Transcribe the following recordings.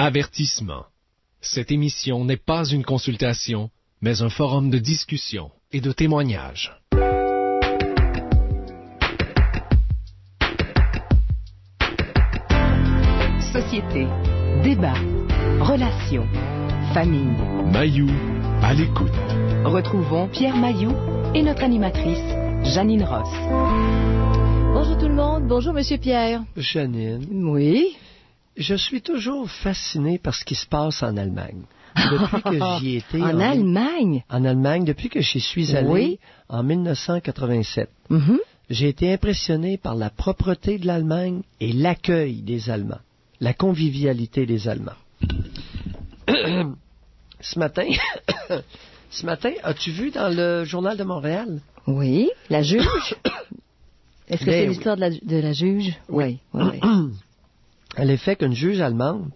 Avertissement. Cette émission n'est pas une consultation, mais un forum de discussion et de témoignage. Société, débat, relations, famille. Mailloux à l'écoute. Retrouvons Pierre Mailloux et notre animatrice, Janine Ross. Bonjour tout le monde, bonjour Monsieur Pierre. Janine. Oui. Je suis toujours fasciné par ce qui se passe en Allemagne. Depuis que j'y étais... En Allemagne? En Allemagne, depuis que j'y suis allé en 1987. Mm-hmm. J'ai été impressionné par la propreté de l'Allemagne et l'accueil des Allemands. La convivialité des Allemands. Ce matin, as-tu vu dans le Journal de Montréal? Oui, la juge. Est-ce que c'est l'histoire de la juge? Oui. À l'effet qu'une juge allemande,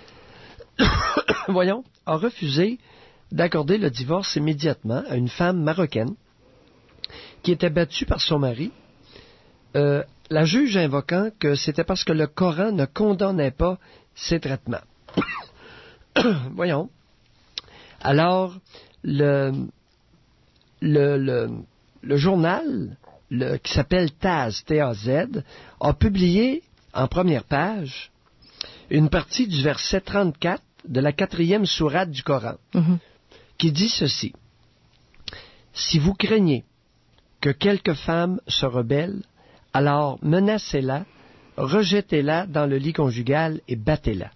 a refusé d'accorder le divorce immédiatement à une femme marocaine qui était battue par son mari, la juge invoquant que c'était parce que le Coran ne condamnait pas ces traitements. Alors, le journal qui s'appelle Taz, T-A-Z, a publié en première page une partie du verset 34 de la 4e sourate du Coran, qui dit ceci. Si vous craignez que quelque femme se rebelle, alors menacez-la, rejetez-la dans le lit conjugal et battez-la.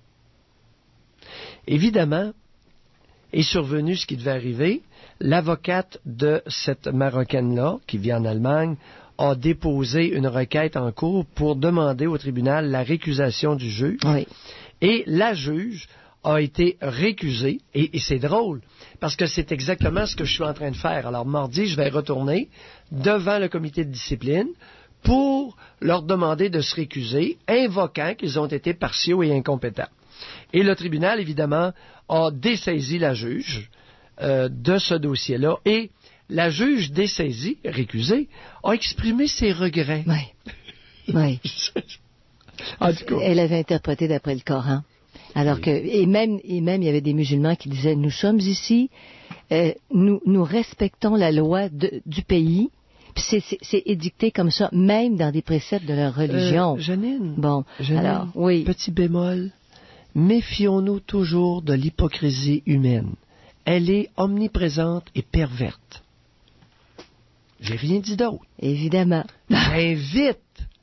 Évidemment, est survenu ce qui devait arriver. L'avocate de cette Marocaine-là, qui vit en Allemagne, a déposé une requête en cours pour demander au tribunal la récusation du juge. Oui. Et la juge a été récusée. Et c'est drôle, parce que c'est exactement ce que je suis en train de faire. Alors, mardi, je vais retourner devant le comité de discipline pour leur demander de se récuser, invoquant qu'ils ont été partiaux et incompétents. Et le tribunal, évidemment, a dessaisi la juge de ce dossier-là. Et la juge dessaisie, récusée, a exprimé ses regrets. Oui. En tout cas. Elle avait interprété d'après le Coran. Alors que, et même, il y avait des musulmans qui disaient, nous sommes ici, nous respectons la loi du pays, puis c'est édicté comme ça, même dans des préceptes de leur religion. Janine, alors, oui. Petit bémol, méfions-nous toujours de l'hypocrisie humaine. Elle est omniprésente et perverte. J'ai rien dit d'autre. Évidemment. J'invite.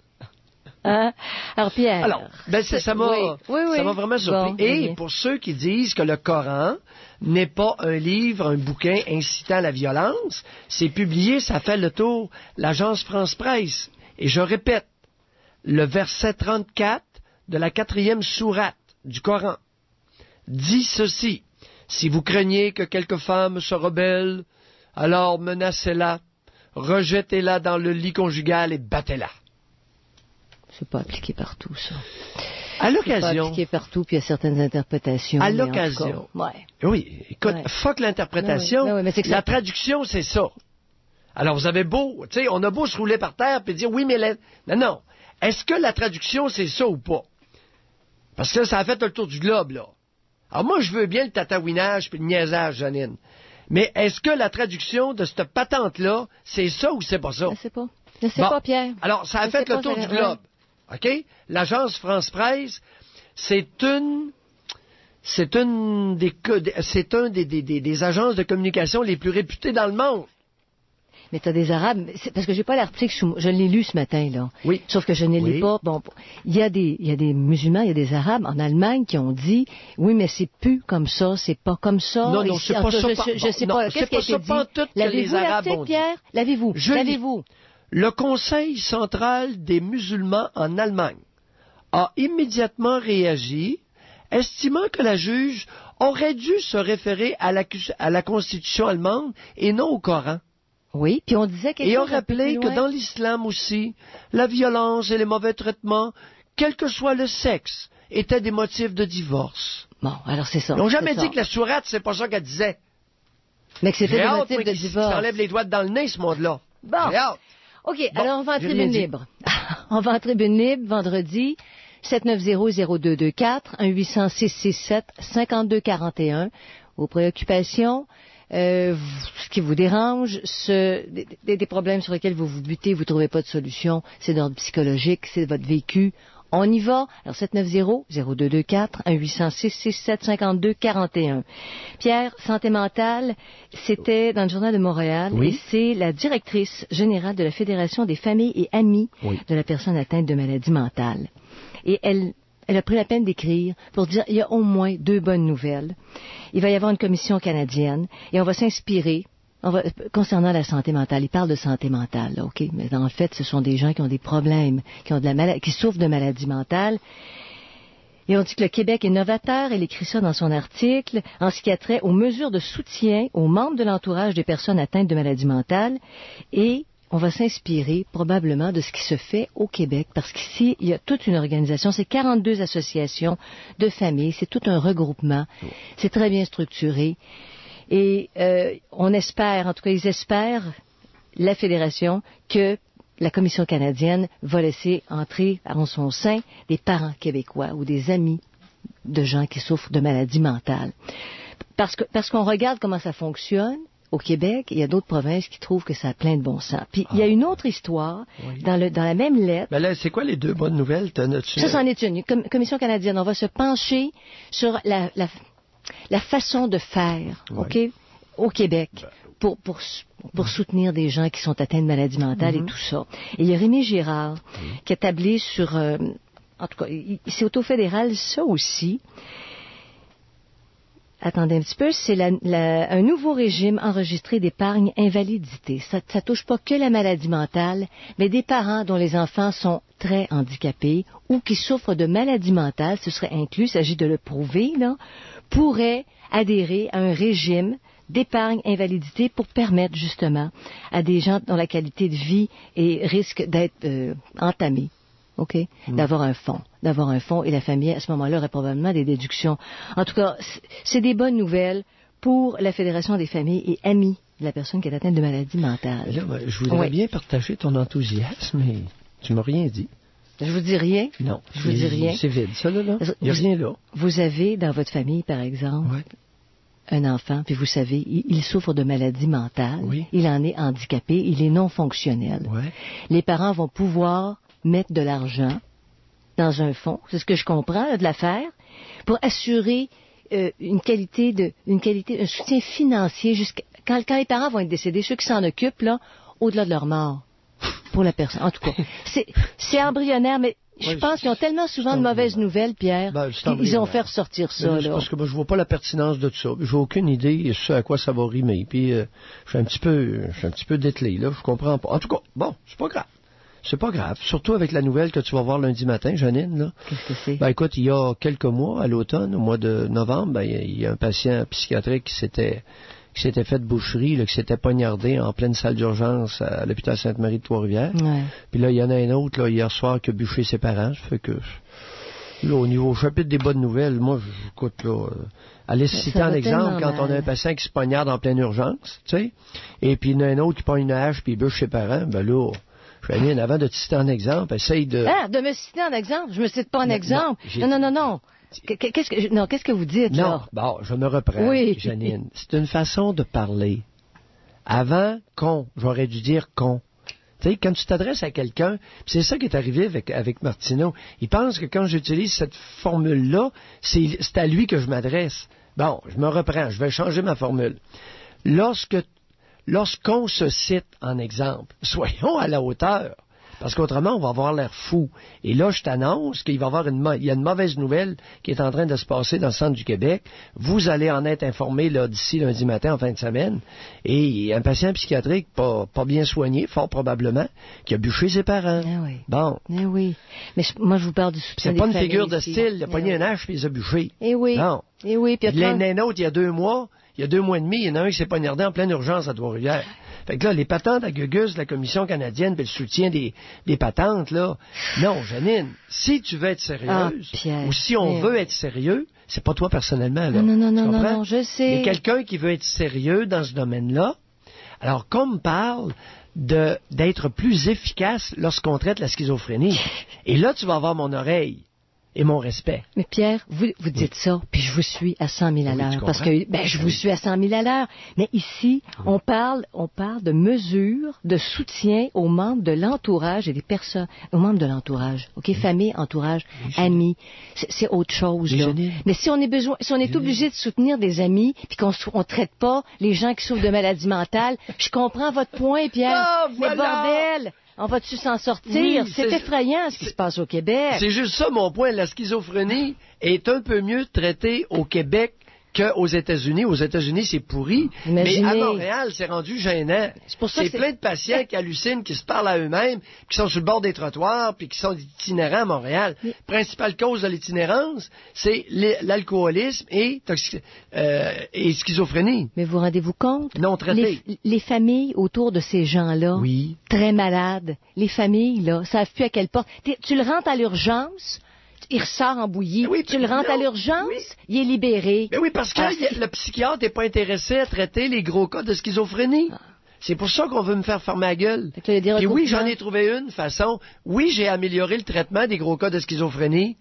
Alors, Pierre. Alors, ça m'a vraiment surpris. Et pour ceux qui disent que le Coran n'est pas un livre, un bouquin incitant à la violence, c'est publié, ça fait le tour, l'agence France-Presse. Et je répète, le verset 34 de la 4e sourate du Coran dit ceci. Si vous craignez que quelque femme se rebelle, alors menacez-la, rejetez-la dans le lit conjugal et battez-la. C'est pas appliqué partout, ça. À l'occasion. C'est pas appliqué partout, puis il y a certaines interprétations. À l'occasion. Oui, écoute, fuck l'interprétation. Mais c'est que la traduction, c'est ça. Alors, vous avez beau, tu sais, on a beau se rouler par terre puis dire, oui, mais non. Est-ce que la traduction, c'est ça ou pas? Parce que ça a fait le tour du globe, là. Alors, moi, je veux bien le tatouinage puis le niaisage, Janine. Mais est-ce que la traduction de cette patente-là, c'est ça ou c'est pas ça? Je sais pas. Je sais pas, Pierre. Alors, ça a fait le tour du globe. OK? L'agence France-Presse, c'est un des agences de communication les plus réputées dans le monde. Mais t'as des Arabes, parce que j'ai pas l'article, je l'ai lu ce matin, là. Oui. Sauf que je ne l'ai pas. Bon, il y a des musulmans, il y a des Arabes en Allemagne qui ont dit, oui, mais c'est plus comme ça, c'est pas comme ça. Non, c'est pas ça. Je sais pas. Qu'est-ce qui a été dit? L'avez-vous l'article, Pierre? L'avez-vous? Le Conseil central des musulmans en Allemagne a immédiatement réagi, estimant que la juge aurait dû se référer à la Constitution allemande et non au Coran. Oui, puis on disait quelque chose. Et a rappelé que dans l'islam aussi, la violence et les mauvais traitements, quel que soit le sexe, étaient des motifs de divorce. Bon, alors c'est ça. Ils n'ont jamais dit que la sourate, c'est pas ça qu'elle disait. Mais que c'était des motifs de divorce. Ça enlève les doigts dans le nez, ce monde-là. Bon. OK, alors on va en tribune libre. On va en tribune libre vendredi. 790-0224, 1-800-667-5241. Vos préoccupations, ce qui vous dérange, des problèmes sur lesquels vous vous butez, vous ne trouvez pas de solution, c'est d'ordre psychologique, c'est votre vécu. On y va. Alors, 790-0224, 1-800-667-5241. Pierre, santé mentale, c'était dans le Journal de Montréal, et c'est la directrice générale de la Fédération des familles et amis de la personne atteinte de maladie mentale. Et elle a pris la peine d'écrire pour dire il y a au moins 2 bonnes nouvelles. Il va y avoir une commission canadienne et on va s'inspirer concernant la santé mentale. Il parle de santé mentale, là, OK? Mais en fait, ce sont des gens qui ont des problèmes, qui souffrent de maladies mentales. Et on dit que le Québec est novateur. Elle écrit ça dans son article en ce qui a trait aux mesures de soutien aux membres de l'entourage des personnes atteintes de maladies mentales. Et on va s'inspirer probablement de ce qui se fait au Québec, parce qu'ici, il y a toute une organisation, c'est 42 associations de familles, c'est tout un regroupement, c'est très bien structuré. Et on espère, en tout cas ils espèrent, la Fédération, que la Commission canadienne va laisser entrer en son sein des parents québécois ou des amis de gens qui souffrent de maladies mentales. Parce qu'on regarde comment ça fonctionne au Québec, il y a d'autres provinces qui trouvent que ça a plein de bon sens. Puis il y a une autre histoire dans la même lettre. Ben là, c'est quoi les 2 bonnes nouvelles? Ça, c'en est une. Commission canadienne, on va se pencher sur la façon de faire, OK, au Québec, pour soutenir des gens qui sont atteints de maladies mentales et tout ça. Et il y a Rémi Girard qui a tablé sur, en tout cas, c'est auto-fédéral, ça aussi. Attendez un petit peu, c'est un nouveau régime enregistré d'épargne invalidité. Ça touche pas que la maladie mentale, mais des parents dont les enfants sont très handicapés ou qui souffrent de maladies mentales, ce serait inclus, il s'agit de le prouver, là, pourraient adhérer à un régime d'épargne invalidité pour permettre justement à des gens dont la qualité de vie risque d'être entamée, OK, d'avoir un fonds, et la famille à ce moment-là aurait probablement des déductions. En tout cas, c'est des bonnes nouvelles pour la Fédération des familles et amis de la personne qui est atteinte de maladie mentale. Là, je voudrais bien partager ton enthousiasme, mais tu m'as rien dit. Je vous dis rien? Non. Je vous dis rien. C'est vide, ça, là. Il n'y a rien là. Vous avez, dans votre famille, par exemple, un enfant, puis vous savez, il souffre de maladie mentale. Oui. Il en est handicapé, il est non fonctionnel. Ouais. Les parents vont pouvoir mettre de l'argent dans un fonds, c'est ce que je comprends là, de l'affaire, pour assurer un soutien financier jusqu'à quand les parents vont être décédés, ceux qui s'en occupent, là, au-delà de leur mort. Pour la personne. En tout cas, c'est embryonnaire, mais je pense qu'ils ont tellement souvent de mauvaises nouvelles, Pierre, qu'ils ont fait ressortir ça. Là. Parce que moi, je vois pas la pertinence de tout ça. J'ai aucune idée de ce à quoi ça va rimer. Puis, je suis un petit peu dételé, là. Je comprends pas. En tout cas, bon, c'est pas grave. C'est pas grave. Surtout avec la nouvelle que tu vas voir lundi matin, Janine, là. Qu'est-ce que c'est? Ben, écoute, il y a quelques mois, à l'automne, au mois de novembre, il y a un patient psychiatrique qui s'était fait boucherie, là, qui s'était poignardé en pleine salle d'urgence à l'hôpital Sainte-Marie de Trois-Rivières. Ouais. Puis là, il y en a un autre, là, hier soir, qui a bûché ses parents. Ça fait que, là, au niveau chapitre des bonnes nouvelles, moi, écoute, là, allez citer un exemple quand on a un patient qui se poignarde en pleine urgence, tu sais, et puis il y en a un autre qui prend une hache puis il bûche ses parents, ben là, Janine, avant de te citer un exemple, essaye de... Ah, de me citer un exemple? Je me cite pas un exemple. Non. Qu'est-ce que vous dites, là? Non, bon, je me reprends, Janine. C'est une façon de parler. Avant, j'aurais dû dire con. Tu sais, quand tu t'adresses à quelqu'un, c'est ça qui est arrivé avec Martineau. Il pense que quand j'utilise cette formule-là, c'est à lui que je m'adresse. Bon, je me reprends, je vais changer ma formule. Lorsqu'on se cite en exemple, soyons à la hauteur. Parce qu'autrement, on va avoir l'air fou. Et là, je t'annonce qu'il va y avoir il y a une mauvaise nouvelle qui est en train de se passer dans le centre du Québec. Vous allez en être informé là, d'ici lundi matin, en fin de semaine. Et un patient psychiatrique pas bien soigné, fort probablement, qui a bûché ses parents. Ah oui. Bon. Eh oui. Mais moi, je vous parle du soutien des familles. C'est pas une figure de style. Il a pogné un hache puis il les a bûchés. Eh oui. Non. Eh oui. Puis il y en a un autre, il y a 2 mois. Il y a 2 mois et demi, il y en a un qui s'est poignardé en pleine urgence à Trois-Rivières. Fait que là, les patentes à gugus de la Commission canadienne, puis le soutien des patentes, là. Non, Janine, si tu veux être sérieuse, ou si on veut être sérieux, c'est pas toi personnellement, là. Non, je sais. Il y a quelqu'un qui veut être sérieux dans ce domaine-là. Alors, qu'on me parle d'être plus efficace lorsqu'on traite la schizophrénie. Et là, tu vas avoir mon oreille. et mon respect. Mais Pierre, vous dites ça, puis je vous suis à 100 000 à l'heure, parce que je vous suis à 100 000 à l'heure. Mais ici, on parle de mesures de soutien aux membres de l'entourage et des personnes, aux membres de l'entourage, ok, famille, entourage, amis, c'est autre chose là. Mais si on est obligé de soutenir des amis, puis qu'on traite pas les gens qui souffrent de maladies mentales, je comprends votre point, Pierre. Ah, voilà! Mais bordel! On va-tu s'en sortir? Oui, c'est effrayant ce qui se passe au Québec. C'est juste ça mon point. La schizophrénie est un peu mieux traitée au Québec qu'aux États-Unis. Aux États-Unis, c'est pourri. Imaginez. Mais à Montréal, c'est rendu gênant. C'est plein de patients qui hallucinent, qui se parlent à eux-mêmes, qui sont sur le bord des trottoirs, puis qui sont itinérants à Montréal. Principale cause de l'itinérance, c'est l'alcoolisme et schizophrénie. Mais vous rendez-vous compte? Non traité. Les familles autour de ces gens-là, très malades, les familles, là, savent plus à quelle porte. Tu le rentres à l'urgence, il ressort en bouillie. Tu le rentres à l'urgence, il est libéré. Mais oui, parce que le psychiatre n'est pas intéressé à traiter les gros cas de schizophrénie. C'est pour ça qu'on veut me faire fermer la gueule. Et oui, j'en ai trouvé une façon. Oui, j'ai amélioré le traitement des gros cas de schizophrénie.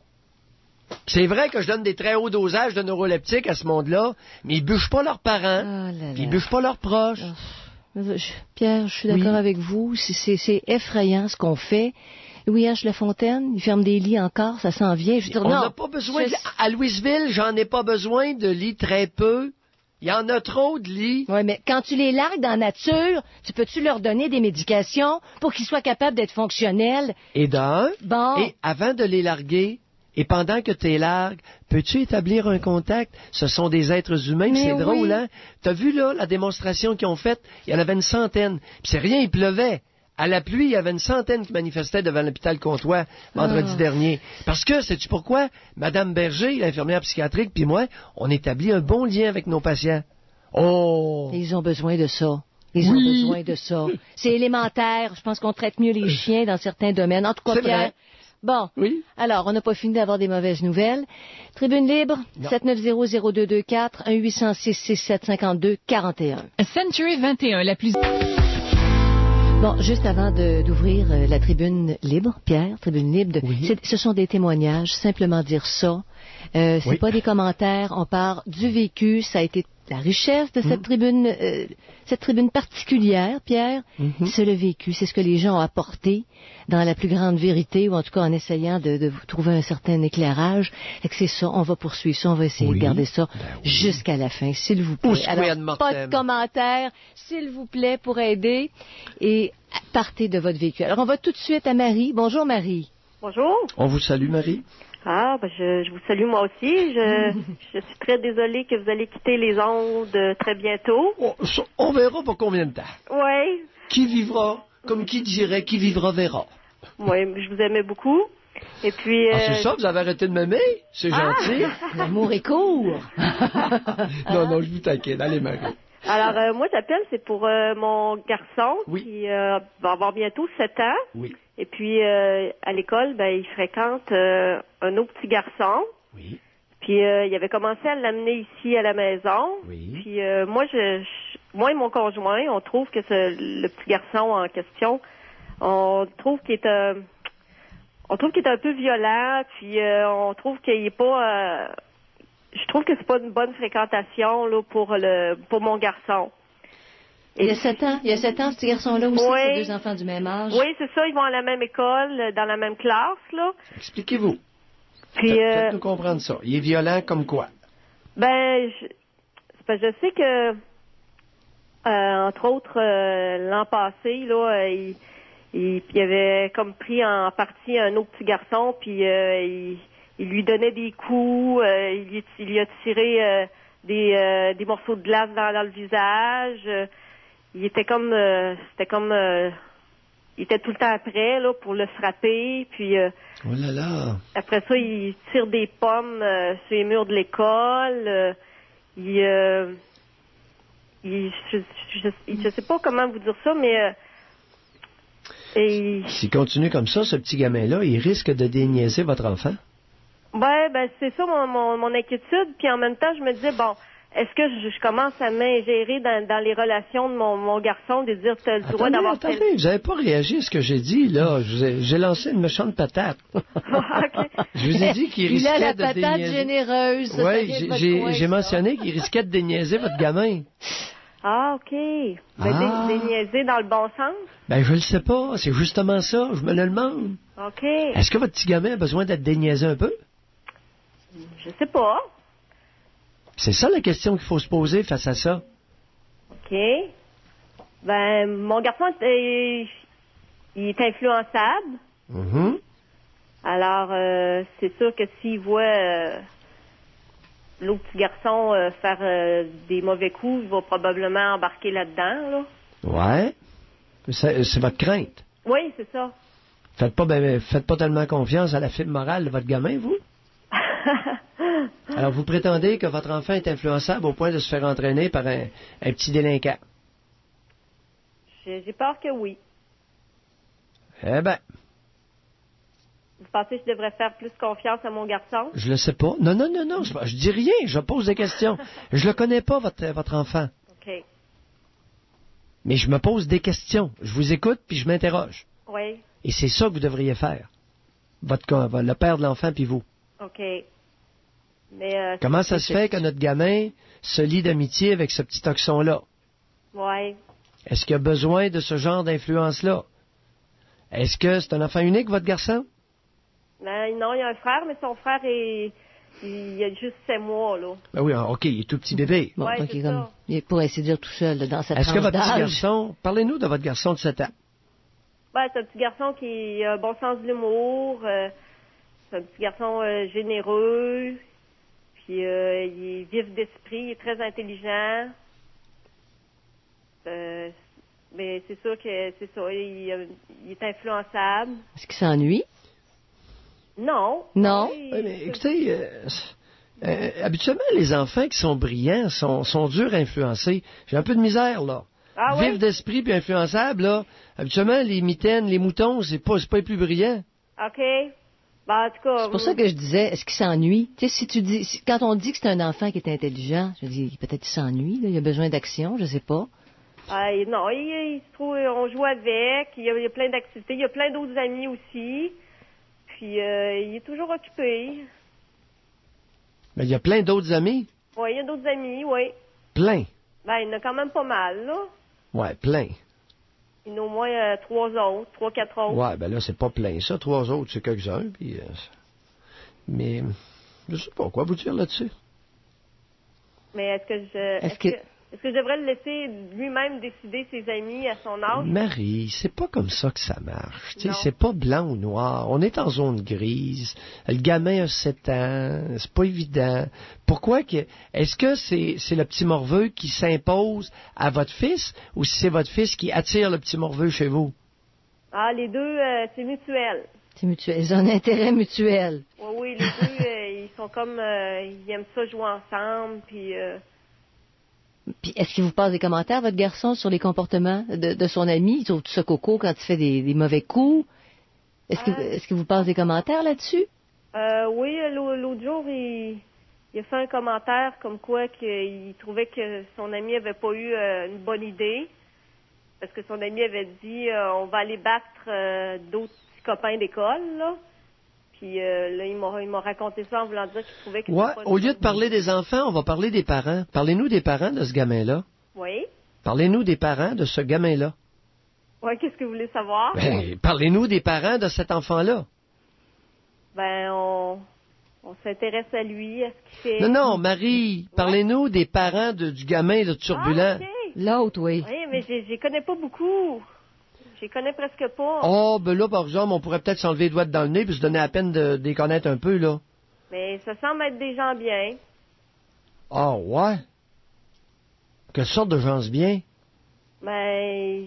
C'est vrai que je donne des très hauts dosages de neuroleptiques à ce monde-là, mais ils bûchent pas leurs parents, puis ils bûchent pas leurs proches. Pierre, je suis d'accord avec vous. C'est effrayant ce qu'on fait. Louis H. Lafontaine, il ferme des lits encore, ça s'en vient. Je veux dire, on n'a pas besoin à Louisville, j'en ai pas besoin de lits très peu. Il y en a trop de lits. Oui, mais quand tu les largues dans la nature, tu peux-tu leur donner des médications pour qu'ils soient capables d'être fonctionnels? Et avant de les larguer, et pendant que tu les largues, peux-tu établir un contact? Ce sont des êtres humains, c'est drôle, hein? T'as vu, là, la démonstration qu'ils ont faite? Il y en avait une centaine. Puis c'est rien, il pleuvait. À la pluie, il y avait une centaine qui manifestaient devant l'hôpital Comtois vendredi dernier. Parce que, sais-tu pourquoi? Madame Berger, l'infirmière psychiatrique, puis moi, on établit un bon lien avec nos patients. Oh! Ils ont besoin de ça. Ils ont besoin de ça. C'est élémentaire. Je pense qu'on traite mieux les chiens dans certains domaines. En tout cas, Pierre. Bon. Alors, on n'a pas fini d'avoir des mauvaises nouvelles. Tribune libre, 790-0224, 1-800-667-52-41. Century 21, la plus... Bon, juste avant d'ouvrir la tribune libre, Pierre, tribune libre, ce sont des témoignages, simplement dire ça. C'est pas des commentaires, on part du vécu, ça a été la richesse de cette tribune particulière, Pierre, c'est le vécu, c'est ce que les gens ont apporté dans la plus grande vérité, ou en tout cas en essayant de trouver un certain éclairage. Et que c'est ça, on va poursuivre ça, on va essayer de garder ça jusqu'à la fin, s'il vous plaît. Alors, pas de commentaires, s'il vous plaît, pour aider, et partez de votre vécu. Alors, on va tout de suite à Marie. Bonjour, Marie. Bonjour. On vous salue, Marie. Ah, je vous salue moi aussi. Je suis très désolée que vous allez quitter les ondes très bientôt. On verra pour combien de temps. Oui. Qui vivra, comme qui dirait, qui vivra verra. Oui, je vous aimais beaucoup. Et puis... c'est ça, vous avez arrêté de m'aimer? C'est gentil. L'amour est court. Non, je vous taquine. Allez, Marie. Alors, moi, j'appelle, c'est pour mon garçon qui va avoir bientôt 7 ans. Oui. Et puis, à l'école, il fréquente un autre petit garçon. Oui. Puis, il avait commencé à l'amener ici à la maison. Oui. Puis, moi et mon conjoint, on trouve que le petit garçon en question, on trouve qu'il est un peu violent. Puis, on trouve qu'il est pas... je trouve que c'est pas une bonne fréquentation là pour mon garçon. Il y a 7 ans, ce petit garçon-là aussi, c'est deux enfants du même âge. Oui, c'est ça, ils vont à la même école, dans la même classe, là. Expliquez-vous. Puis, faites-nous comprendre ça. Il est violent comme quoi? Je sais que, entre autres, l'an passé, là, il avait comme pris en partie un autre petit garçon, puis il lui donnait des coups, il lui a tiré des morceaux de glace dans le visage. Il était il était tout le temps après là pour le frapper, puis oh là là. Après ça il tire des pommes sur les murs de l'école. Je sais pas comment vous dire ça, mais s'il continue comme ça, ce petit gamin-là, il risque de déniaiser votre enfant. Ben c'est ça mon inquiétude, puis en même temps je me disais bon, est-ce que je commence à m'ingérer dans les relations de mon garçon, de dire, tu as le droit d'avoir... Attendez, vous n'avez pas réagi à ce que j'ai dit, là. J'ai lancé une méchante patate. Okay. Je vous ai dit qu'il risquait de déniaiser... Il a la patate généreuse. Oui, j'ai mentionné qu'il risquait de déniaiser votre gamin. Ah, OK. Mais déniaiser dans le bon sens? Ben, je le sais pas. C'est justement ça. Je me le demande. OK. Est-ce que votre petit gamin a besoin d'être déniaisé un peu? Je sais pas. C'est ça la question qu'il faut se poser face à ça. OK. Ben, mon garçon, il est influençable. Mm-hmm. Alors, c'est sûr que s'il voit l'autre petit garçon faire des mauvais coups, il va probablement embarquer là-dedans, là. Ouais. C'est votre crainte. Oui, c'est ça. Faites pas tellement confiance à la fibre morale de votre gamin, vous? Alors, vous prétendez que votre enfant est influençable au point de se faire entraîner par un petit délinquant? J'ai peur que oui. Eh ben. Vous pensez que je devrais faire plus confiance à mon garçon? Je le sais pas. Non. Je dis rien. Je pose des questions. Je le connais pas, votre enfant. OK. Mais je me pose des questions. Je vous écoute puis je m'interroge. Oui. Et c'est ça que vous devriez faire. Le père de l'enfant puis vous. OK. Mais, comment ça se fait que notre gamin se lie d'amitié avec ce petit toxon-là? Oui. Est-ce qu'il a besoin de ce genre d'influence-là? Est-ce que c'est un enfant unique, votre garçon? Ben, non, il y a un frère, mais son frère il a juste 7 mois, là. Ben oui, OK, il est tout petit bébé. Bon, ouais, donc c'est il est pour ainsi dire tout seul là, dans cette Est-ce que votre petit d'âge. garçon... Parlez-nous de votre garçon de 7 ans. Ben, c'est un petit garçon qui a un bon sens de l'humour. C'est un petit garçon généreux. Puis, il est vif d'esprit, il est très intelligent. Mais c'est sûr que c'est ça, il est influençable. Est-ce qu'il s'ennuie? Non. Non. Oui, Mais écoutez, habituellement, les enfants qui sont brillants sont durs à influencer. J'ai un peu de misère, là. Ah, Vif oui? d'esprit puis influençable, là. Habituellement, les mitaines, les moutons, c'est pas les plus brillants. OK. Ben, en tout cas... C'est pour ça que je disais, est-ce qu'il s'ennuie? Tu sais, quand on dit que c'est un enfant qui est intelligent, je dis, peut-être qu'il s'ennuie, là, il a besoin d'action, je sais pas. Non, il se trouve, on joue avec, il y a plein d'activités, il y a plein d'autres amis aussi, puis il est toujours occupé. Mais il y a plein d'autres amis. Oui, il y a d'autres amis, oui. Plein. Ben, il y en a quand même pas mal, là. Ouais, plein. Il y en a au moins 4 autres. Ouais, ben là, c'est pas plein, ça. 3 autres, c'est quelques-uns, puis... mais, je sais pas quoi vous dire là-dessus. Mais est-ce que je devrais le laisser lui-même décider ses amis à son âge? Marie, c'est pas comme ça que ça marche. Tu sais, Non. c'est pas blanc ou noir. On est en zone grise. Le gamin a 7 ans. C'est pas évident. Pourquoi que... Est-ce que c'est le petit morveux qui s'impose à votre fils ou si c'est votre fils qui attire le petit morveux chez vous? Ah, les deux, c'est mutuel. C'est mutuel. Ils ont un intérêt mutuel. Oui, les deux, ils sont comme... ils aiment ça jouer ensemble, puis... Puis, est-ce qu'il vous passe des commentaires, votre garçon, sur les comportements de son ami? Il trouve tout ça coco quand il fait des mauvais coups? Est-ce qu'il vous passe des commentaires là-dessus? Oui, l'autre jour, il a fait un commentaire comme quoi qu'il trouvait que son ami avait pas eu une bonne idée. Parce que son ami avait dit, on va aller battre d'autres petits copains d'école, là. Puis là, il m'a raconté ça en voulant dire qu'il trouvait que... Ouais, au lieu de parler des enfants, on va parler des parents. Parlez-nous des parents de ce gamin-là. Oui. Parlez-nous des parents de ce gamin-là. Oui, qu'est-ce que vous voulez savoir? Ben, parlez-nous des parents de cet enfant-là. Ben, on s'intéresse à lui, à ce qu'il fait. Non, Marie, parlez-nous des parents du gamin de turbulent. Ah, OK. L'autre, oui. Oui, mais je connais pas beaucoup. Je les connais presque pas. Oh, ben là, par exemple, on pourrait peut-être s'enlever les doigts dans le nez puis se donner la peine de les connaître un peu, là. Mais ça semble être des gens bien. Ah, ouais? Quelle sorte de gens bien? Ben,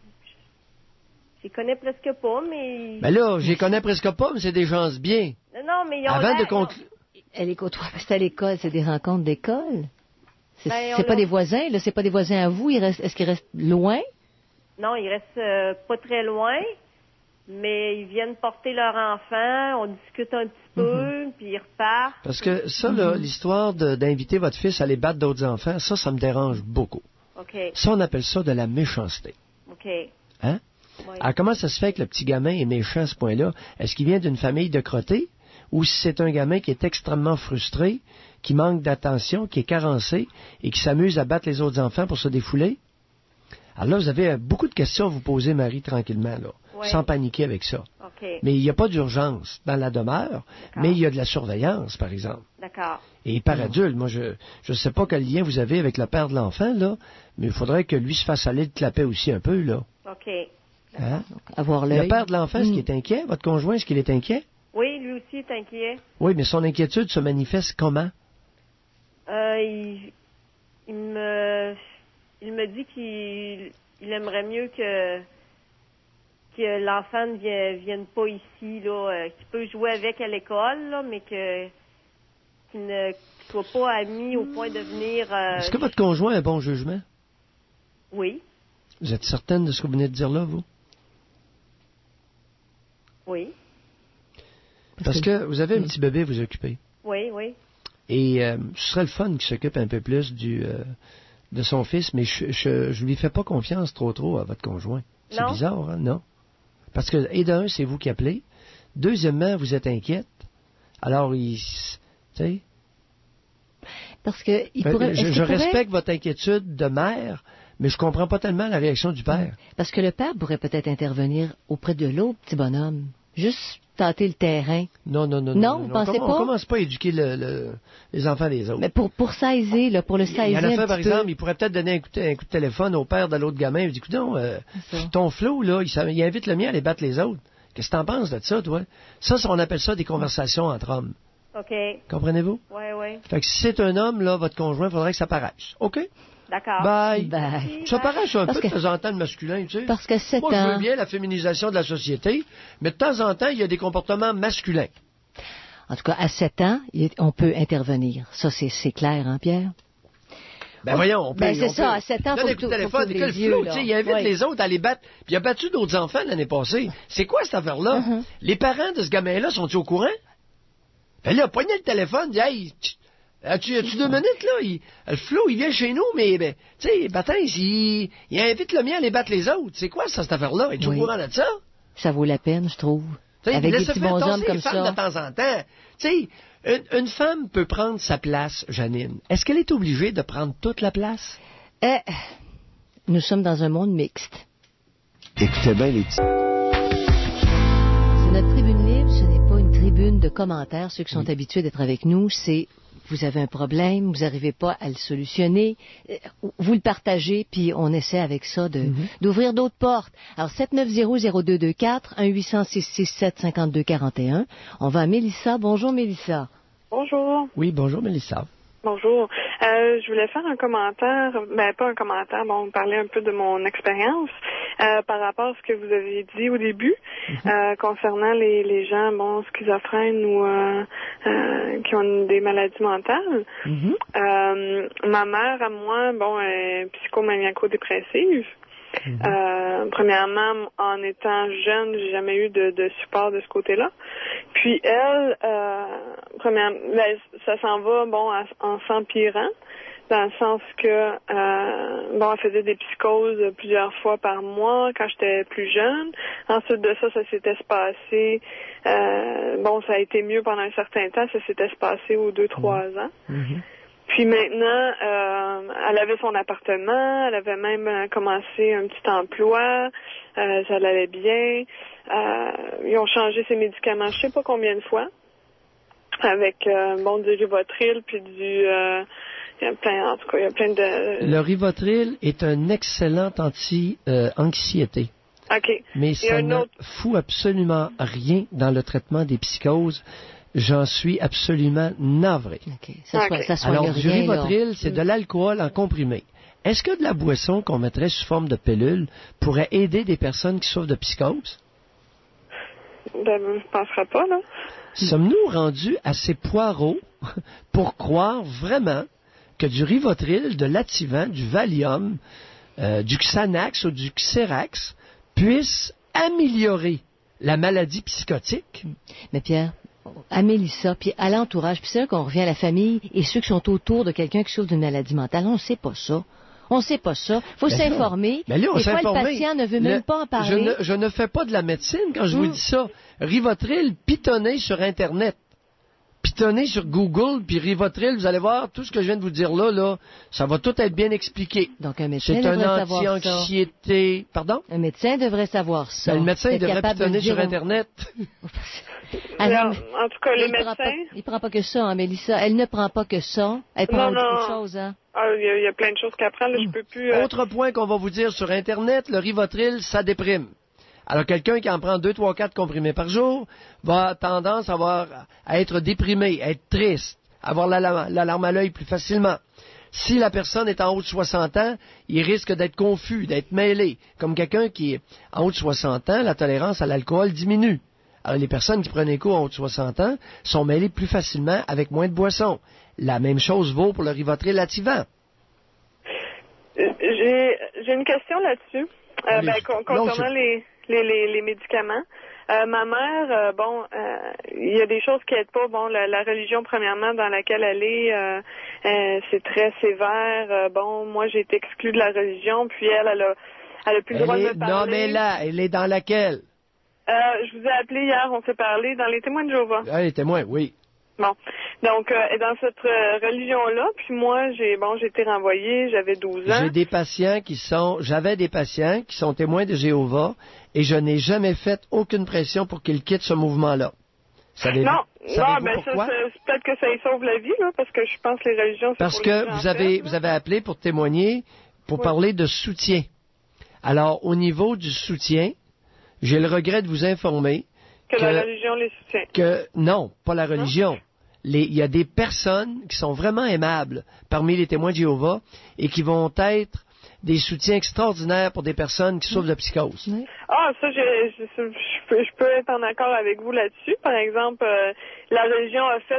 je les connais presque pas, mais... Ben là, je les connais presque pas, mais c'est des gens bien. Non, mais ils ont Avant l'air- de conclure... Elle les côtoie, c'est à l'école, c'est des rencontres d'école. C'est Ben, pas des voisins, là, c'est pas des voisins à vous. Est-ce qu'ils restent loin? Non, ils restent pas très loin, mais ils viennent porter leur enfant, on discute un petit peu, calme, puis il repart. Parce que ça, là, l'histoire d'inviter votre fils à aller battre d'autres enfants, ça me dérange beaucoup. OK. Ça, on appelle ça de la méchanceté. OK. Hein? Oui. Alors, comment ça se fait que le petit gamin est méchant à ce point-là? Est-ce qu'il vient d'une famille de crottés? Ou si c'est un gamin qui est extrêmement frustré, qui manque d'attention, qui est carencé et qui s'amuse à battre les autres enfants pour se défouler? Alors là, vous avez beaucoup de questions à vous poser, Marie, tranquillement, là, sans paniquer avec ça. Okay. Mais il n'y a pas d'urgence dans la demeure, mais il y a de la surveillance, par exemple. D'accord. Et par adulte, moi, je ne sais pas quel lien vous avez avec le père de l'enfant, là, mais il faudrait que lui se fasse aller de clapet aussi un peu, là. OK. Hein? Avoir l'œil. Le père de l'enfant, est-ce qu'il est inquiet? Votre conjoint, est-ce qu'il est inquiet? Oui, lui aussi est inquiet. Oui, mais son inquiétude se manifeste comment? Il me dit qu'il aimerait mieux que l'enfant ne vienne pas ici, là, qu'il peut jouer avec à l'école, là, mais qu'il ne soit pas ami au point de venir... Est-ce que votre conjoint a un bon jugement? Oui. Vous êtes certaine de ce que vous venez de dire là, vous? Oui. Parce que vous avez un petit bébé à vous occuper. Oui, oui. Et ce serait le fun qu'il s'occupe un peu plus de son fils, mais je lui fais pas confiance trop à votre conjoint. C'est bizarre, hein? Non. Parce que, et d'un, c'est vous qui appelez. Deuxièmement, vous êtes inquiète. Alors, tu sais... Parce que je respecte votre inquiétude de mère, mais je comprends pas tellement la réaction du père. Parce que le père pourrait peut-être intervenir auprès de l'autre petit bonhomme. Juste tâter le terrain. Non. Non, vous pensez pas? On commence pas à éduquer les enfants des autres. Mais pour saisir, là, pour le saisir. Il y en a fait, par exemple, peu. il pourrait peut-être donner un coup de téléphone au père de l'autre gamin. Il dit, écoute, ton Flo, là, il invite le mien à aller battre les autres. Qu'est-ce que t'en penses de ça, toi? Ça, on appelle ça des conversations entre hommes. OK. Comprenez-vous? Oui. Fait que si c'est un homme, là, votre conjoint, il faudrait que ça paraisse. OK? D'accord. Bye. Ça Bye. paraît un peu de temps en temps le masculin, tu sais. Parce que 7 Moi, je veux bien la féminisation de la société, mais de temps en temps, il y a des comportements masculins. En tout cas, à 7 ans, on peut intervenir. Ça, c'est clair, hein, Pierre? Ben voyons, on peut... c'est ça, à 7 ans, il faut téléphone, le Flo, tu sais, il invite les autres à les battre. Puis il a battu d'autres enfants l'année passée. C'est quoi cette affaire-là? Les parents de ce gamin-là sont-ils au courant? Ben là, pognez le téléphone, dit, hey... As-tu 2 minutes, là? Le Flo, il vient chez nous, mais, tu sais, Baptiste, il invite le mien à les battre les autres. C'est quoi, ça, cette affaire-là? Es-tu au courant de ça? Ça vaut la peine, je trouve. T'sais, avec des petits bons hommes comme ça. De temps en temps. Tu sais, une femme peut prendre sa place, Janine. Est-ce qu'elle est obligée de prendre toute la place? Nous sommes dans un monde mixte. Écoutez bien les petits... C'est notre tribune libre, ce n'est pas une tribune de commentaires. Ceux qui sont habitués d'être avec nous, c'est... Vous avez un problème, vous n'arrivez pas à le solutionner, vous le partagez, puis on essaie avec ça d'ouvrir d'autres portes. Alors, 790-0224, 1-800-667-5241. On va à Mélissa. Bonjour, Mélissa. Bonjour. Oui, bonjour, Mélissa. Bonjour. Je voulais faire un commentaire, pas un commentaire, parler un peu de mon expérience par rapport à ce que vous avez dit au début concernant les gens, schizophrènes ou qui ont des maladies mentales. Ma mère, à moi, est psychomaniaco-dépressive. Premièrement, en étant jeune, j'ai jamais eu de support de ce côté-là. Puis elle, ça s'en va en s'empirant, dans le sens que elle faisait des psychoses plusieurs fois par mois quand j'étais plus jeune. Ensuite de ça s'était espacé. Ça a été mieux pendant un certain temps. Ça s'était espacé aux 2-3 ans. Puis maintenant, elle avait son appartement, elle avait même commencé un petit emploi, ça allait bien. Ils ont changé ses médicaments, je sais pas combien de fois, avec du Rivotril puis il y a plein de... Le Rivotril est un excellent anti-anxiété. OK. Mais ça ne fout absolument rien dans le traitement des psychoses. J'en suis absolument navré. Okay. Alors, du Rivotril, c'est de l'alcool en comprimé. Est-ce que de la boisson qu'on mettrait sous forme de pilule pourrait aider des personnes qui souffrent de psychose? Je ne penserais pas, là. Sommes-nous rendus assez poireaux pour croire vraiment que du Rivotril, de l'Ativan, du Valium, du Xanax ou du Xerax puisse améliorer la maladie psychotique? Mais Pierre, à Mélissa, puis à l'entourage, puis c'est là qu'on revient à la famille et ceux qui sont autour de quelqu'un qui souffre d'une maladie mentale. On ne sait pas ça. On ne sait pas ça. Il faut s'informer. Mais là, des fois, le patient ne veut même pas en parler. Je ne fais pas de la médecine quand je vous dis ça. Rivotril, pitonnez sur Internet. Pitonnez sur Google, puis Rivotril, vous allez voir, tout ce que je viens de vous dire là, ça va tout être bien expliqué. Donc, un médecin devrait savoir ça. C'est un anti-anxiété. Pardon? Un médecin devrait savoir ça. Ben, le médecin, il devrait pitonner sur Internet. Alors, en tout cas, les médecins... Il ne prend pas que ça, hein, Mélissa. Elle ne prend pas que ça. Elle prend autre chose, hein. Il y a plein de choses qu'elle prend, là, je peux plus... Autre point qu'on va vous dire sur Internet, le Rivotril, ça déprime. Alors, quelqu'un qui en prend 2, 3, 4 comprimés par jour va avoir tendance à être déprimé, à être triste, avoir la larme à l'œil plus facilement. Si la personne est en haut de 60 ans, il risque d'être confus, d'être mêlé. Comme quelqu'un qui est en haut de 60 ans, la tolérance à l'alcool diminue. Alors, les personnes qui prennent écho en haut de 60 ans sont mêlées plus facilement avec moins de boissons. La même chose vaut pour le Rivotril Ativan. J'ai une question là-dessus. Concernant les médicaments. Ma mère, il y a des choses qui aident pas. Bon, la religion, premièrement, dans laquelle elle est, c'est très sévère. Moi, j'ai été exclue de la religion, puis elle a plus le droit de me parler. Non, mais là, elle est dans laquelle? Je vous ai appelé hier, on s'est parlé dans les témoins de Jéhovah. Ah, les témoins, oui. Bon, donc dans cette religion-là, puis moi j'ai été renvoyée, j'avais 12 ans. J'avais des patients qui sont témoins de Jéhovah et je n'ai jamais fait aucune pression pour qu'ils quittent ce mouvement-là. Savez-vous pourquoi? C'est peut-être que ça y sauve la vie, là, parce que je pense que les religions, c'est parce pour que les gens vous avez appelé pour témoigner, pour parler de soutien. Alors, au niveau du soutien, j'ai le regret de vous informer que la religion les soutient. Non, pas la religion. Il y a des personnes qui sont vraiment aimables parmi les témoins de Jéhovah et qui vont être des soutiens extraordinaires pour des personnes qui souffrent de psychose. Oui. Ah, ça, je peux être en accord avec vous là-dessus. Par exemple, la religion a fait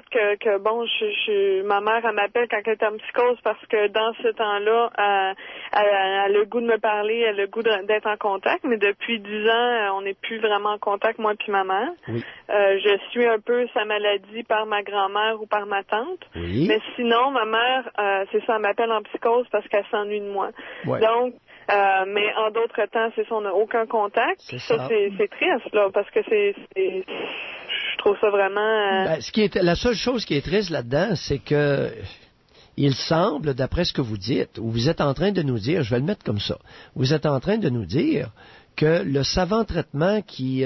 que ma mère, elle m'appelle quand elle est en psychose parce que dans ce temps-là, elle a le goût de me parler, elle a le goût d'être en contact, mais depuis 10 ans, on n'est plus vraiment en contact, moi puis ma mère. Oui. Je suis un peu sa maladie par ma grand-mère ou par ma tante. Oui. Mais sinon, ma mère, c'est ça, elle m'appelle en psychose parce qu'elle s'ennuie de moi. Ouais. Donc, mais en d'autres temps, c'est ça, on n'a aucun contact. Ça, c'est triste, là, parce que je trouve ça vraiment... La seule chose qui est triste là-dedans, c'est que il semble, d'après ce que vous dites, ou vous êtes en train de nous dire, je vais le mettre comme ça, vous êtes en train de nous dire que le savant traitement qui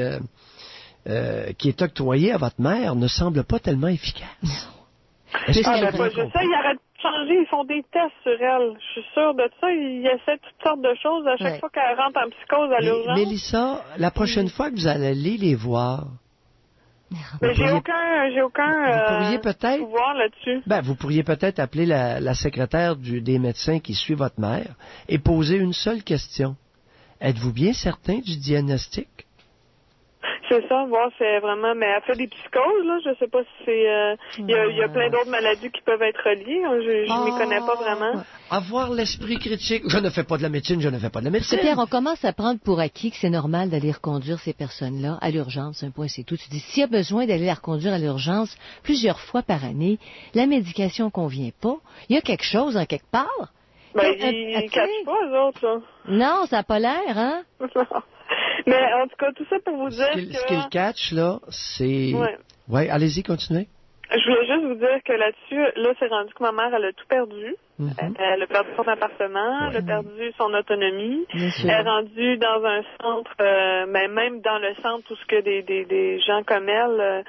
est octroyé à votre mère ne semble pas tellement efficace. Je sais, il arrête de changer, ils font des tests sur elle. Je suis sûre de ça, ils essaient toutes sortes de choses à chaque fois qu'elle rentre en psychose à l'urgence. Mélissa, la prochaine fois que vous allez les voir... Mais j'ai aucun pouvoir là-dessus. Vous pourriez peut-être appeler la secrétaire des médecins qui suit votre mère et poser une seule question. Êtes-vous bien certain du diagnostic? C'est ça, c'est vraiment... Mais elle fait des psychoses, là, je sais pas si c'est... Il y a plein d'autres maladies qui peuvent être reliées, je m'y connais pas vraiment. Avoir l'esprit critique... Je ne fais pas de la médecine. C'est Pierre, on commence à prendre pour acquis que c'est normal d'aller reconduire ces personnes-là à l'urgence, un point c'est tout. Tu dis, s'il y a besoin d'aller la reconduire à l'urgence plusieurs fois par année, la médication convient pas, il y a quelque chose en quelque part. Ils cachent pas, eux autres, là. Non, ça n'a pas l'air, hein? Mais en tout cas, tout ça pour vous dire Ce qu'ils catchent, là, c'est... Ouais, allez-y, continuez. Je voulais juste vous dire que là-dessus, c'est rendu que ma mère, elle a tout perdu. Elle a perdu son appartement, elle a perdu son autonomie. Elle est rendue dans un centre, même dans le centre, tout ce que des gens comme elle,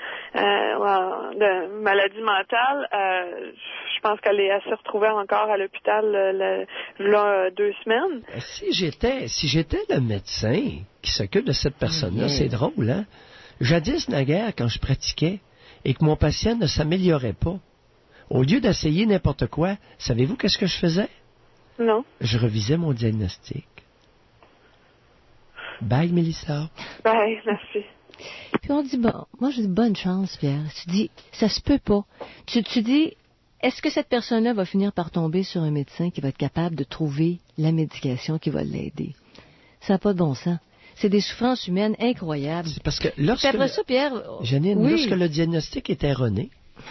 de maladie mentale, je pense qu'elle s'est retrouvée encore à l'hôpital là 2 semaines. Si j'étais le médecin qui s'occupe de cette personne-là, c'est drôle, hein? Jadis, naguère, quand je pratiquais, et que mon patient ne s'améliorait pas, au lieu d'essayer n'importe quoi, savez-vous qu'est-ce que je faisais? Non. Je revisais mon diagnostic. Bye, Mélissa. Bye, merci. Puis on dit, moi je dis bonne chance, Pierre. Tu dis, ça se peut pas. Tu dis, est-ce que cette personne-là va finir par tomber sur un médecin qui va être capable de trouver la médication qui va l'aider? Ça n'a pas de bon sens. C'est des souffrances humaines incroyables. C'est parce que après ça, Pierre... Janine, lorsque le diagnostic est erroné,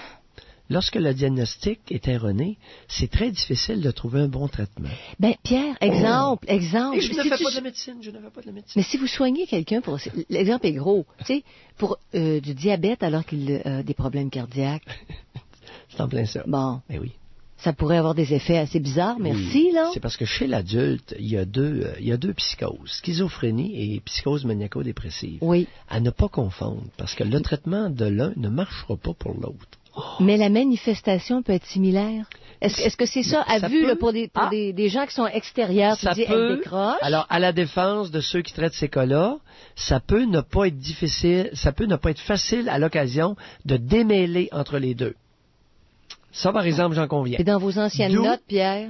c'est très difficile de trouver un bon traitement. Ben, Pierre, exemple. Et je ne fais pas de médecine, Mais si vous soignez quelqu'un l'exemple est gros, tu sais, pour du diabète alors qu'il a des problèmes cardiaques. C'est en plein ça. Bon. Eh oui. Ça pourrait avoir des effets assez bizarres, merci, oui. là. C'est parce que chez l'adulte, il y a deux psychoses, schizophrénie et psychose maniaco-dépressive. Oui. À ne pas confondre, parce que le traitement de l'un ne marchera pas pour l'autre. Mais la manifestation peut être similaire. Est-ce que c'est ça, là, pour des gens qui sont extérieurs, tu dis, elle décroche? Alors, à la défense de ceux qui traitent ces cas-là, ça peut ne pas être difficile, ça peut ne pas être facile à l'occasion de démêler entre les deux. Ça, par exemple, j'en conviens. Et dans vos anciennes notes, Pierre,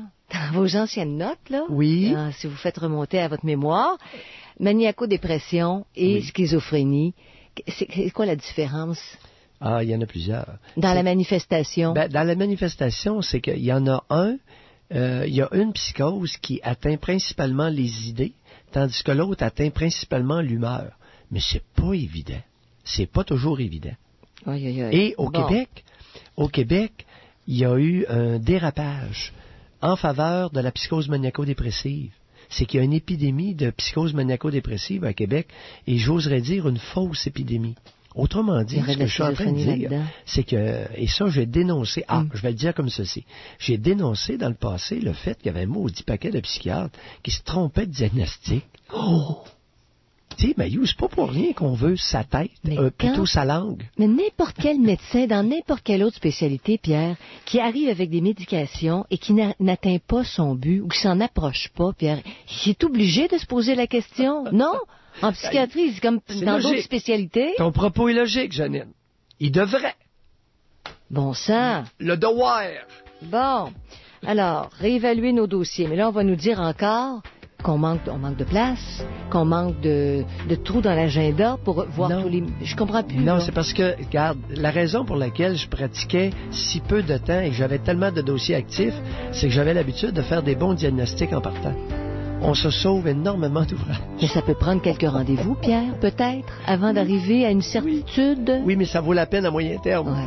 là, oui. Si vous faites remonter à votre mémoire, maniaco-dépression et schizophrénie, c'est quoi la différence? Ah, il y en a plusieurs. Dans la manifestation? Dans la manifestation, c'est qu'il y en a il y a une psychose qui atteint principalement les idées, tandis que l'autre atteint principalement l'humeur. Mais c'est pas évident. C'est pas toujours évident. Aïe, aïe, aïe. Et au Québec, il y a eu un dérapage en faveur de la psychose maniaco-dépressive. C'est qu'il y a une épidémie de psychose maniaco-dépressive à Québec, et j'oserais dire une fausse épidémie. Autrement dit, ce que je suis en train de dire, c'est que, et ça j'ai dénoncé, je vais le dire comme ceci, j'ai dénoncé dans le passé le fait qu'il y avait un maudit paquet de psychiatres qui se trompaient de diagnostic. Oh! Tu sais, Mayou, c'est pas pour rien qu'on veut sa tête, plutôt sa langue. Mais n'importe quel médecin, dans n'importe quelle autre spécialité, Pierre, qui arrive avec des médications et qui n'atteint pas son but ou qui s'en approche pas, Pierre, il est obligé de se poser la question, non? En psychiatrie, c'est comme dans d'autres spécialités. Ton propos est logique, Janine. Il devrait. Bon sang. Le devoir. Bon. Alors, réévaluer nos dossiers. Mais là, on va nous dire encore qu'on manque de place, qu'on manque de trous dans l'agenda pour voir tous les... Je comprends plus. Non, c'est parce que, regarde, la raison pour laquelle je pratiquais si peu de temps et que j'avais tellement de dossiers actifs, c'est que j'avais l'habitude de faire des bons diagnostics en partant. On se sauve énormément d'ouvrages. Mais ça peut prendre quelques rendez-vous, Pierre, peut-être, avant d'arriver à une certitude. Oui, mais ça vaut la peine à moyen terme. Ouais.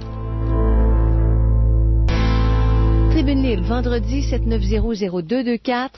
Tribune libre, vendredi 790-0224,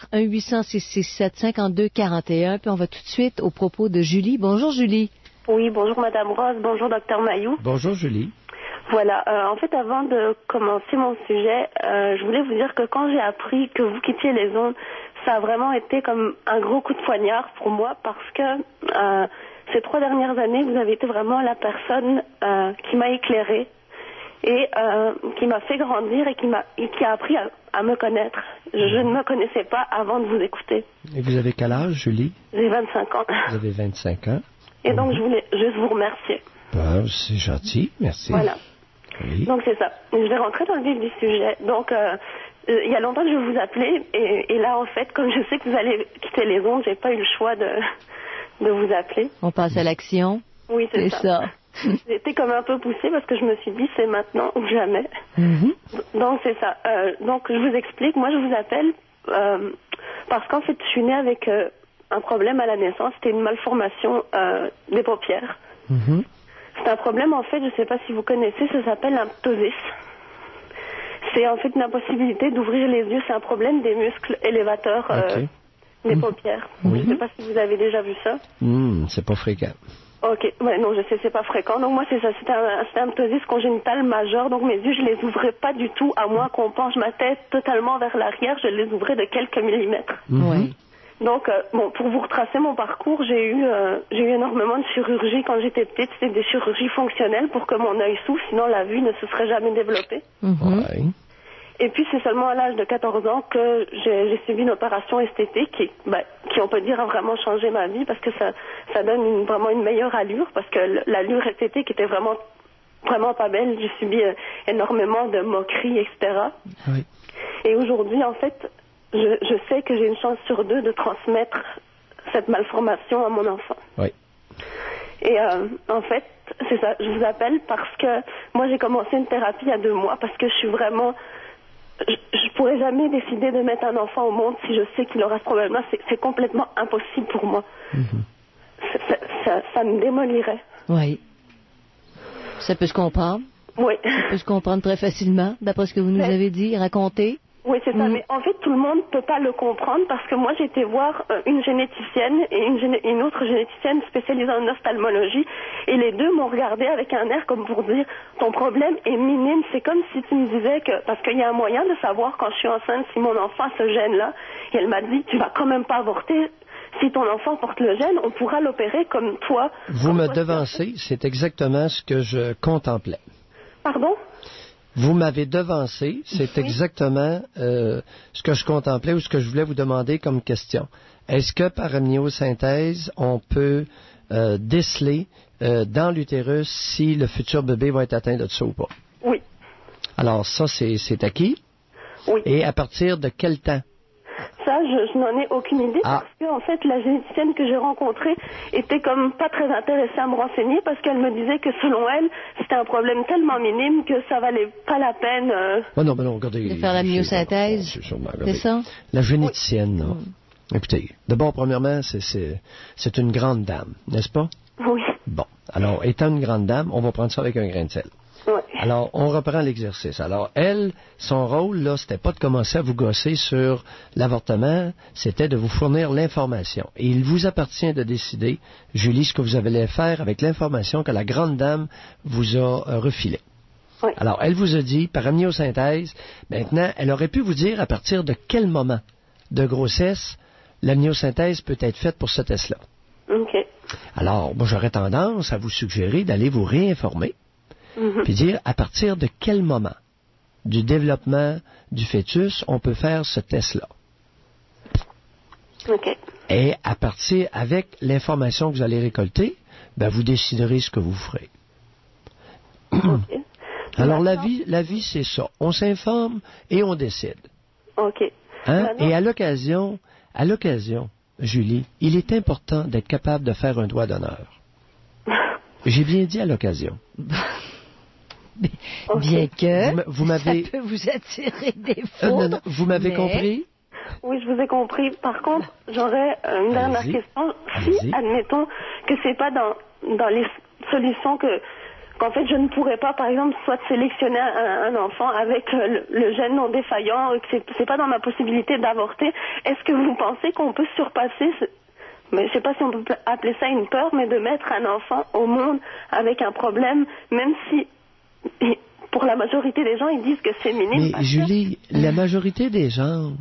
1-800-667-5241. Puis on va tout de suite au propos de Julie. Bonjour, Julie. Oui, bonjour, Madame Rose. Bonjour, Docteur Mayou. Bonjour, Julie. Voilà, en fait, avant de commencer mon sujet, je voulais vous dire que quand j'ai appris que vous quittiez les ondes, ça a vraiment été comme un gros coup de poignard pour moi parce que ces 3 dernières années, vous avez été vraiment la personne qui m'a éclairée et qui m'a fait grandir et qui a appris à me connaître. Je ne me connaissais pas avant de vous écouter. Et vous avez quel âge, Julie? J'ai 25 ans. Vous avez 25 ans. Et donc, je voulais juste vous remercier. C'est gentil, merci. Voilà. Oui. Donc, c'est ça. Je vais rentrer dans le vif du sujet. Donc, il y a longtemps que je vous appelais et là, en fait, comme je sais que vous allez quitter les ondes, j'ai pas eu le choix de vous appeler. On passe à l'action. Oui, c'est ça. J'ai été comme un peu poussée parce que je me suis dit c'est maintenant ou jamais. Mm-hmm. Donc c'est ça. Donc je vous explique. Moi je vous appelle parce qu'en fait je suis née avec un problème à la naissance. C'était une malformation des paupières. Mm-hmm. C'est un problème en fait. Je ne sais pas si vous connaissez. Ça s'appelle l'imptosis. C'est en fait une impossibilité d'ouvrir les yeux. C'est un problème des muscles élévateurs des paupières. Oui. Je ne sais pas si vous avez déjà vu ça. C'est pas fréquent. Ok, ouais, non, je sais, c'est pas fréquent. Donc moi, c'est ça, c'était un ptosis congénital majeur. Donc mes yeux, je les ouvrais pas du tout, à moins qu'on penche ma tête totalement vers l'arrière, je les ouvrais de quelques millimètres. Oui. Donc, pour vous retracer mon parcours, j'ai eu énormément de chirurgie quand j'étais petite. C'était des chirurgies fonctionnelles pour que mon œil s'ouvre, sinon la vue ne se serait jamais développée. Ouais. Et puis c'est seulement à l'âge de 14 ans que j'ai subi une opération esthétique qui on peut dire a vraiment changé ma vie parce que ça donne vraiment une meilleure allure parce que l'allure esthétique était vraiment pas belle. J'ai subi énormément de moqueries, etc. Oui. Et aujourd'hui, en fait, je sais que j'ai une chance sur 2 de transmettre cette malformation à mon enfant. Oui. Et en fait, c'est ça, je vous appelle parce que moi j'ai commencé une thérapie il y a 2 mois parce que je suis vraiment... pourrais jamais décider de mettre un enfant au monde si je sais qu'il aura ce problème-là. C'est complètement impossible pour moi. Ça me démolirait. Oui. Ça peut se comprendre. Oui. Ça peut se comprendre très facilement, d'après ce que vous nous avez dit, raconté. Oui, c'est ça. Mais en fait, tout le monde ne peut pas le comprendre parce que moi, j'ai été voir une généticienne et une autre généticienne spécialisée en ophtalmologie. Et les deux m'ont regardé avec un air comme pour dire, ton problème est minime. C'est comme si tu me disais que, parce qu'il y a un moyen de savoir quand je suis enceinte si mon enfant a ce gène-là. Et elle m'a dit, tu vas quand même pas avorter. Si ton enfant porte le gène, on pourra l'opérer comme toi. Vous me devancez, c'est exactement ce que je contemplais. Pardon? Vous m'avez devancé, c'est exactement ce que je contemplais ou ce que je voulais vous demander comme question. Est-ce que par amniosynthèse, on peut déceler dans l'utérus si le futur bébé va être atteint de ça ou pas? Oui. Alors ça, c'est acquis? Oui. Et à partir de quel temps? Ça, je n'en ai aucune idée parce que, en fait, la généticienne que j'ai rencontrée était comme pas très intéressée à me renseigner parce qu'elle me disait que, selon elle, c'était un problème tellement minime que ça valait pas la peine. Non, regardez. De faire la myosynthèse. C'est ça? La généticienne, là. Écoutez, d'abord, premièrement, c'est une grande dame, n'est-ce pas? Oui. Bon. Alors, étant une grande dame, on va prendre ça avec un grain de sel. Ouais. Alors, on reprend l'exercice. Alors, elle, son rôle, là, c'était pas de commencer à vous gosser sur l'avortement, c'était de vous fournir l'information. Et il vous appartient de décider, Julie, ce que vous allez faire avec l'information que la grande dame vous a refilée. Oui. Alors, elle vous a dit, par amniosynthèse, maintenant, elle aurait pu vous dire à partir de quel moment de grossesse l'amniosynthèse peut être faite pour ce test-là. OK. Alors, moi, j'aurais tendance à vous suggérer d'aller vous réinformer. Puis dire à partir de quel moment du développement du fœtus on peut faire ce test-là. OK. Et à partir, avec l'information que vous allez récolter, ben vous déciderez ce que vous ferez. OK. Alors la vie c'est ça. On s'informe et on décide. OK. Hein? Et à l'occasion, Julie, il est important d'être capable de faire un doigt d'honneur. J'ai bien dit à l'occasion. Bien que vous m'avez... ça peut vous attirer des foudres. Vous m'avez compris? Oui, je vous ai compris. Par contre, j'aurais une dernière question. Si, admettons que c'est pas dans les solutions qu'en fait je ne pourrais pas, par exemple, soit sélectionner un enfant avec le gène non défaillant, que c'est pas dans ma possibilité d'avorter, est-ce que vous pensez qu'on peut surpasser mais je sais pas si on peut appeler ça une peur, mais de mettre un enfant au monde avec un problème, même si pour la majorité des gens, ils disent que c'est minime. Mais Julie, la majorité des gens,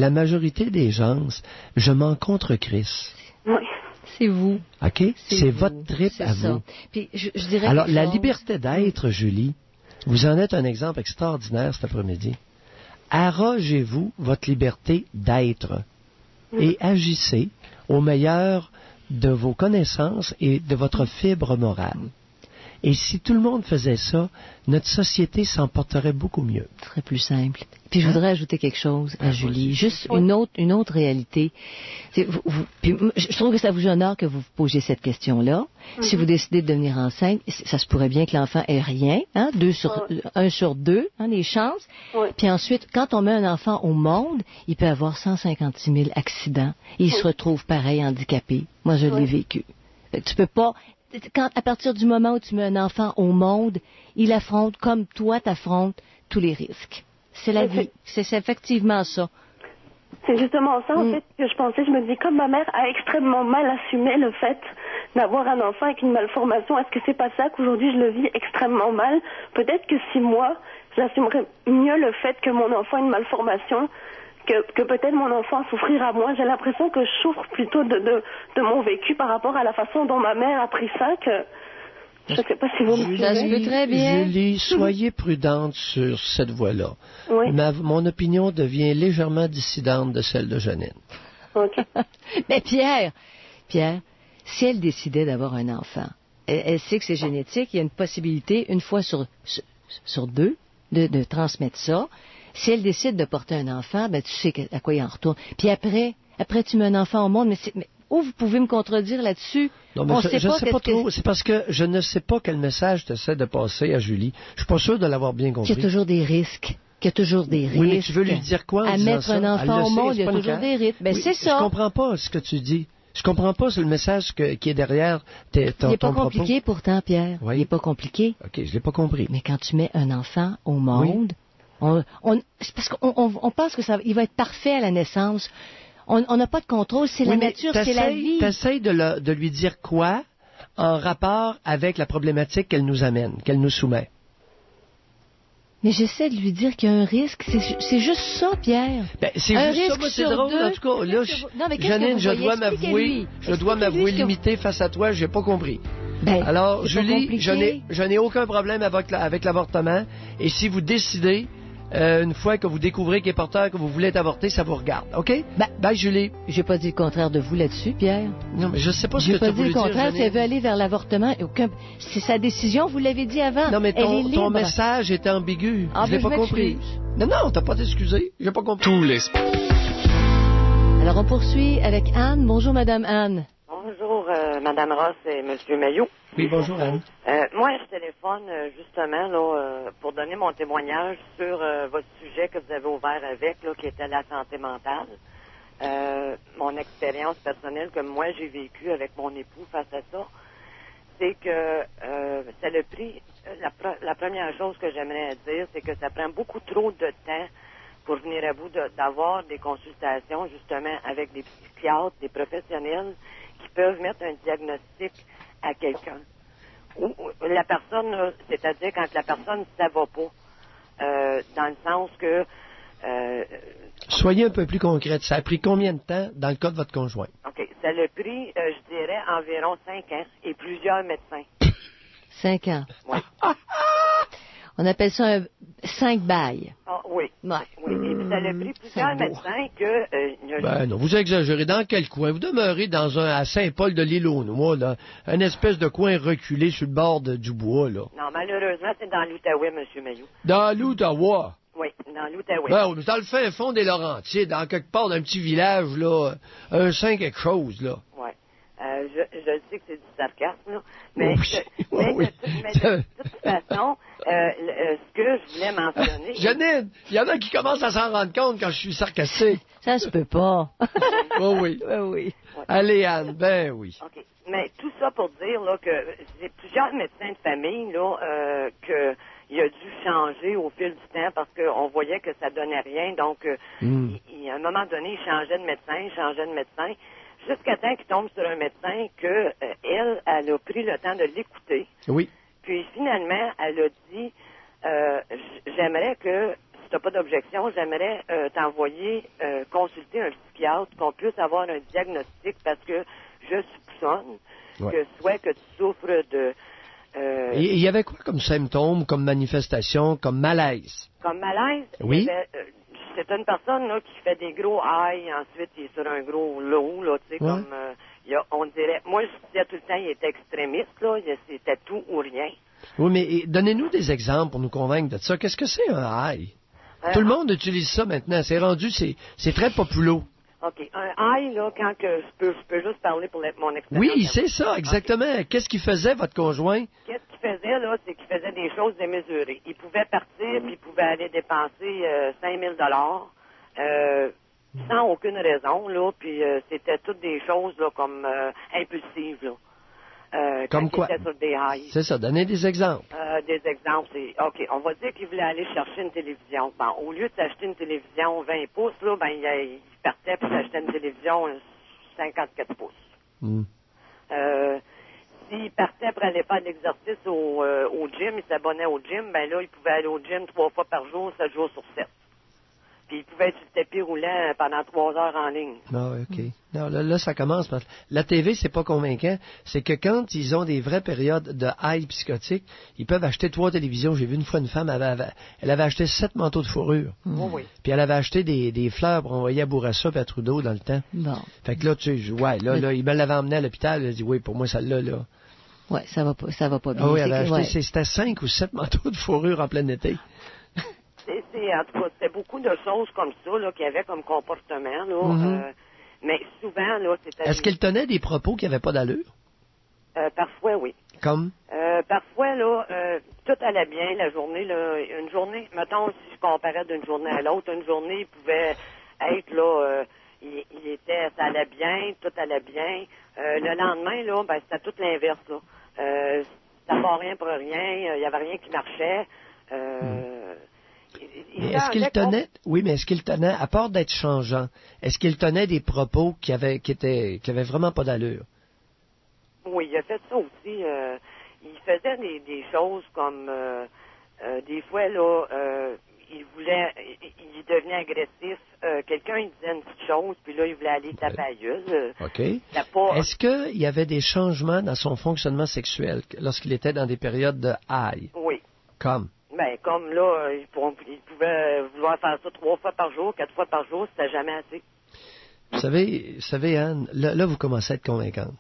je m'en contre-crisse. Oui. C'est vous. OK? C'est votre trip à ça. vous. Puis, je dirais alors, la liberté d'être, Julie, vous en êtes un exemple extraordinaire cet après-midi. Arrogez-vous votre liberté d'être et agissez au meilleur de vos connaissances et de votre fibre morale. Et si tout le monde faisait ça, notre société s'en porterait beaucoup mieux. Ce serait plus simple. Puis je voudrais ajouter quelque chose à Julie. Juste une autre réalité. Puis je trouve que ça vous honore que vous vous posiez cette question-là. Si vous décidez de devenir enceinte, ça se pourrait bien que l'enfant ait rien, hein, 1 sur 2, hein, les chances. Puis ensuite, quand on met un enfant au monde, il peut avoir 156 000 accidents. Et il se retrouve pareil handicapé. Moi, je l'ai vécu. Tu peux pas... à partir du moment où tu mets un enfant au monde, il affronte, comme toi t'affrontes, tous les risques. C'est la vie. C'est effectivement ça. C'est justement ça, en fait, que je pensais. Je me dis, comme ma mère a extrêmement mal assumé le fait d'avoir un enfant avec une malformation, est-ce que c'est pas ça qu'aujourd'hui je le vis extrêmement mal? Peut-être que si moi, j'assumerais mieux le fait que mon enfant a une malformation, que peut-être mon enfant souffrira moins. J'ai l'impression que je souffre plutôt de mon vécu par rapport à la façon dont ma mère a pris ça, que je ne sais pas si vous me suivez. Ça se peut très bien. Julie, soyez prudente sur cette voie-là. Oui. Mon opinion devient légèrement dissidente de celle de Janine. OK. Mais Pierre, si elle décidait d'avoir un enfant, elle sait que c'est génétique, il y a une possibilité, une fois sur 2, de transmettre ça. Si elle décide de porter un enfant, ben tu sais à quoi il en retourne. Puis après tu mets un enfant au monde, mais où vous pouvez me contredire là-dessus? Non, mais je ne sais pas trop. C'est parce que je ne sais pas quel message tu essaies de passer à Julie. Je suis pas sûr de l'avoir bien compris. Il y a toujours des risques. qu'il y a toujours des risques. Oui, mais tu veux lui dire quoi en à disant mettre ça? un enfant au monde, il y a toujours des risques. Ben, oui, c'est ça. Je comprends pas ce que tu dis. Je comprends pas le message qui est derrière ton propos. Il n'est pas compliqué pourtant, Pierre. Oui. Il n'est pas compliqué. OK, je l'ai pas compris. Mais quand tu mets un enfant au monde, c'est parce qu'on pense que il va être parfait à la naissance. On n'a pas de contrôle, c'est la nature, c'est la vie. T'essayes de lui dire quoi en rapport avec la problématique qu'elle nous amène, qu'elle nous soumet? Mais j'essaie de lui dire qu'il y a un risque. C'est juste ça, Pierre. Ben, c'est un juste risque ça, c'est sur drôle. deux. En tout cas, là, Janine, je dois m'avouer limité face à toi. J'ai pas compris. Ben, alors, Julie, je n'ai aucun problème avec l'avortement. Et si vous décidez, une fois que vous découvrez qu'il est porteur, que vous voulez être avorté, ça vous regarde. OK? Bye, Julie. J'ai pas dit le contraire de vous là-dessus, Pierre. Non, mais je sais pas ce que tu as voulu dire. J'ai pas dit le contraire. Si elle veut aller vers l'avortement, c'est sa décision, vous l'avez dit avant. Non, mais ton message était ambigu. Je l'ai pas compris. Non, t'as pas t'excuser. J'ai pas compris. Tous les... Alors, on poursuit avec Anne. Bonjour, Madame Anne. Bonjour, Madame Ross et Monsieur Maillot. Oui, bonjour, Anne. Moi, je téléphone justement là, pour donner mon témoignage sur votre sujet que vous avez ouvert avec, là, qui était la santé mentale. Mon expérience personnelle que moi j'ai vécue avec mon époux face à ça, c'est que ça le prix. La première chose que j'aimerais dire, c'est que ça prend beaucoup trop de temps pour venir à bout d'avoir des consultations justement avec des psychiatres, des professionnels qui peuvent mettre un diagnostic à quelqu'un. Ou la personne, c'est-à-dire quand la personne ça va pas, dans le sens que... Soyez un peu plus concrète. Ça a pris combien de temps dans le cas de votre conjoint? OK. Ça l'a pris, je dirais, environ 5 ans et plusieurs médecins. 5 ans. Oui. On appelle ça 5 bails. Ah, oui. Ouais. Oui. Et puis, ça l'a pris plusieurs médecins que... Ben non, vous exagérez. Dans quel coin? Vous demeurez à Saint-Paul-de-l'Île-aux-Noix, là. Un espèce de coin reculé sur le bord du bois, là. Non, malheureusement, c'est dans l'Outaouais, M. Maillot. Dans l'Outaouais? Oui, dans l'Outaouais. Ben, dans le fin fond des Laurentides, dans quelque part d'un petit village, là, un Saint quelque chose, là. Oui. Je sais que c'est du sarcasme, là, mais, oui. De toute façon, ce que je voulais mentionner... Janine, il y en a qui commencent à s'en rendre compte quand je suis sarcastique. Ça se peut pas. Oh oui. Ben oui. Allez, Anne, ben oui. OK. Mais tout ça pour dire là, que j'ai plusieurs médecins de famille là, qu'il a dû changer au fil du temps parce qu'on voyait que ça donnait rien. Donc, à un moment donné, il changeait de médecin, jusqu'à temps qu'il tombe sur un médecin que elle a pris le temps de l'écouter. Oui. Puis finalement, elle a dit, j'aimerais que, si tu n'as pas d'objection, j'aimerais t'envoyer consulter un psychiatre, qu'on puisse avoir un diagnostic parce que je soupçonne que soit que tu souffres de... Il y avait quoi comme symptômes, comme manifestation, comme malaise? Comme malaise? Oui. C'est une personne là, qui fait des gros highs, ensuite il est sur un gros low, là, tu sais, comme... on dirait... Moi, je disais tout le temps, il était extrémiste, là, c'était tout ou rien. Oui, mais donnez-nous des exemples pour nous convaincre de ça. Qu'est-ce que c'est un high? Tout le monde utilise ça maintenant. C'est rendu, c'est très populaire. OK. Un high, là, quand que je peux juste parler pour mon expérience. Oui, c'est ça, exactement. Okay. Qu'est-ce qu'il faisait, votre conjoint? Qu'est-ce qu'il faisait, là, c'est qu'il faisait des choses démesurées. Il pouvait partir, puis il pouvait aller dépenser 5 000 sans aucune raison, là, puis c'était toutes des choses, là, comme impulsives, là. Comme quoi? Sur des highs. C'est ça, donnez des exemples. Des exemples, c'est... OK, on va dire qu'il voulait aller chercher une télévision. Bon, au lieu de s'acheter une télévision 20 pouces, là, ben, il partait pour s'acheter une télévision 54 pouces. S'il partait pour aller faire de l'exercice au gym, il s'abonnait au gym, ben là, il pouvait aller au gym 3 fois par jour, 7 jours sur 7. Puis il pouvait être sur le tapis roulant pendant 3 heures en ligne. Ah, OK. Non, là, ça commence. Parce que la TV, c'est pas convaincant. C'est que quand ils ont des vraies périodes de high psychotique, ils peuvent acheter 3 télévisions. J'ai vu une fois une femme, elle avait acheté 7 manteaux de fourrure. Oui. Puis elle avait acheté des fleurs pour envoyer à Bourassa et à Trudeau dans le temps. Bon. Fait que là, tu sais, là, il me l'avait emmené à l'hôpital. Elle a dit, oui, pour moi, celle-là, là. Ouais, ça va pas bien. Ah oui, elle avait acheté, c'était 5 ou 7 manteaux de fourrure en plein été. En tout cas, c'était beaucoup de choses comme ça là, qu'il y avait comme comportement. Là, mais souvent, là, c'était... Est-ce qu'elle tenait des propos qui n'avaient pas d'allure? Parfois, oui. Comme? Parfois, là, tout allait bien la journée. Là, une journée, mettons, si je comparais d'une journée à l'autre, une journée, il pouvait être, là, ça allait bien, tout allait bien. Le lendemain, là, ben, c'était tout l'inverse, là. Ça va rien pour rien, il n'y avait rien qui marchait. Est-ce qu'il tenait, oui, mais est-ce qu'il tenait, à part d'être changeant, est-ce qu'il tenait des propos qui avaient vraiment pas d'allure? Oui, il a fait ça aussi. Il faisait des choses comme, des fois, là, il devenait agressif. Quelqu'un, il disait une petite chose, puis là, il voulait aller taper à gueule. OK. Est-ce qu'il y avait des changements dans son fonctionnement sexuel lorsqu'il était dans des périodes de high? Oui. Comme? Ben, comme là, il pouvait vouloir faire ça 3 fois par jour, 4 fois par jour, c'était jamais assez. Vous savez, Anne, là, vous commencez à être convaincante.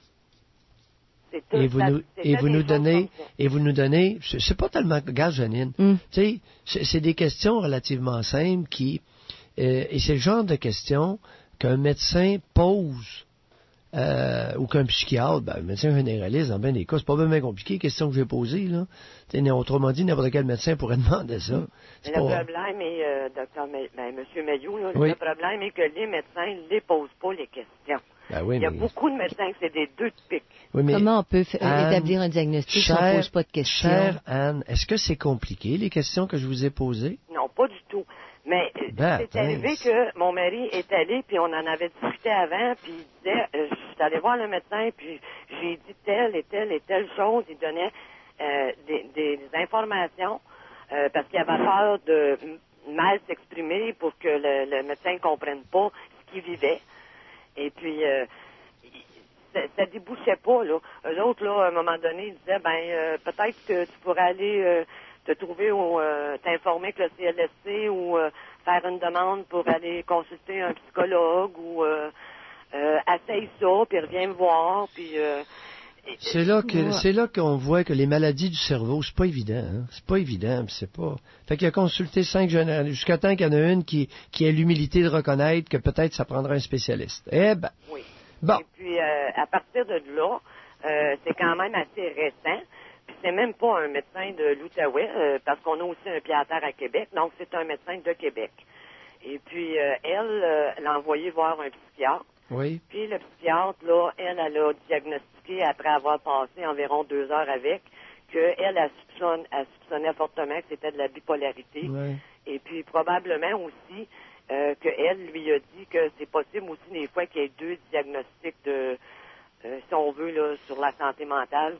Et vous nous donnez, c'est pas tellement, regarde, Janine, tu sais, c'est des questions relativement simples et c'est le genre de questions qu'un médecin pose, ou qu'un psychiatre, un médecin généraliste, dans bien des cas, c'est pas bien compliqué, question que j'ai posée, là. Autrement dit, n'importe quel médecin pourrait demander ça. Le problème est, docteur, monsieur Mailloux, là, le problème est que les médecins ne les posent pas les questions. Ben oui, il y a beaucoup de médecins que c'est des deux de pique. Oui, comment on peut établir un diagnostic si on ne pose pas de questions? Chère Anne, est-ce que c'est compliqué, les questions que je vous ai posées? Non, pas du tout. Mais c'est arrivé que mon mari est allé, puis on en avait discuté avant, puis il disait, je suis allé voir le médecin, puis j'ai dit telle et telle et telle chose. Il donnait des informations parce qu'il avait peur de mal s'exprimer pour que le médecin ne comprenne pas ce qu'il vivait. Et puis, ça débouchait pas, là. Eux autres, là, à un moment donné, ils disaient, peut-être que tu pourrais aller te trouver ou t'informer avec le CLSC ou faire une demande pour aller consulter un psychologue ou essaye ça, puis reviens me voir, puis... c'est là qu'on voit que les maladies du cerveau, c'est pas évident, hein? C'est pas évident, puis c'est pas... Fait qu'il a consulté 5 généralistes, jusqu'à temps qu'il y en a une qui ait l'humilité de reconnaître que peut-être ça prendra un spécialiste. Eh ben... Oui. Bon. Et puis, à partir de là, c'est quand même assez récent, puis c'est même pas un médecin de l'Outaouais, parce qu'on a aussi un pied-à-terre à Québec, donc c'est un médecin de Québec. Et puis, elle l'a envoyé voir un psychiatre. Oui. Puis le psychiatre, là, elle a diagnostiqué, après avoir passé environ 2 heures avec, qu'elle soupçonnait fortement que c'était de la bipolarité. Oui. Et puis probablement aussi qu'elle lui a dit que c'est possible aussi des fois qu'il y ait 2 diagnostics de, si on veut, là, sur la santé mentale.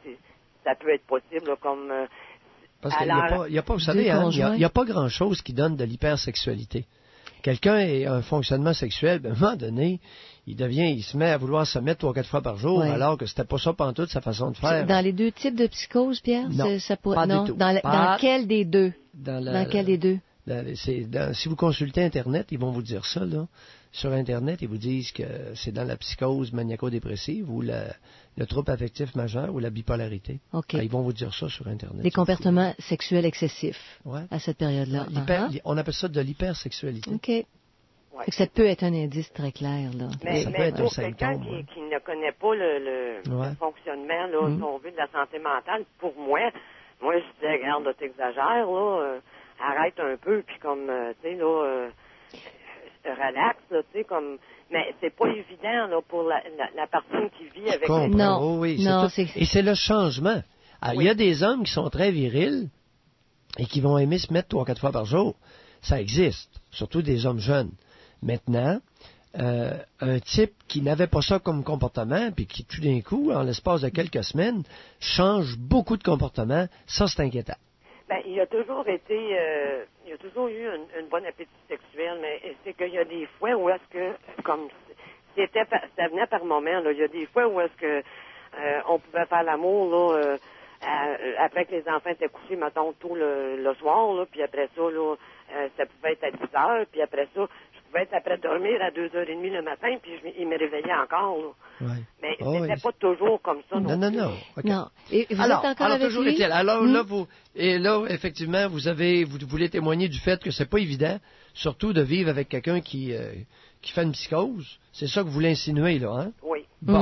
Ça peut être possible, là, comme... Parce qu'il n'y a pas, vous savez, hein, il n'y a pas grand-chose qui donne de l'hypersexualité. Quelqu'un a un fonctionnement sexuel, à un moment donné, il se met à vouloir se mettre 3 ou 4 fois par jour, alors que c'était pas ça pantoute sa façon de faire. Dans les 2 types de psychose, Pierre? Non, pas du tout. Dans quel des 2? Dans quel des 2? Si vous consultez Internet, ils vont vous dire ça, là. Sur Internet, ils vous disent que c'est dans la psychose maniaco-dépressive ou le trouble affectif majeur ou la bipolarité. Okay. Ils vont vous dire ça sur Internet. Les comportements sexuels excessifs à cette période-là. On appelle ça de l'hypersexualité. OK. Ouais. Ça peut être un indice très clair, là. Mais pour quelqu'un qui ne connaît pas le fonctionnement, là, si on veut, de la santé mentale, pour moi, je disais, regarde, là, t'exagères, là, arrête un peu, puis comme, tu sais, là, relax, là, tu sais, comme... Mais c'est pas évident, là, pour la personne qui vit avec... Non, et c'est le changement. Alors, il y a des hommes qui sont très virils et qui vont aimer se mettre 3 ou 4 fois par jour. Ça existe, surtout des hommes jeunes. Maintenant, un type qui n'avait pas ça comme comportement, puis qui, tout d'un coup, en l'espace de quelques semaines, change beaucoup de comportement, ça, c'est inquiétant. Ben, il a toujours été, il a toujours eu une bonne appétit sexuel, mais c'est qu'il y a des fois où est-ce que, comme, ça venait par moment, là, il y a des fois où est-ce que on pouvait faire l'amour, là, après que les enfants étaient couchés, mettons, tôt le soir, là, puis après ça, là, ça pouvait être à 10 heures, puis après ça, je pouvais être après dormir à 2h30 le matin, puis il me réveillait encore, là. Ouais. Mais c'était pas toujours comme ça. Non. Okay. Non. Et vous êtes encore avec toujours lui? Alors là, effectivement, vous voulez témoigner du fait que c'est pas évident, surtout de vivre avec quelqu'un qui fait une psychose. C'est ça que vous voulez insinuer, là, hein? Oui. Bon.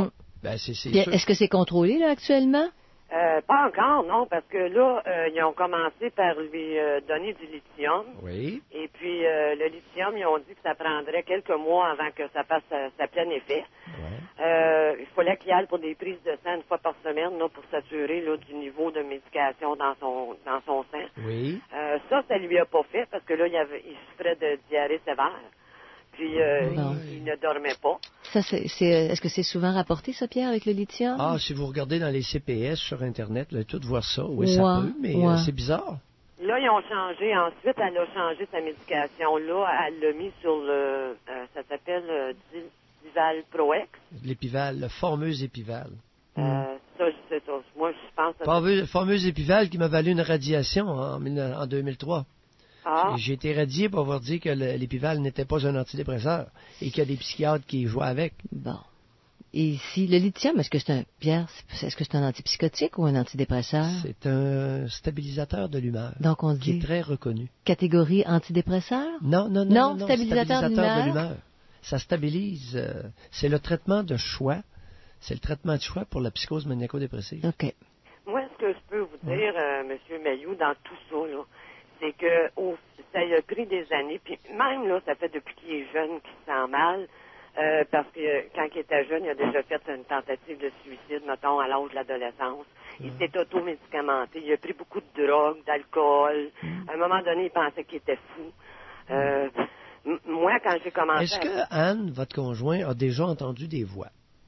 Ben, c'est sûr. Est-ce que c'est contrôlé, là, actuellement? Pas encore, non, parce que là, ils ont commencé par lui donner du lithium. Oui. Et puis, le lithium, ils ont dit que ça prendrait quelques mois avant que ça fasse sa plein effet. Ouais. Il fallait qu'il aille pour des prises de sang une fois par semaine, là, pour s'assurer, là, du niveau de médication dans son sang. Oui. Ça lui a pas fait, parce que là, il souffrait de diarrhée sévère. Puis, il ne dormait pas. Ça, est-ce que c'est souvent rapporté, ça, Pierre, avec le lithium? Ah, si vous regardez dans les CPS sur Internet, vous allez tout voir ça. Oui, ça peut, mais c'est bizarre. Là, ils ont changé. Ensuite, elle a changé sa médication. Là, elle l'a mis sur le... ça s'appelle Dival Proex. L'épival, le fameux épival. Ça, c'est ça. Moi, je pense... Fameux épival qui m'a valu une radiation en 2003. Ah. J'ai été radié pour avoir dit que l'épival n'était pas un antidépresseur et qu'il y a des psychiatres qui jouent avec. Bon. Et ici, le lithium, est-ce que c'est un antipsychotique ou un antidépresseur? C'est un stabilisateur de l'humeur. Donc on dit. Qui est très reconnu. Catégorie antidépresseur? Non, stabilisateur de l'humeur. Ça stabilise. C'est le traitement de choix. C'est le traitement de choix pour la psychose maniaco-dépressive. OK. Moi, ce que je peux vous dire, M. Mailloux, dans tout ça, là, c'est que ça a pris des années, puis même là, ça fait depuis qu'il est jeune qu'il se sent mal, parce que quand il était jeune, il a déjà fait une tentative de suicide, mettons, à l'âge de l'adolescence. Il s'est auto-médicamenté, il a pris beaucoup de drogue, d'alcool. À un moment donné, il pensait qu'il était fou. Moi, quand j'ai commencé... Est-ce que Anne, votre conjoint, a déjà entendu des voix?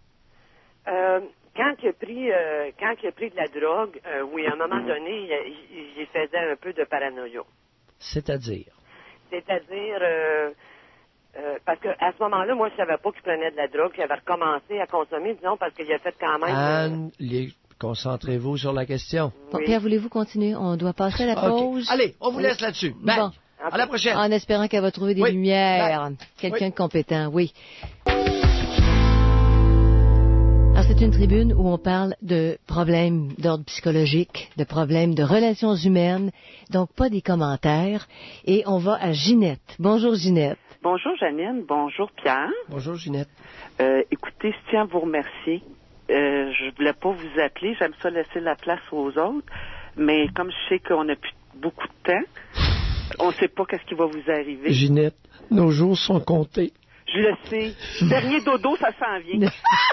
Quand il a pris de la drogue, oui, à un moment donné, il faisait un peu de paranoïa. C'est-à-dire? Parce qu'à ce moment-là, moi, je savais pas qu'il prenait de la drogue, qu'il avait recommencé à consommer, disons, parce qu'il a fait quand même... Anne, concentrez-vous sur la question. Bon, Pierre, voulez-vous continuer? On doit passer à la pause. Allez, on vous laisse là-dessus. Bon. À la prochaine. En espérant qu'elle va trouver des lumières. Quelqu'un de compétent, oui. Alors, c'est une tribune où on parle de problèmes d'ordre psychologique, de problèmes de relations humaines, donc pas des commentaires. Et on va à Ginette. Bonjour, Ginette. Bonjour, Janine. Bonjour, Pierre. Bonjour, Ginette. Écoutez, je tiens à vous remercier. Je voulais pas vous appeler. J'aime ça laisser la place aux autres. Mais comme je sais qu'on n'a plus beaucoup de temps, on ne sait pas qu'est-ce qui va vous arriver. Ginette, nos jours sont comptés. Je le sais. Dernier dodo, ça s'en vient.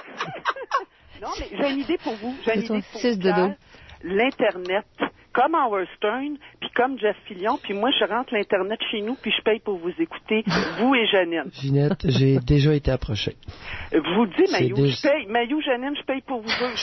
Non, mais j'ai une idée pour vous. J'ai une idée pour vous. L'Internet, comme Howard Stern, puis comme Jeff Fillion, puis moi, je rentre l'Internet chez nous, puis je paye pour vous écouter, vous et Janine. Ginette, j'ai déjà été approché. Vous dites, Maillot, je paye. Maillot, Janine, je paye pour vous deux.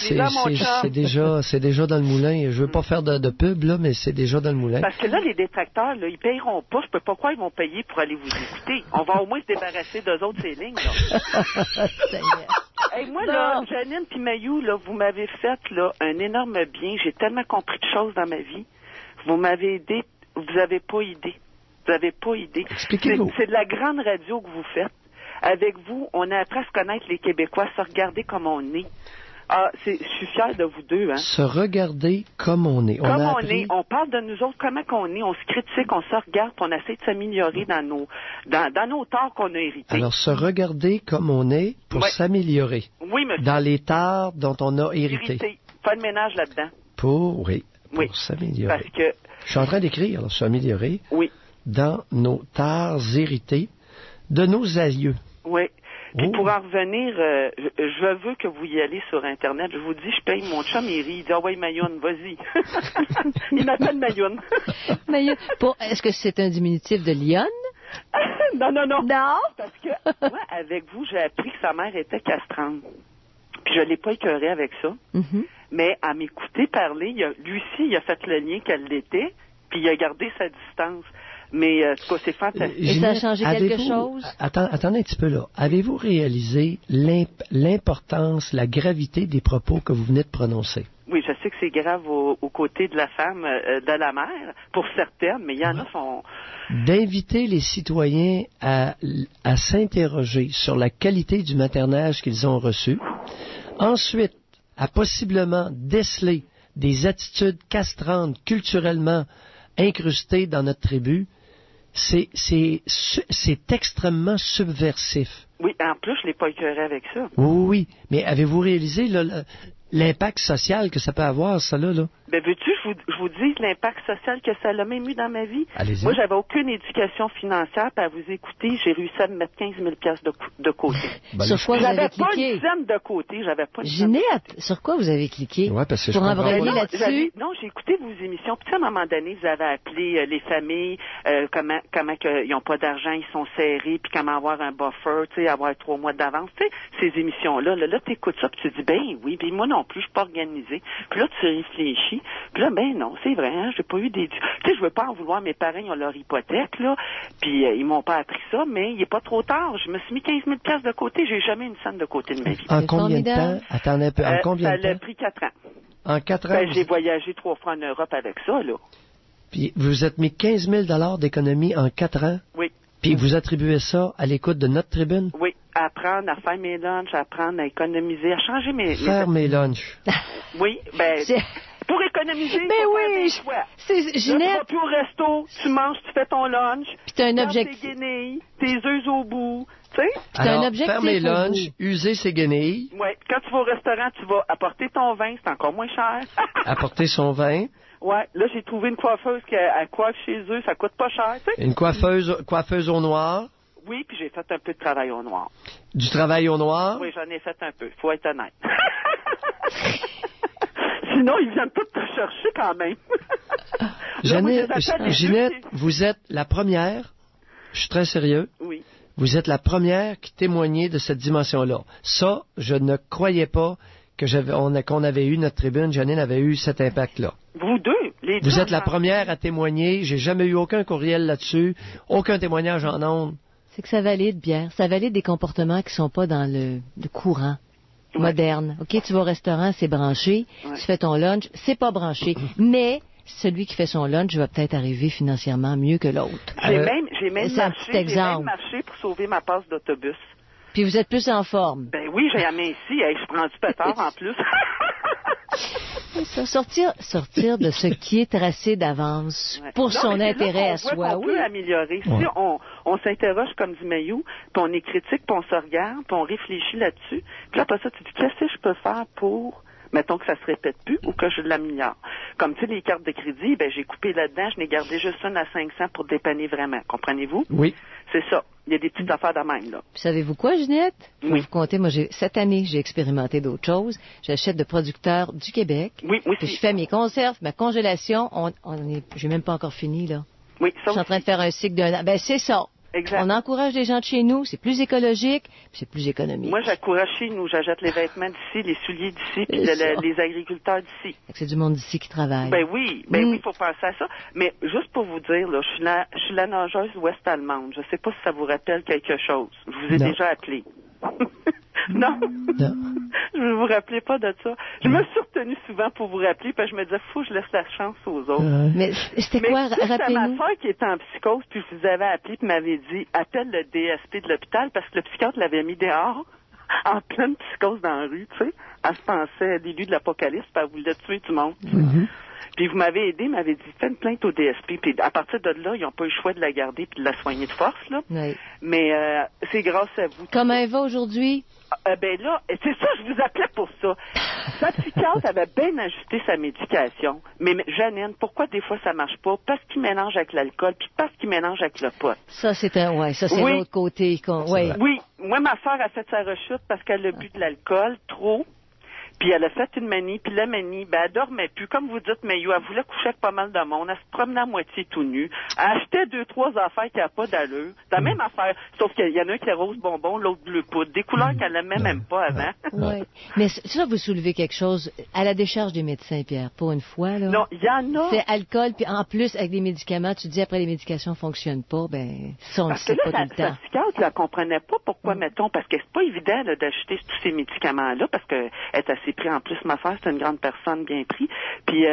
C'est déjà dans le moulin. Je veux pas faire de pub, là, mais c'est déjà dans le moulin. Parce que là, les détracteurs, là, ils payeront pas. Je peux pas croire qu'ils vont payer pour aller vous écouter. On va au moins se débarrasser d'eux autres, ces lignes, là. Hey, moi, là, Janine puis Maillot, là, vous m'avez fait, là, un énorme bien. J'ai tellement compris de choses dans ma vie. Vous m'avez aidé. Vous avez pas idée. Vous avez pas idée. Expliquez-vous. C'est de la grande radio que vous faites. Avec vous, on a appris à se connaître les Québécois, se regarder comme on est. Ah, je suis fière de vous deux, hein. Se regarder comme on est. On parle de nous autres, comment qu'on est, on se critique, on se regarde, puis on essaie de s'améliorer dans nos torts qu'on a hérités. Alors, se regarder comme on est pour s'améliorer. Oui, monsieur. Dans les torts dont on a hérité. Pas de ménage là-dedans. Pour s'améliorer. Parce que... Je suis en train d'écrire, là, s'améliorer. Oui. Dans nos torts hérités de nos aïeux. Oui. Puis pour en revenir, je veux que vous y allez sur Internet. Je vous dis, je paye mon chum, il rit. Il dit, ah ouais, Mayoune, vas-y. Il m'appelle Mayoune. Mayoune. Est-ce que c'est un diminutif de Lyon? Non. Non? Parce que moi, avec vous, j'ai appris que sa mère était castrante. Puis je l'ai pas écœurée avec ça. Mm-hmm. Mais à m'écouter parler, lui aussi, il a fait le lien qu'elle l'était, puis il a gardé sa distance. Mais c'est fantastique. Et ça a changé quelque chose? Attendez un petit peu là. Avez-vous réalisé l'importance, la gravité des propos que vous venez de prononcer? Oui, je sais que c'est grave aux côtés de la femme, de la mère, pour certaines, mais il y en a qui sont... D'inviter les citoyens à s'interroger sur la qualité du maternage qu'ils ont reçu. Ensuite, à possiblement déceler des attitudes castrantes culturellement incrustées dans notre tribu. c'est extrêmement subversif. Oui, en plus, je l'ai pas écœuré avec ça. Oui. Mais avez-vous réalisé l'impact social que ça peut avoir, ça là? Ben, veux-tu, je vous dis l'impact social que ça a même eu dans ma vie. Allez-y. Moi, j'avais aucune éducation financière, puis à vous écouter, j'ai réussi à me mettre 15 000 de côté. Sur quoi vous avez cliqué? J'avais pas une scène de côté, j'avais pas une Ginette, sur quoi vous avez cliqué? Ouais, parce que pour embrayer là-dessus? Non, j'ai écouté vos émissions, puis à un moment donné, vous avez appelé les familles, comment ils n'ont pas d'argent, ils sont serrés, puis comment avoir un buffer, tu sais, avoir 3 mois d'avance, tu sais, ces émissions-là, là t'écoutes ça, puis tu dis, ben oui, puis moi non plus, je suis pas organisée. Puis là, tu réfléchis, puis là, ben non, c'est vrai, hein, j'ai pas eu des... Tu sais, je veux pas en vouloir, mes parents, ils ont leur hypothèque, là, puis ils m'ont pas appris ça, mais il est pas trop tard. Je me suis mis 15 000 de côté, j'ai jamais une scène de côté de ma vie. En combien de temps? Attendez un peu, en combien de temps? Ça a pris 4 ans. En 4 ans? Ben, j'ai voyagé 3 fois en Europe avec ça, là. Puis vous êtes mis 15 000 d'économie en 4 ans? Oui. Puis vous attribuez ça à l'écoute de notre tribune? Oui, à apprendre à faire mes lunchs, à apprendre à économiser, à changer mes lunchs. Oui, ben... Pour économiser, ben oui, Ginette. Tu vas plus au resto, tu manges, tu fais ton lunch. Puis t'as un objectif. Tes guenilles, tes œufs au bout, tu sais. Alors, faire mes lunchs, user ses guenilles. Oui, quand tu vas au restaurant, tu vas apporter ton vin, c'est encore moins cher. Apporter son vin. Ouais, là, j'ai trouvé une coiffeuse qui coiffe chez eux, ça coûte pas cher, tu sais. Une coiffeuse au noir. Oui, puis j'ai fait un peu de travail au noir. Du travail au noir? Oui, j'en ai fait un peu, faut être honnête. Sinon, ils viennent tous te chercher quand même. Ginette, vous êtes la première, je suis très sérieux, oui. Vous êtes la première qui témoignait de cette dimension-là. Ça, je ne croyais pas qu'on avait eu, notre tribune, Janine avait eu cet impact-là. Vous deux, les deux. Vous êtes la première à témoigner, j'ai jamais eu aucun courriel là-dessus, aucun témoignage en ondes. C'est que ça valide, Pierre, ça valide des comportements qui sont pas dans le courant. Moderne. OK, tu vas au restaurant, c'est branché. Ouais. Tu fais ton lunch, c'est pas branché. Mais celui qui fait son lunch va peut-être arriver financièrement mieux que l'autre. J'ai même marché pour sauver ma passe d'autobus. Puis vous êtes plus en forme. Ben oui, j'ai la main ici. Je prends du pétard en plus. Ça, sortir de ce qui est tracé d'avance pour son intérêt à soi. On peut améliorer. Si on s'interroge, comme dit Mayou, puis on est critique, puis on se regarde, puis on réfléchit là-dessus, puis là, après ça, tu dis, qu'est-ce que je peux faire pour, mettons que ça se répète plus ou que je l'améliore. Comme tu sais, les cartes de crédit, ben j'ai coupé là-dedans, je n'ai gardé juste une à 500 pour dépanner vraiment. Comprenez-vous? Oui. C'est ça. Il y a des petites affaires de même, là. Puis savez-vous quoi, Ginette? Oui. Vous comptez, moi, cette année, j'ai expérimenté d'autres choses. J'achète de producteurs du Québec. Oui, puis je fais mes conserves, ma congélation. J'ai même pas encore fini, là. Oui, ça je suis en train de faire un cycle d'un an. Ben, c'est ça. Exact. On encourage les gens de chez nous, c'est plus écologique, puis c'est plus économique. Moi, j'encourage chez nous. J'achète les vêtements d'ici, les souliers d'ici, puis les agriculteurs d'ici. C'est du monde d'ici qui travaille. Ben oui, il faut penser à ça. Mais juste pour vous dire, là, je suis la nageuse ouest-allemande. Je sais pas si ça vous rappelle quelque chose. Je vous ai déjà appelé. Non. Je ne vous rappelais pas de ça. Je me suis retenue souvent pour vous rappeler, puis je me disais, faut que je laisse la chance aux autres. Mais c'était quoi, rappelez-nous? C'est ma soeur qui était en psychose, puis je vous avais appelé, puis m'avait dit, appelle le DSP de l'hôpital, parce que le psychiatre l'avait mis dehors, en pleine psychose dans la rue, tu sais. Elle se pensait l'élu de l'apocalypse, puis elle voulait tuer tout le monde. Puis vous m'avez aidé, m'avez dit, fais une plainte au DSP. Puis à partir de là, ils n'ont pas eu le choix de la garder puis de la soigner de force, là. Oui. Mais c'est grâce à vous. Comment elle va aujourd'hui? Ben là, c'est ça, je vous appelais pour ça. Sa psychiatre avait bien ajusté sa médication. Mais Janine, pourquoi des fois ça marche pas? Parce qu'il mélange avec l'alcool, puis parce qu'il mélange avec le pot. Ça, c'est l'autre côté. Oui. Moi, ma soeur a fait sa rechute parce qu'elle a bu de l'alcool trop. Puis elle a fait une manie, puis la manie, ben elle dormait plus. Comme vous dites, Mayou, elle voulait coucher avec pas mal de monde. Elle se promenait à moitié tout nue. Elle achetait 2-3 affaires qui n'avaient pas d'allure. C'est la même affaire, sauf qu'il y en a un qui est rose bonbon, l'autre bleu poudre. Des couleurs qu'elle n'aimait même pas avant. Oui. Mais ça, vous soulevez quelque chose à la décharge des médecins, Pierre, pour une fois, là. Non, il y en a. C'est alcool, puis en plus, avec des médicaments, tu dis après les médications ne fonctionnent pas, ben, ça, on le sait pas tout le temps. La psychiatre, elle comprenait pas pourquoi, mettons, parce que c'est pas évident là, d'acheter tous ces médicaments-là, parce que elle est assez pris en plus, ma soeur, c'est une grande personne bien pris. Puis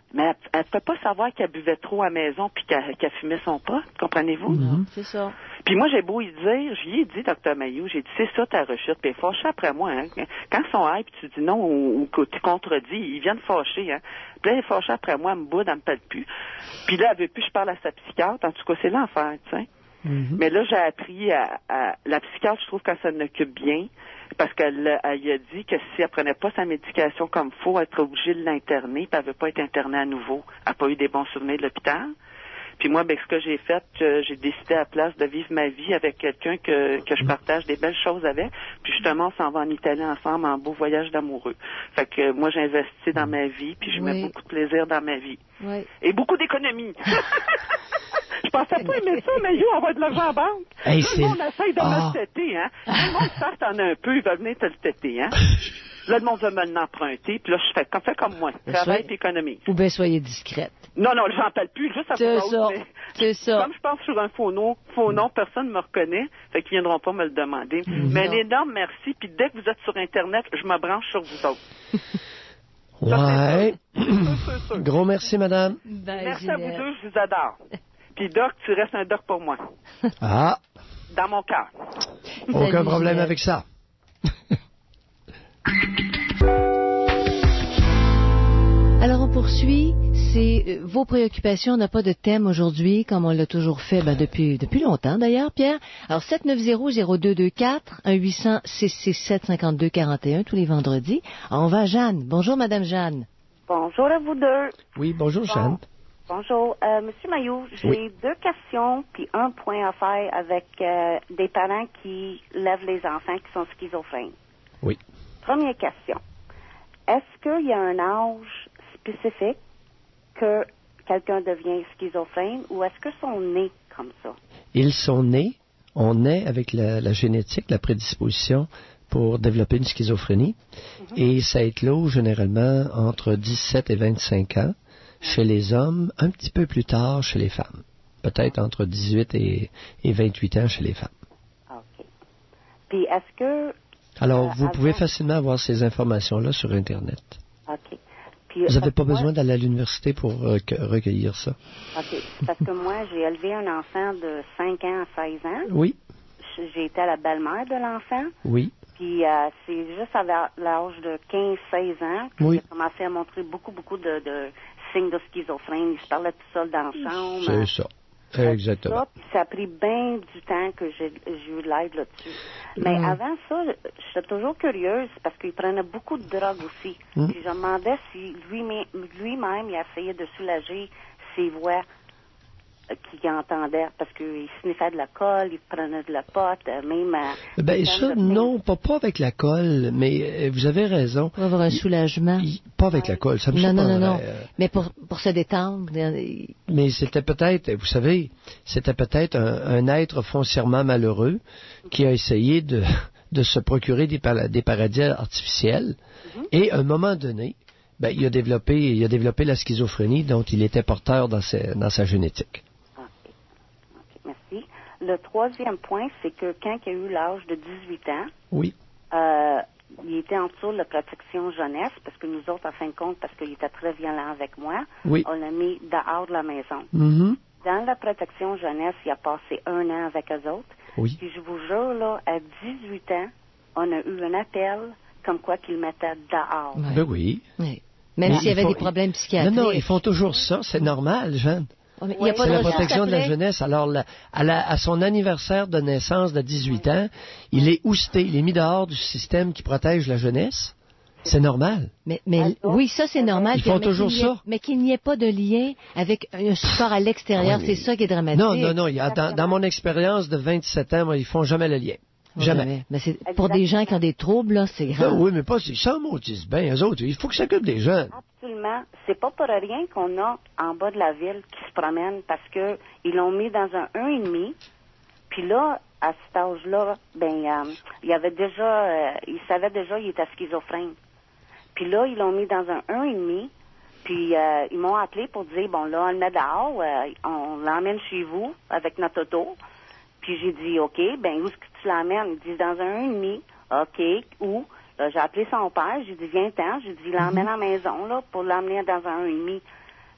Mais elle ne peut pas savoir qu'elle buvait trop à la maison puis qu'elle fumait son pot, comprenez-vous? Mm-hmm. C'est ça. Puis moi, j'ai beau y dire, j'y ai dit, Dr. Mayou, j'ai dit, c'est ça ta rechute, puis elle est fâchée après moi, hein. Quand ils sont high, puis tu dis non ou que tu contredis, ils viennent fâcher, hein. Puis là, elle est fâchée après moi, elle me boude, elle me pèle plus. Puis là, elle veut plus que je parle à sa psychiatre, en tout cas, c'est l'enfer, tu sais. Mm-hmm. Mais là, j'ai appris à la psychiatre, je trouve qu'elle s'en occupe bien, parce qu'elle a dit que si elle prenait pas sa médication comme il faut, elle serait obligée de l'interner, puis elle veut pas être internée à nouveau. Elle n'a pas eu des bons souvenirs de l'hôpital. Puis moi, ben, ce que j'ai fait, j'ai décidé à la place de vivre ma vie avec quelqu'un que je partage des belles choses avec. Puis justement, on s'en va en Italie ensemble en beau voyage d'amoureux. Fait que moi, j'ai investi dans ma vie, puis je mets beaucoup de plaisir dans ma vie. Oui. Et beaucoup d'économies. Je pensais pas aimer ça, mais on va de l'argent en banque. Hey, tout le monde essaye de me le têter, hein. Tout le monde sort en un peu, il va venir te le têter, hein. Là, le monde veut me l'emprunter, puis là, je fais comme moi. Travail et économie. Ou bien soyez discrète. Non, j'en parle plus, juste à C'est propos. ça. C'est ça. Comme je pense sur un faux nom, personne ne me reconnaît, fait qu'ils viendront pas me le demander. Mais un énorme merci, puis dès que vous êtes sur Internet, je me branche sur vous autres. Ouais. Gros merci, madame. Merci à vous deux, je vous adore. Puis Doc, tu restes un Doc pour moi. Ah. Dans mon cœur. Aucun problème avec ça. Alors on poursuit, c'est vos préoccupations, on n'a pas de thème aujourd'hui, comme on l'a toujours fait depuis longtemps d'ailleurs, Pierre. Alors 790-0224, 1-800-667-5241 tous les vendredis. Alors, on va à Jeanne. Bonjour Madame Jeanne. Bonjour à vous deux. Oui, bonjour Jeanne. Bonjour. Monsieur Mayou, j'ai deux questions puis un point à faire avec des parents qui lèvent les enfants qui sont schizophrènes. Oui. Première question. Est-ce qu'il y a un âge spécifique que quelqu'un devient schizophrène ou est-ce qu'ils sont nés comme ça? Ils sont nés. On naît avec la génétique, la prédisposition pour développer une schizophrénie. Et ça éclot généralement entre 17 et 25 ans chez les hommes, un petit peu plus tard chez les femmes. Peut-être entre 18 et 28 ans chez les femmes. OK. Puis est-ce que... Alors, vous pouvez facilement avoir ces informations-là sur Internet. OK. Puis, vous n'avez pas besoin d'aller à l'université pour recueillir ça. OK. Parce que moi, j'ai élevé un enfant de 5 ans à 16 ans. Oui. J'ai été la belle-mère de l'enfant. Oui. Puis c'est juste à l'âge de 15-16 ans que j'ai commencé à montrer beaucoup de signes de schizophrène. Il se parlait tout seul dans la chambre. C'est ça. Exactement. Ça a pris bien du temps que j'ai eu de l'aide là-dessus. Mais avant ça, j'étais toujours curieuse parce qu'il prenait beaucoup de drogue aussi. Puis je me demandais si lui-même il essayait de soulager ses voix qu'il entendait parce qu'il sniffait de la colle, il prenait de la pote, même... non, pas avec la colle, mais vous avez raison. Pour avoir un soulagement. Pas avec la colle, ça me surprendrait. Non. Mais pour se détendre. Mais c'était peut-être, vous savez, un être foncièrement malheureux qui a essayé de se procurer des paradis artificiels et à un moment donné, il a développé la schizophrénie dont il était porteur dans sa génétique. Merci. Le troisième point, c'est que quand il a eu l'âge de 18 ans, il était en dessous de la protection jeunesse, parce que nous autres, en fin de compte, parce qu'il était très violent avec moi, on l'a mis dehors de la maison. Dans la protection jeunesse, il a passé 1 an avec eux autres. Oui. Puis je vous jure, là, à 18 ans, on a eu un appel comme quoi qu'il mettait dehors. Oui. Même s'il y avait des problèmes psychiatriques. Non, ils font toujours ça, c'est normal, Jeanne. Il y a pas c'est de la protection de la jeunesse. Alors, à son anniversaire de naissance de 18 ans, il est ousté, il est mis dehors du système qui protège la jeunesse. C'est normal. Mais oui, ça, c'est normal. Ils font toujours ça. Mais qu'il n'y ait pas de lien avec un support à l'extérieur, c'est ça qui est dramatique. Non. Dans mon expérience de 27 ans, moi, ils font jamais le lien. Jamais. Mais c'est pour des gens qui ont des troubles, là, c'est grave. Oui, mais pas ça, moi, disent bien, eux autres, il faut qu'ils s'occupent des jeunes. Absolument. C'est pas pour rien qu'on a en bas de la ville qui se promènent parce que ils l'ont mis dans un 1,5. Puis là, à cet âge-là, il avait déjà, il savait déjà qu'il était schizophrène. Puis là, ils l'ont mis dans un 1,5. Puis ils m'ont appelé pour dire, bon, là, on le met dehors, on l'emmène chez vous avec notre auto. Puis j'ai dit, OK, où est-ce que tu l'emmènes? Il dit, dans un 1,5. OK, où? Là, j'ai appelé son père, j'ai dit, viens-t'en. J'ai dit, l'emmène à la maison, là, pour l'emmener dans un 1,5.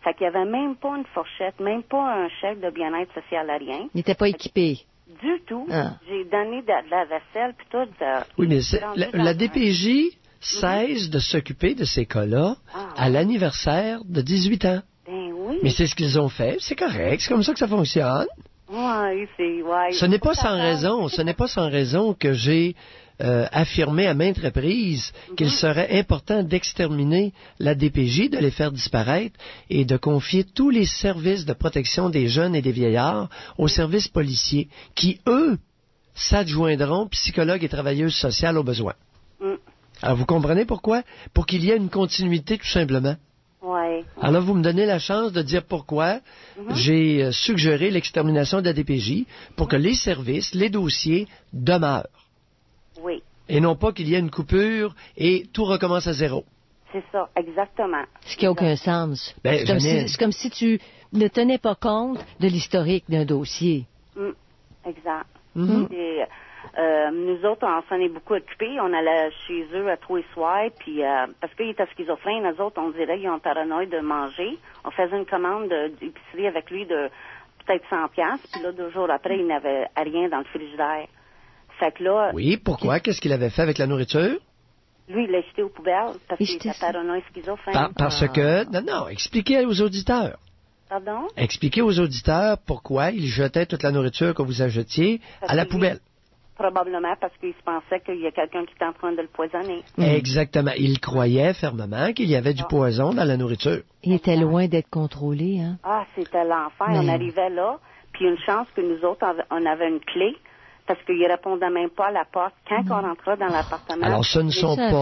Fait qu'il n'y avait même pas une fourchette, même pas un chèque de bien-être social à rien. Il n'était pas équipé. Du tout. J'ai donné de la vaisselle, puis tout. Oui, mais la DPJ cesse de s'occuper de ces cas-là à l'anniversaire de 18 ans. Ben oui. Mais c'est ce qu'ils ont fait, c'est correct, c'est comme ça que ça fonctionne. Oui, Ce n'est pas sans raison que j'ai affirmé à maintes reprises qu'il serait important d'exterminer la DPJ, de les faire disparaître et de confier tous les services de protection des jeunes et des vieillards aux services policiers qui, eux, s'adjoindront psychologues et travailleuses sociales au besoin. Alors, vous comprenez pourquoi? Pour qu'il y ait une continuité, tout simplement. Oui. Alors, vous me donnez la chance de dire pourquoi j'ai suggéré l'extermination de la DPJ pour que les services, les dossiers demeurent. Oui. Et non pas qu'il y ait une coupure et tout recommence à zéro. C'est ça, exactement. Ce qui n'a aucun sens. Ben, c'est comme si tu ne tenais pas compte de l'historique d'un dossier. Exact. Mm-hmm. Nous autres, on s'en est beaucoup occupés. On allait chez eux à tous les soirs, puis parce qu'ils étaient schizophrènes, nous autres, on dirait qu'ils ont paranoïa de manger. On faisait une commande d'épicerie avec lui de peut-être 100$, puis là, 2 jours après, il n'avait rien dans le frigidaire. Fait que là... Oui, pourquoi? Qu'est-ce qu'il avait fait avec la nourriture? Lui, il l'a jeté aux poubelles parce qu'il était paranoïa schizophrène. Parce que... Non, expliquez aux auditeurs. Pardon? Expliquez aux auditeurs pourquoi il jetait toute la nourriture que vous achetiez à la poubelle. Probablement parce qu'il se pensait qu'il y a quelqu'un qui était en train de le poisonner. Exactement. Il croyait fermement qu'il y avait du poison dans la nourriture. Il était loin d'être contrôlé, hein? Ah, c'était l'enfer. On arrivait là, puis une chance que nous autres, on avait une clé, parce qu'il répondait même pas à la porte quand on rentrait dans l'appartement. Alors, ce ne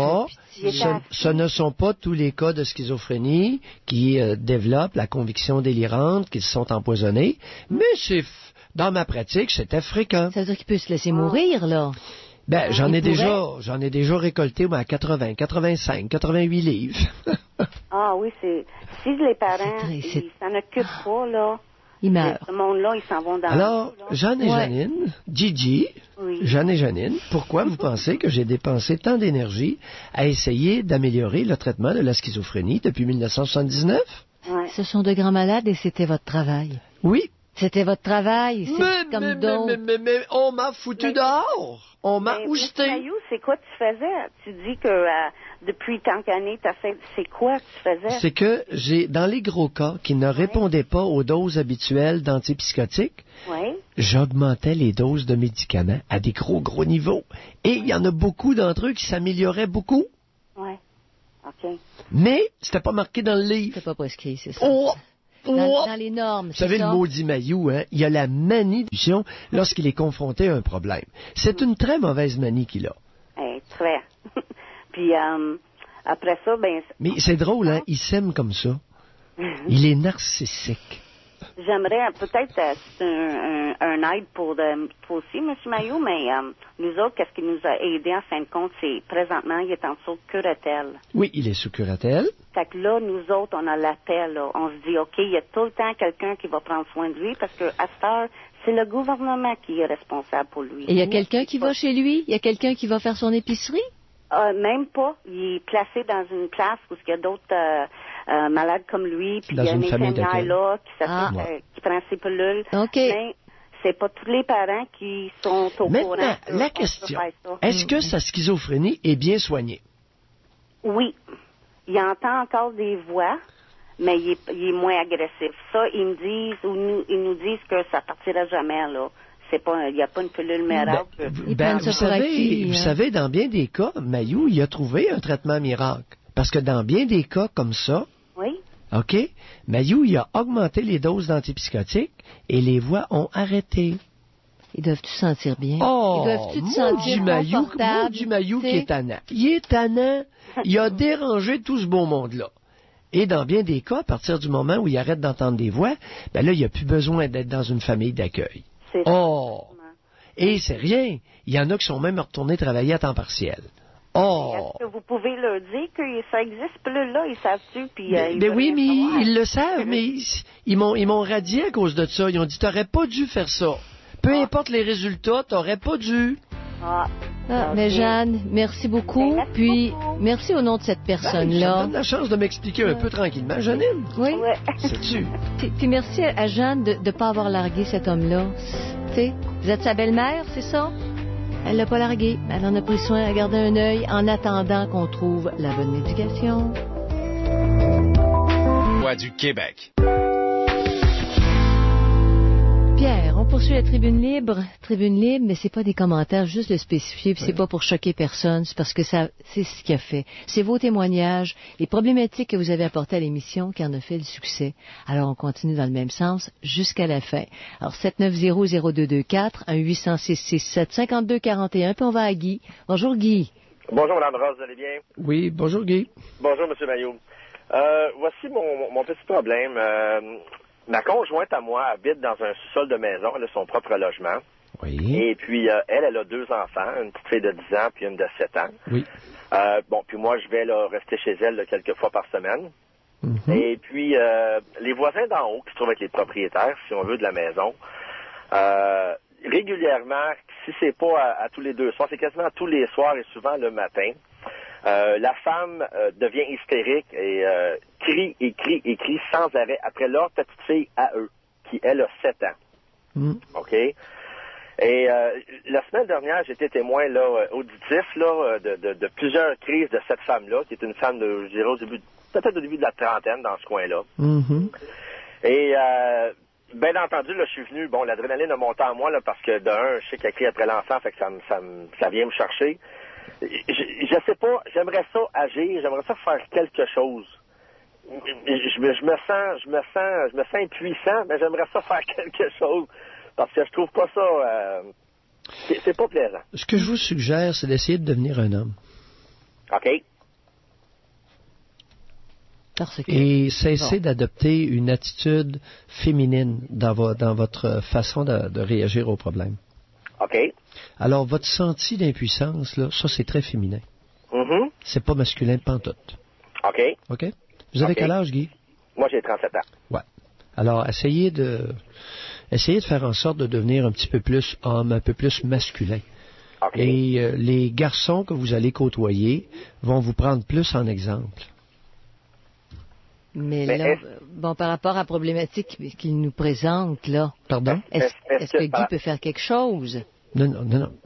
sont pas tous les cas de schizophrénie qui développent la conviction délirante qu'ils sont empoisonnés, mais dans ma pratique, c'était fréquent. Ça veut dire qu'il peut se laisser mourir, là. Ben, j'en ai déjà récolté à 80, 85, 88 livres. Ah oui, si les parents, ils s'en occupent pas, là, ils meurent. Ce monde-là, ils s'en vont dans Alors, Jeanne et Janine, Gigi, Jeanne et Janine, pourquoi vous pensez que j'ai dépensé tant d'énergie à essayer d'améliorer le traitement de la schizophrénie depuis 1979? Ouais. Ce sont de grands malades et c'était votre travail. Oui. C'était votre travail. Mais on m'a foutu dehors. On m'a ousté. C'est quoi tu faisais? Tu dis que depuis tant qu'années, c'est quoi tu faisais? C'est que dans les gros cas qui ne répondaient pas aux doses habituelles d'antipsychotiques, j'augmentais les doses de médicaments à des gros niveaux. Et il y en a beaucoup d'entre eux qui s'amélioraient beaucoup. Oui. OK. Mais c'était pas marqué dans le livre. C'était pas prescrit, c'est ça. Dans les normes. Vous savez, le maudit Mayou, hein, il a la manie de lorsqu'il est confronté à un problème. C'est une très mauvaise manie qu'il a. Très. Puis après ça, Mais c'est drôle, hein, il s'aime comme ça. Il est narcissique. J'aimerais peut-être un aide pour aussi, M. Maillot, mais nous autres, qu'est-ce qui nous a aidés en fin de compte, c'est présentement, il est en dessous de curatelle. Oui, il est sous curatelle. Fait que là, nous autres, on a la paix, là. On se dit, OK, il y a tout le temps quelqu'un qui va prendre soin de lui parce que à cette heure, c'est le gouvernement qui est responsable pour lui. Et il y a quelqu'un qui va chez lui? Il y a quelqu'un qui va faire son épicerie? Même pas. Il est placé dans une place où il y a d'autres malades comme lui, puis il y a une infirmière là qui prend ses pilules. Okay. Mais c'est pas tous les parents qui sont au courant. Maintenant, la question, est-ce que sa schizophrénie est bien soignée? Oui. Il entend encore des voix, mais il est moins agressif. Ça, ils nous disent que ça partira jamais, là. Il n'y a pas une pilule miracle. Vous savez, dans bien des cas, Mayou, il a trouvé un traitement miracle. Parce que dans bien des cas comme ça, OK, Mayou, il a augmenté les doses d'antipsychotiques et les voix ont arrêté. Ils doivent-tu se sentir bien? Oh, ils doivent-tu te sentir confortable? Du Mayou qui est tannant. Il est tannant. Il a dérangé tout ce beau monde-là. Et dans bien des cas, à partir du moment où il arrête d'entendre des voix, là, il n'y a plus besoin d'être dans une famille d'accueil. Et c'est rien. Il y en a qui sont même retournés travailler à temps partiel. Est-ce que vous pouvez leur dire que ça existe plus là, ils savent-tu? Oui, mais ils le savent, mais ils m'ont radié à cause de ça. Ils ont dit, t'aurais pas dû faire ça. Peu importe les résultats, t'aurais pas dû. Mais Jeanne, merci beaucoup. Merci au nom de cette personne-là. Ça me donne la chance de m'expliquer un peu tranquillement, Janine. Oui. Sais-tu? Puis merci à Jeanne de ne pas avoir largué cet homme-là. Vous êtes sa belle-mère, c'est ça? Elle l'a pas largué. Elle en a pris soin, elle a gardé un œil en attendant qu'on trouve la bonne médication. Voix du Québec. Pierre, on poursuit la tribune libre, mais c'est pas des commentaires, juste de spécifier, puis c'est pas pour choquer personne, c'est parce que ça, c'est ce qui a fait. C'est vos témoignages, les problématiques que vous avez apportées à l'émission qui en a fait le succès. Alors on continue dans le même sens jusqu'à la fin. Alors 790-0224, 1-800-667-5241, puis on va à Guy. Bonjour Guy. Bonjour Mme Rose, vous allez bien? Oui, bonjour Guy. Bonjour M. Maillot. Voici mon petit problème. Ma conjointe à moi habite dans un sous-sol de maison, elle a son propre logement. Oui. Et puis, elle a 2 enfants, une petite fille de 10 ans puis une de 7 ans. Oui. Puis moi, je vais rester chez elle quelques fois par semaine. Mm-hmm. Et puis, les voisins d'en haut, qui se trouvent être les propriétaires, si on veut, de la maison, régulièrement, si c'est pas à tous les 2 soirs, c'est quasiment à tous les soirs et souvent le matin, la femme devient hystérique et crie sans arrêt après leur petite fille à eux, qui, elle, a 7 ans. Mm. OK? Et la semaine dernière, j'étais témoin auditif de plusieurs crises de cette femme-là, qui est une femme de, je dirais, peut-être au début de la trentaine dans ce coin-là. Mm-hmm. Et bien entendu, là, je suis venu, l'adrénaline a monté en moi là, parce que d'un, je sais qu'elle crie après l'enfant, fait que ça vient me chercher. Je sais pas, j'aimerais ça agir, j'aimerais ça faire quelque chose. Je me sens impuissant, mais j'aimerais ça faire quelque chose parce que je trouve pas ça, c'est pas plaisant. Ce que je vous suggère, c'est d'essayer de devenir un homme. OK. Et cesser d'adopter une attitude féminine dans votre façon de réagir aux problèmes. OK. Alors, votre senti d'impuissance, là, ça, c'est très féminin. Mm-hmm. C'est pas masculin pantoute. OK. OK? Vous avez quel âge, Guy? Moi, j'ai 37 ans. Ouais. Alors, essayez de faire en sorte de devenir un petit peu plus homme, un peu plus masculin. OK. Et les garçons que vous allez côtoyer vont vous prendre plus en exemple. Mais là, par rapport à la problématique qu'il nous présente, là. Pardon? Est-ce que Guy peut faire quelque chose? Non.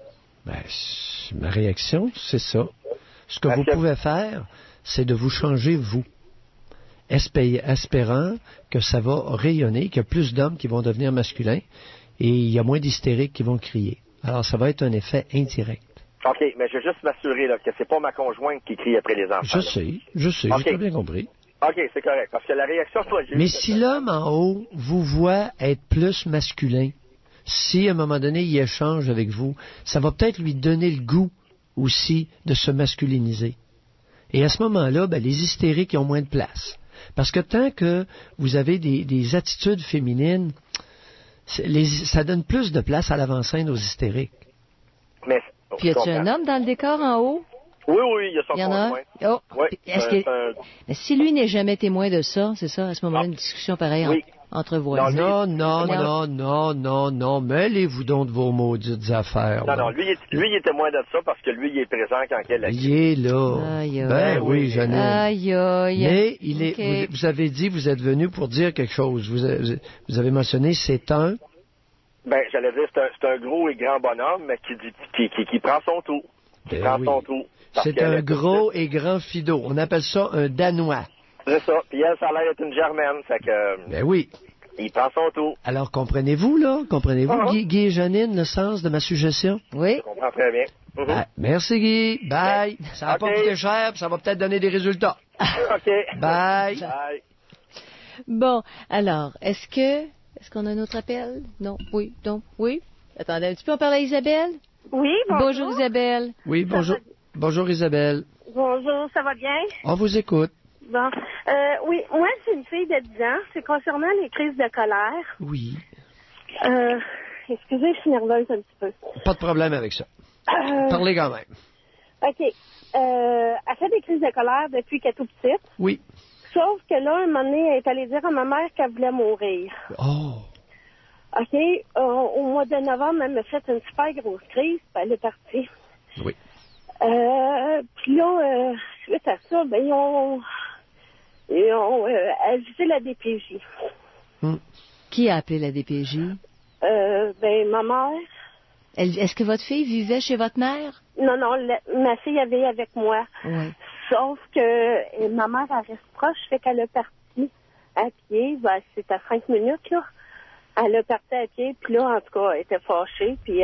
Ma réaction, c'est ça. Ce que vous pouvez faire, c'est de vous changer, vous. Espérant que ça va rayonner, qu'il y a plus d'hommes qui vont devenir masculins et il y a moins d'hystériques qui vont crier. Alors, ça va être un effet indirect. OK, mais je veux juste m'assurer que c'est pas ma conjointe qui crie après les enfants. Je sais, okay. J'ai très bien compris. OK, c'est correct, parce que la réaction... Mais si l'homme en haut vous voit être plus masculin, si à un moment donné il échange avec vous, ça va peut-être lui donner le goût aussi de se masculiniser. Et à ce moment-là, les hystériques ont moins de place. Parce que tant que vous avez des attitudes féminines, ça donne plus de place à l'avant-scène aux hystériques. Mais, puis y a-t-il un homme dans le décor en haut? Oui, il y a son conjoint. Oh. Oui, Mais si lui n'est jamais témoin de ça, c'est ça, à ce moment-là, une discussion pareille entre voisins. Non, mêlez-vous donc de vos maudites affaires. Non, lui, il est témoin de ça parce que lui, il est présent quand elle a Il est là. Oui, Janine. Mais vous avez dit, vous êtes venu pour dire quelque chose. Vous avez mentionné, c'est un... j'allais dire, c'est un gros et grand bonhomme, mais qui prend son tour. C'est un gros et grand fido. On appelle ça un Danois. C'est ça. Puis elle, ça a l'air d'être une Germaine. Fait que... oui. Il prend son tour. Alors, comprenez-vous, Guy et Janine, le sens de ma suggestion? Oui. Je comprends très bien. Mm-hmm. Merci, Guy. Bye. Ça va pas coûter cher, puis ça va peut-être donner des résultats. OK. Bye. Bon, alors, est-ce qu'on a un autre appel? Non. Oui. Donc, oui. Attendez un petit peu, on parle à Isabelle? Oui, bonjour Isabelle. Oui, bonjour. Bonjour Isabelle. Bonjour, ça va bien? On vous écoute. Bon. Oui, moi j'ai une fille de 10 ans. C'est concernant les crises de colère. Oui. Excusez, je suis nerveuse un petit peu. Pas de problème avec ça. Parlez quand même. OK. Elle fait des crises de colère depuis qu'elle est toute petite. Oui. Sauf que là, un moment donné, elle est allée dire à ma mère qu'elle voulait mourir. Oh. OK. Au mois de novembre, elle m'a fait une super grosse crise, puis elle est partie. Oui. Puis là, suite à ça, ben, ils ont avisé la DPJ. Qui a appelé la DPJ? Ben, ma mère. Est-ce que votre fille vivait chez votre mère? Non, ma fille avait avec moi. Oui. Sauf que ma mère, elle reste proche, fait qu'elle a parti à pied. Ben, c'est à 5 minutes, là. Elle a parti à pied, puis là, en tout cas, elle était fâchée, puis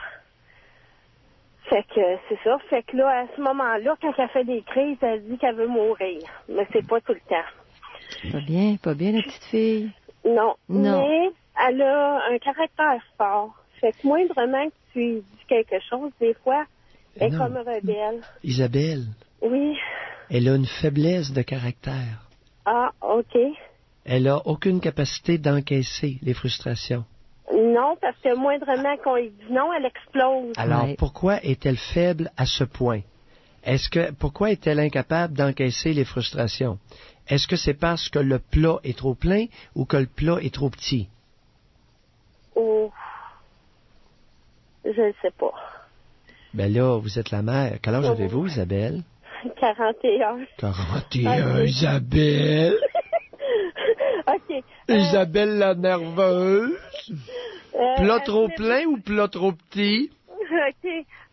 fait que c'est ça. Fait que là, à ce moment-là, quand elle fait des crises, elle dit qu'elle veut mourir. Mais c'est pas tout le temps. Pas bien, la petite fille. Non. Mais elle a un caractère fort. Fait que moindrement que tu lui dis quelque chose, des fois, elle est comme rebelle. Isabelle. Oui. Elle a une faiblesse de caractère. Ah, OK. Elle a aucune capacité d'encaisser les frustrations. Non, parce que moindrement qu'on lui dit non, elle explose. Alors, pourquoi est-elle faible à ce point? Pourquoi est-elle incapable d'encaisser les frustrations? Est-ce que c'est parce que le plat est trop plein ou que le plat est trop petit? Oh, je ne sais pas. Ben là, vous êtes la mère. Quel âge avez-vous, Isabelle? 41. 41, okay. Isabelle! OK. Isabelle la nerveuse. Plat trop plein ou plat trop petit? OK.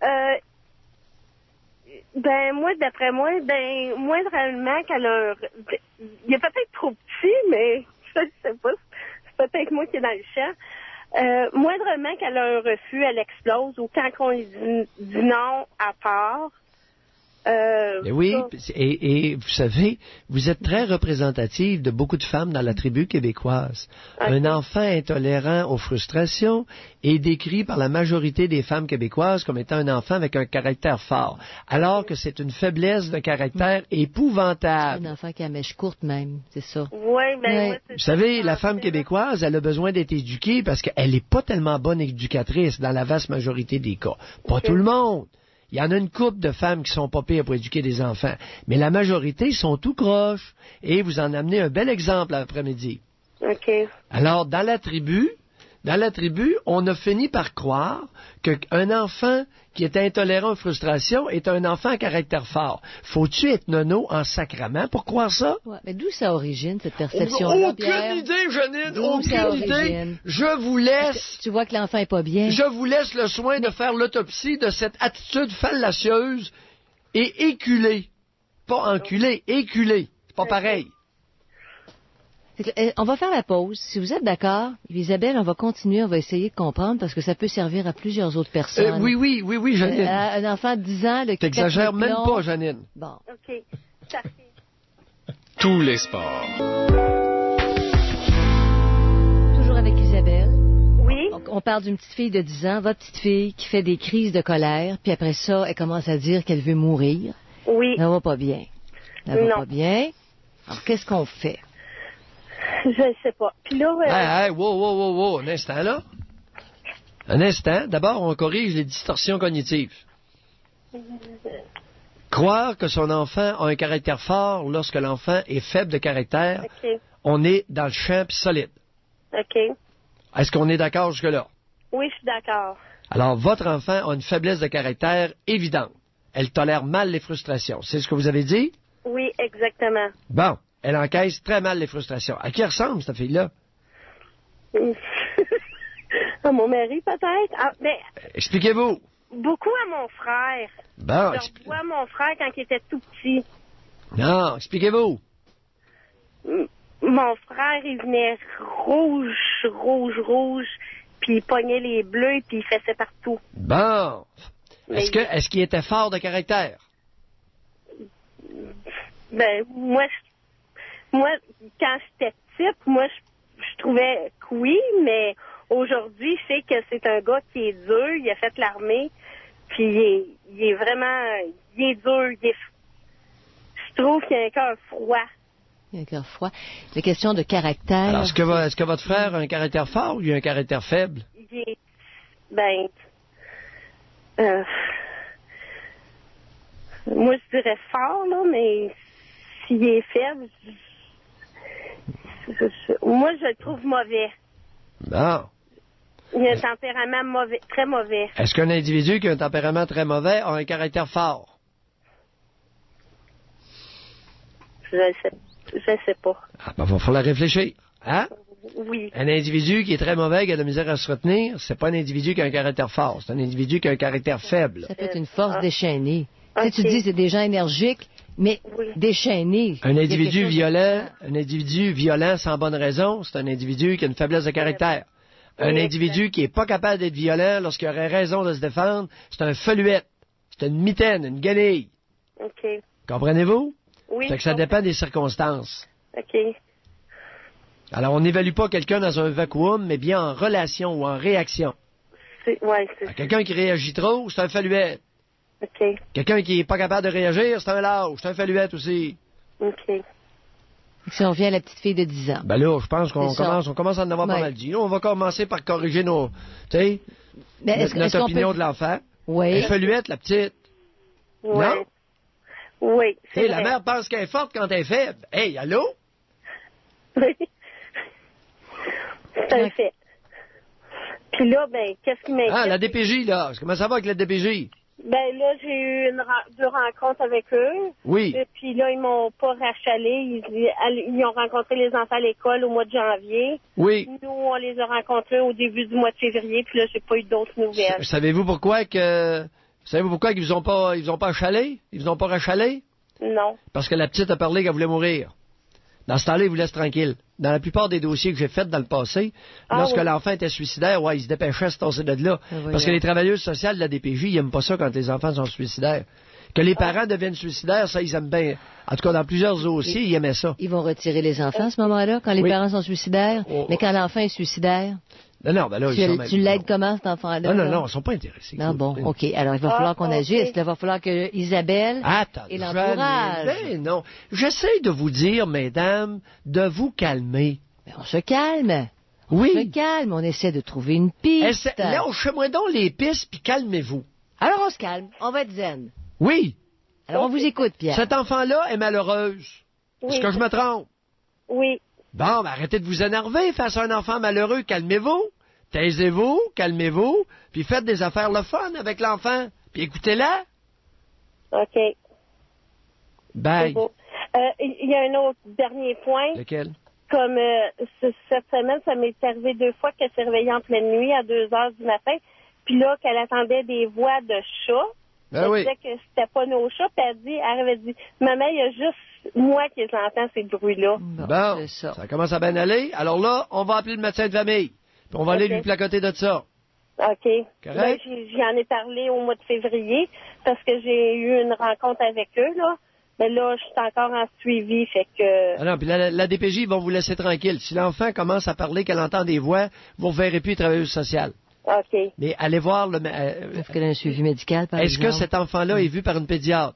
Ben, moi, d'après moi, moindrement qu'elle a... Il est peut-être trop petit, mais je ne sais pas. C'est peut-être moi qui est dans le champ. Moindrement qu'elle a un refus, elle explose. Ou quand on lui dit non à part... oui, et vous savez, vous êtes très représentative de beaucoup de femmes dans la tribu québécoise. Okay. Un enfant intolérant aux frustrations est décrit par la majorité des femmes québécoises comme étant un enfant avec un caractère fort, alors que c'est une faiblesse de caractère épouvantable. Un enfant qui a la mèche courte même, c'est ça. Oui, ben oui. Vous savez, la femme québécoise, elle a besoin d'être éduquée parce qu'elle n'est pas tellement bonne éducatrice dans la vaste majorité des cas. Pas tout le monde. Il y en a une couple de femmes qui sont pas pires pour éduquer des enfants, mais la majorité sont tout croches. Et vous en amenez un bel exemple l'après-midi. OK. Alors, dans la tribu, on a fini par croire qu'un enfant qui est intolérant aux frustrations est un enfant à caractère fort. Faut-tu être nono en sacrament pour croire ça? Ouais, mais d'où ça origine, cette perception-là, Aucune idée, Janine, aucune idée. Je vous laisse... Tu vois que l'enfant est pas bien. Je vous laisse le soin de faire l'autopsie de cette attitude fallacieuse et éculée. Pas enculée, éculée. C'est pas pareil. On va faire la pause. Si vous êtes d'accord, Isabelle, on va continuer, on va essayer de comprendre parce que ça peut servir à plusieurs autres personnes. Oui, Janine. Un enfant de 10 ans... T'exagères même pas, Janine. Bon. OK. Tous les sports. Toujours avec Isabelle. Oui. On parle d'une petite fille de 10 ans, votre petite fille qui fait des crises de colère, puis après ça, elle commence à dire qu'elle veut mourir. Oui. Ça va pas bien. Ça va pas bien. Alors, qu'est-ce qu'on fait? Je ne sais pas. Puis là... wow, un instant, là. Un instant. D'abord, on corrige les distorsions cognitives. Croire que son enfant a un caractère fort lorsque l'enfant est faible de caractère, on est dans le champ solide. OK. Est-ce qu'on est d'accord jusque-là? Oui, je suis d'accord. Alors, votre enfant a une faiblesse de caractère évidente. Elle tolère mal les frustrations. C'est ce que vous avez dit? Oui, exactement. Bon. Elle encaisse très mal les frustrations. À qui ressemble, cette fille-là? À mon mari, peut-être. Ah, mais... Expliquez-vous. Beaucoup à mon frère. Bon. Je vois mon frère quand il était tout petit. Non, expliquez-vous. Mon frère, il venait rouge, puis il pognait les bleus, puis il fessait partout. Bon. Est-ce qu'il était fort de caractère? Ben, moi, quand j'étais petite, je trouvais que oui, mais aujourd'hui, je sais que c'est un gars qui est dur, il a fait l'armée, puis il est vraiment, il est dur, je trouve qu'il a un cœur froid. Il a un cœur froid. Les questions de caractère... Alors, est-ce que votre frère a un caractère fort ou il a un caractère faible? Moi, je dirais fort, là, mais s'il est faible... Moi, je le trouve mauvais. Non. Il a un tempérament mauvais, très mauvais. Est-ce qu'un individu qui a un tempérament très mauvais a un caractère fort? Je sais pas. Ah, ben, va falloir réfléchir. Hein? Oui. Un individu qui est très mauvais, qui a de la misère à se retenir, c'est pas un individu qui a un caractère fort. C'est un individu qui a un caractère faible. Ça peut être une force déchaînée. Okay. Tu dis c'est des gens énergiques, mais déchaînés. Un individu violent sans bonne raison, c'est un individu qui a une faiblesse de caractère. Un individu qui est pas capable d'être violent lorsqu'il aurait raison de se défendre, c'est un feluette. C'est une mitaine, une guenille. OK. Comprenez-vous? Oui. Fait que ça dépend des circonstances. OK. Alors, on n'évalue pas quelqu'un dans un vacuum, mais bien en relation ou en réaction. C'est. Quelqu'un qui réagit trop, c'est un feluette. OK. Quelqu'un qui n'est pas capable de réagir, c'est un lâche, c'est un feluette aussi. OK. Si on revient à la petite fille de 10 ans. Ben là, je pense qu'on commence à en avoir pas mal dit. Là, on va commencer par corriger notre opinion de l'enfant. Oui. Elle feluette, la petite. Oui. Non? Oui. La mère pense qu'elle est forte quand elle est faible. Hey, allô? Oui. C'est un fait. Puis là, ben, qu'est-ce qui m'inquiète? Ah, la DPJ, là. Comment ça va avec la DPJ? Ben là, j'ai eu deux rencontres avec eux. Oui. Et puis là, ils m'ont pas rachalé. Ils ont rencontré les enfants à l'école au mois de janvier. Oui. Nous, on les a rencontrés au début du mois de février. Puis là, j'ai pas eu d'autres nouvelles. Savez-vous pourquoi ils vous ont pas achalé? Ils vous ont pas rachalé? Non. Parce que la petite a parlé qu'elle voulait mourir. Dans ce temps-là, ils vous laissent tranquille. Dans la plupart des dossiers que j'ai faits dans le passé, lorsque l'enfant était suicidaire, ils se dépêchaient de se tasser de là. Parce que les travailleuses sociales de la DPJ, ils n'aiment pas ça quand les enfants sont suicidaires. Que les parents deviennent suicidaires, ça, ils aiment bien. En tout cas, dans plusieurs dossiers, ils aimaient ça. Ils vont retirer les enfants à ce moment-là, quand les parents sont suicidaires. Mais quand l'enfant est suicidaire... Non, ben là, tu l'aides comment, cet enfant-là? Non, ils ne sont pas intéressés. Non, bon, OK. Alors, il va falloir qu'on agisse. Il va falloir que Isabelle et l'entourage... Ben non. J'essaie de vous dire, mesdames, de vous calmer. Mais on se calme. Oui. On se calme. On essaie de trouver une piste. Lâchez-moi donc les pistes, puis calmez-vous. Alors, on se calme. On va être zen. Oui. Alors, on vous écoute, Pierre. Cet enfant-là est malheureuse. Oui. Est-ce que je me trompe? Oui. Bon, ben arrêtez de vous énerver face à un enfant malheureux. Calmez-vous. Taisez-vous, calmez-vous, puis faites des affaires le fun avec l'enfant. Puis écoutez-la. OK. Bye. Il y a un autre dernier point. Lequel? Comme cette semaine, ça m'est arrivé 2 fois qu'elle s'est réveillée en pleine nuit à 2 heures du matin. Puis là, qu'elle attendait des voix de chats. Elle disait que c'était pas nos chats. Puis elle avait dit, maman, il y a juste moi qui les entends, ces bruits-là. Bon, ça commence à bien aller. Alors là, on va appeler le médecin de famille. Puis on va aller lui placoter de ça. OK. Correct? J'y en ai parlé au mois de février parce que j'ai eu une rencontre avec eux, là. Mais là, je suis encore en suivi, fait que... Ah non, puis la DPJ, ils vont vous laisser tranquille. Si l'enfant commence à parler, qu'elle entend des voix, vous ne reverrez plus les travailleuses sociales. OK. Mais allez voir le... Est-ce qu'elle a un suivi médical, par exemple? Est-ce que cet enfant-là est vu par une pédiatre?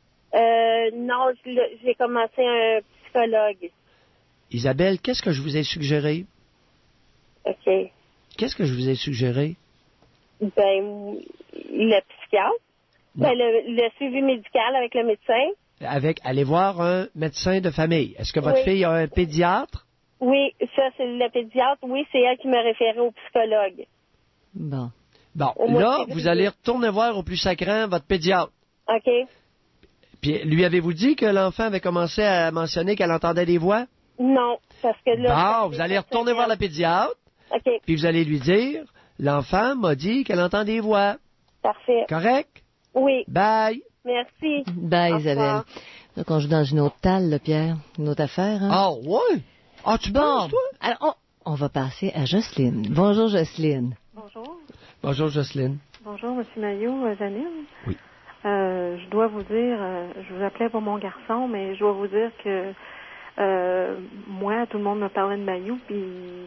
Non, j'ai commencé un psychologue. Isabelle, qu'est-ce que je vous ai suggéré? OK. Qu'est-ce que je vous ai suggéré? Ben, le psychiatre. Ben, le suivi médical avec le médecin. Allez voir un médecin de famille. Est-ce que votre fille a un pédiatre? Oui, ça, c'est le pédiatre. Oui, c'est elle qui m'a référé au psychologue. Bon. Bon, là, vous allez retourner voir au plus sacrant votre pédiatre. OK. Puis, lui avez-vous dit que l'enfant avait commencé à mentionner qu'elle entendait des voix? Non, parce que là... Bon, vous allez retourner voir la pédiatre. OK. Puis vous allez lui dire, l'enfant m'a dit qu'elle entend des voix. Parfait. Correct? Oui. Bye. Merci. Bye, Isabelle. Donc, on joue dans une autre talle, là, Pierre. Une autre affaire, hein? Ah, ouais? Ah, tu penses, toi? Alors, on va passer à Jocelyne. Bonjour, Jocelyne. Bonjour. Bonjour, Jocelyne. Bonjour, M. Maillot, Janine. Oui. Je dois vous dire, je vous appelais pour mon garçon, mais je dois vous dire que moi, tout le monde me parlait de Maillot, puis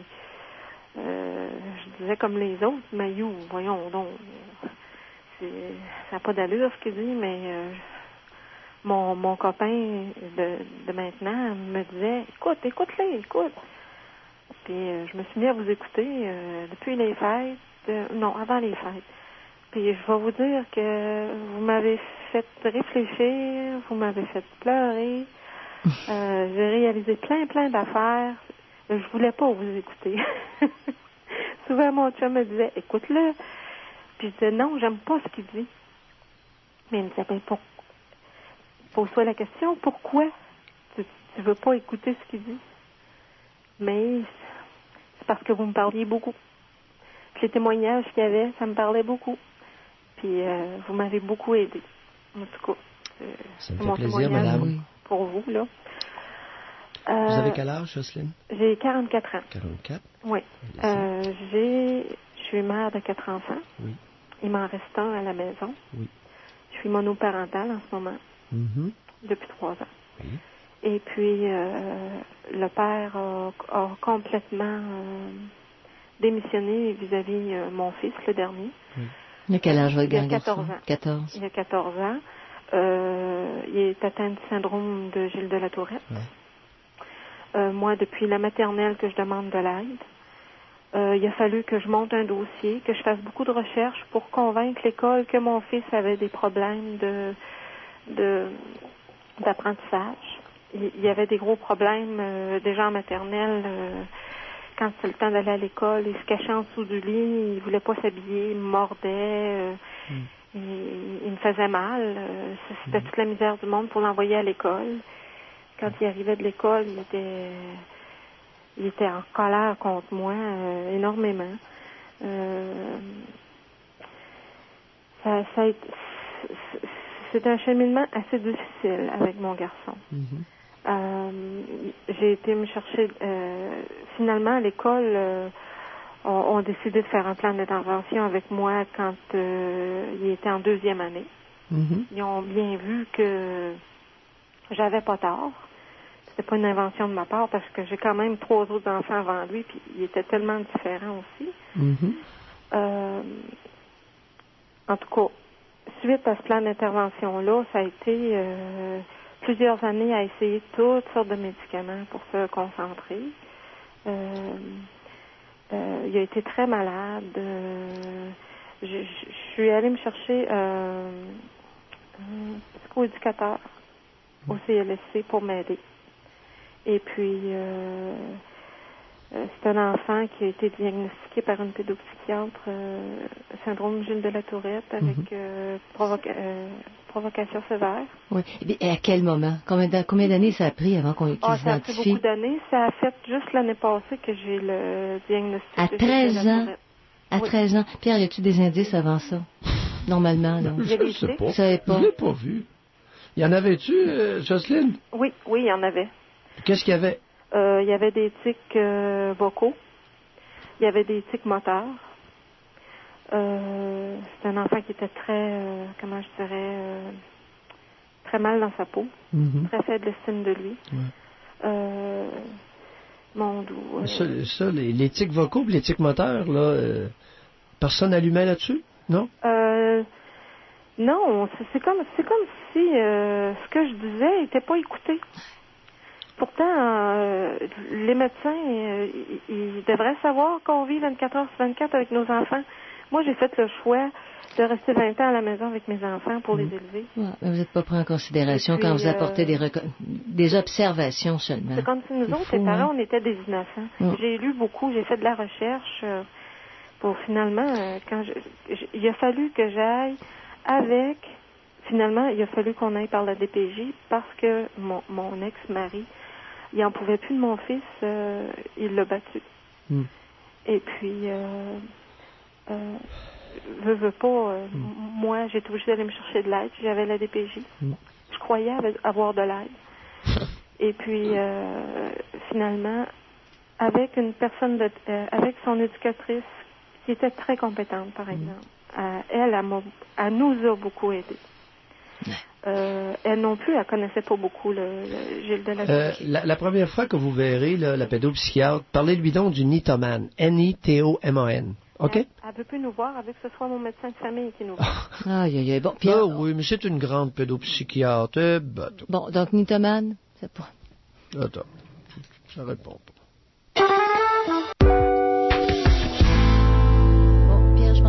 je disais comme les autres, Maillot, voyons donc, ça n'a pas d'allure ce qu'il dit, mais mon copain de maintenant me disait, écoute-les. Puis je me suis mis à vous écouter depuis les fêtes, avant les fêtes. Puis je vais vous dire que vous m'avez fait réfléchir, vous m'avez fait pleurer. J'ai réalisé plein d'affaires. Je voulais pas vous écouter. souvent, mon chum me disait, écoute-le. Puis je disais, non, j'aime pas ce qu'il dit. Mais il me disait, ben, pose-toi la question, pourquoi tu veux pas écouter ce qu'il dit? Mais c'est parce que vous me parliez beaucoup. Puis les témoignages qu'il y avait, ça me parlait beaucoup. Puis vous m'avez beaucoup aidé. En tout cas, c'est mon plaisir, témoignage madame. Pour vous, là. Vous avez quel âge, Jocelyne? J'ai 44 ans. 44? Oui. Je suis mère de 4 enfants. Oui. Il m'en reste un à la maison. Oui. Je suis monoparentale en ce moment. Mm-hmm. Depuis 3 ans. Oui. Et puis, le père a complètement démissionné vis-à-vis mon fils, le dernier. Oui. Il a quel âge, votre grand garçon? 14. Il a 14 ans. Il est atteint du syndrome de Gilles de la Tourette. Ouais. Moi, depuis la maternelle que je demande de l'aide, il a fallu que je monte un dossier, que je fasse beaucoup de recherches pour convaincre l'école que mon fils avait des problèmes d'apprentissage. Il y avait des gros problèmes déjà en maternelle. Quand c'était le temps d'aller à l'école, il se cachait en dessous du lit, il voulait pas s'habiller, il me mordait, il me faisait mal. C'était toute la misère du monde pour l'envoyer à l'école. Quand il arrivait de l'école, il était en colère contre moi énormément. C'est un cheminement assez difficile avec mon garçon. J'ai été me chercher finalement à l'école ont décidé de faire un plan d'intervention avec moi quand il était en 2e année. Ils ont bien vu que j'avais pas tort. C'était pas une invention de ma part parce que j'ai quand même 3 autres enfants avant lui puis il était tellement différent aussi. En tout cas, suite à ce plan d'intervention-là, ça a été plusieurs années à essayer toutes sortes de médicaments pour se concentrer. Il a été très malade. Je suis allée me chercher un psychoéducateur au CLSC pour m'aider. Et puis, c'est un enfant qui a été diagnostiqué par une pédopsychiatre, syndrome Gilles de la Tourette, avec provocation sévère. Oui. Et à quel moment? Combien d'années ça a pris avant qu'il s'identifie? Ça a pris beaucoup d'années. Ça a fait juste l'année passée que j'ai le diagnostic. À 13 ans? À 13 ans. Pierre, y a-tu des indices avant ça? Normalement, là. Je ne sais pas. Vous savez pas? Je ne l'ai pas vu. Y en avait-tu, Jocelyne? Oui, il y en avait. Qu'est-ce qu'il y avait? Il y avait des tics vocaux. Il y avait des tics moteurs. C'est un enfant qui était très, comment je dirais, très mal dans sa peau. Très faible estime de lui. Mon doux. Ça, les tics vocaux et les tics moteurs, là, personne n'allumait là-dessus? Non? Non, c'est comme si ce que je disais n'était pas écouté. Pourtant, les médecins, ils devraient savoir qu'on vit 24 heures sur 24 avec nos enfants. Moi, j'ai fait le choix de rester 20 ans à la maison avec mes enfants pour les élever. Ouais, mais vous n'êtes pas pris en considération puis, quand vous apportez des observations seulement. C'est comme si nous autres, les parents, on était des innocents. J'ai lu beaucoup, j'ai fait de la recherche pour finalement, il a fallu que j'aille avec... Finalement, il a fallu qu'on aille par la DPJ parce que mon ex-mari, il n'en pouvait plus de mon fils, il l'a battu. Et puis, veux pas, moi, j'ai été obligée d'aller me chercher de l'aide. J'avais la DPJ. Je croyais avoir de l'aide. Et puis, finalement, avec une personne, avec son éducatrice, qui était très compétente, par exemple, elle nous a beaucoup aidés. Elle non plus, elle connaissait pas beaucoup le Gilles de la Tourette. La première fois que vous verrez la pédopsychiatre, parlez-lui donc du Nitoman. N-I-T-O-M-A-N. OK? Elle peut plus nous voir, elle veut que ce soit mon médecin de famille qui nous voit. Aïe. Bon, Pierre, oui, mais c'est une grande pédopsychiatre. Bon, donc Nitoman, c'est pas... Attends, ça répond pas. Bon, Pierre, je pense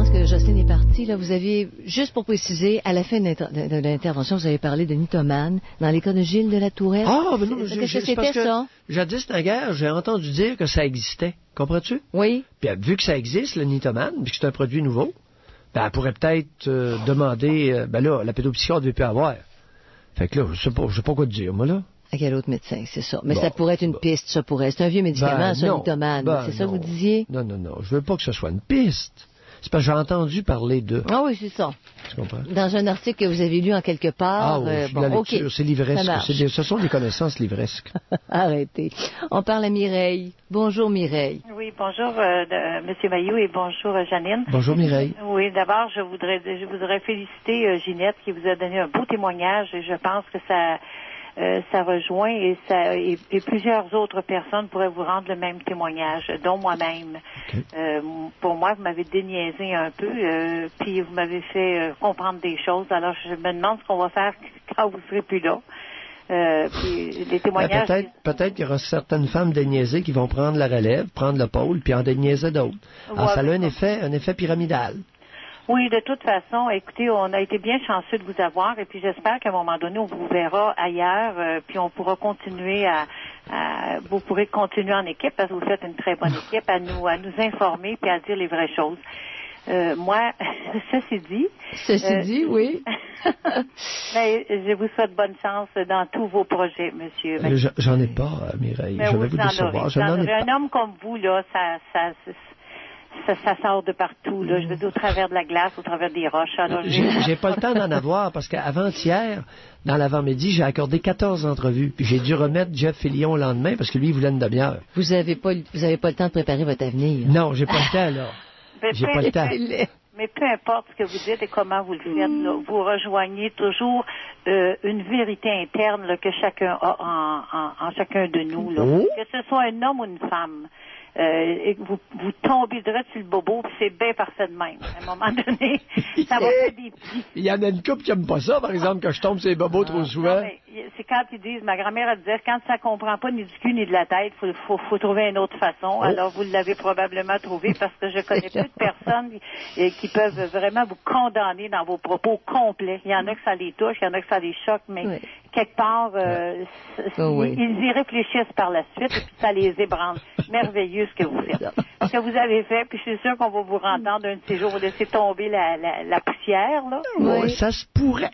parce que Jocelyne est partie, là, vous aviez, juste pour préciser, à la fin de l'intervention, vous avez parlé de mythomane dans les cas de Gilles de la Tourette. Ah, mais non, mais c'était ça. Jadis naguère, j'ai entendu dire que ça existait. Comprends-tu? Oui. Puis vu que ça existe, le mythomane, puis que c'est un produit nouveau, ben, elle pourrait peut-être demander, ben là, la pédopsychiatre ne veut plus avoir. Fait que là, je sais pas quoi te dire, moi, là. À quel autre médecin, c'est ça. Mais ça pourrait être une piste, ça pourrait. C'est un vieux médicament, ça, le mythomane. C'est ça que vous disiez? Non. Je veux pas que ce soit une piste. C'est parce que j'ai entendu parler de... Ah oui, c'est ça. Tu comprends? Dans un article que vous avez lu en quelque part. Ah oui, la lecture, c'est livresque. Ce sont des connaissances livresques. Arrêtez. On parle à Mireille. Bonjour Mireille. Oui, bonjour Monsieur Mailloux et bonjour Janine. Bonjour Mireille. Oui, d'abord, je voudrais féliciter Ginette qui vous a donné un beau témoignage et je pense que ça rejoint et plusieurs autres personnes pourraient vous rendre le même témoignage, dont moi-même. Okay. Pour moi, vous m'avez déniaisé un peu, puis vous m'avez fait comprendre des choses. Alors, je me demande ce qu'on va faire quand vous serez plus là. Puis les témoignages... Peut-être qu'il y aura certaines femmes déniaisées qui vont prendre la relève, prendre le pôle, puis en déniaiser d'autres. Alors, ça a un effet pyramidal. Oui, de toute façon, écoutez, on a été bien chanceux de vous avoir et puis j'espère qu'à un moment donné, on vous verra ailleurs puis on pourra continuer vous pourrez continuer en équipe parce que vous faites une très bonne équipe à nous informer puis à dire les vraies choses. Moi, ceci dit, oui. Mais je vous souhaite bonne chance dans tous vos projets, monsieur. J'en ai pas, Mireille. Mais je vais vous décevoir. J'en ai pas. Un homme comme vous, là, ça sort de partout, là. Je veux dire, au travers de la glace, au travers des roches. J'ai pas le temps d'en avoir parce qu'avant-hier, dans l'avant-midi, j'ai accordé 14 entrevues. Puis j'ai dû remettre Jeff Fillion le lendemain parce que lui, il voulait une demi-heure. Vous avez pas le temps de préparer votre avenir. Non, j'ai pas le temps, là. J'ai pas le temps. Mais peu importe ce que vous dites et comment vous le faites, là, vous rejoignez toujours une vérité interne là, que chacun a en chacun de nous. Là. Que ce soit un homme ou une femme. Et vous tombez direct sur le bobo, puis c'est bien parfait de même. À un moment donné, ça va faire des petits. Il y en a une couple qui n'aime pas ça, par exemple, que je tombe sur les bobos trop souvent. Non, mais c'est quand ils disent, ma grand-mère, elle disait, quand ça comprend pas ni du cul ni de la tête, faut trouver une autre façon. Alors, vous l'avez probablement trouvé parce que je connais peu de personnes qui peuvent vraiment vous condamner dans vos propos complets. Il y en a que ça les touche, il y en a que ça les choque, mais quelque part, ils y réfléchissent par la suite et puis ça les ébranle. Merveilleux ce que vous faites. Ce que vous avez fait, puis je suis sûre qu'on va vous entendre un de ces jours, vous laisser tomber la poussière, là. Oui, ça se pourrait.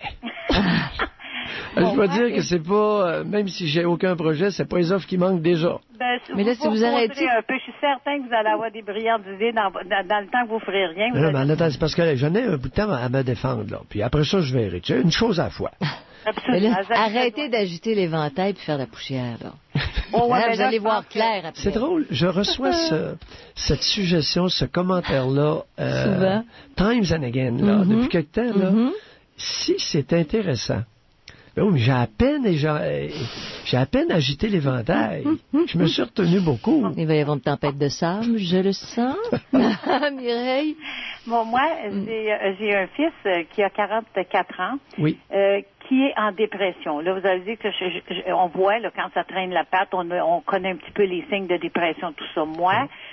Je dois dire que c'est pas, même si j'ai aucun projet, c'est pas les offres qui manquent déjà. Mais là, si vous arrêtez... un peu, je suis certain que vous allez avoir des brillantes idées dans le temps que vous ferez rien. Mais attends, c'est parce que j'en ai un bout de temps à me défendre, là. Puis après ça, je verrai. Tu sais, une chose à la fois. Absolument. Là, arrêtez d'agiter l'éventail puis faire la poussière, là. Vous allez voir clair après. C'est drôle, je reçois cette suggestion, ce commentaire-là, souvent. Times and again, là, depuis quelque temps, là. Si c'est intéressant. Ben oui, mais j'ai à peine agité l'éventail. Je me suis retenu beaucoup. Il va y avoir une tempête de sable, je le sens. Mireille? Bon, moi, j'ai un fils qui a 44 ans. Oui. Qui est en dépression. Là, vous avez dit que on voit, là, quand ça traîne la patte, on connaît un petit peu les signes de dépression, tout ça. Moi,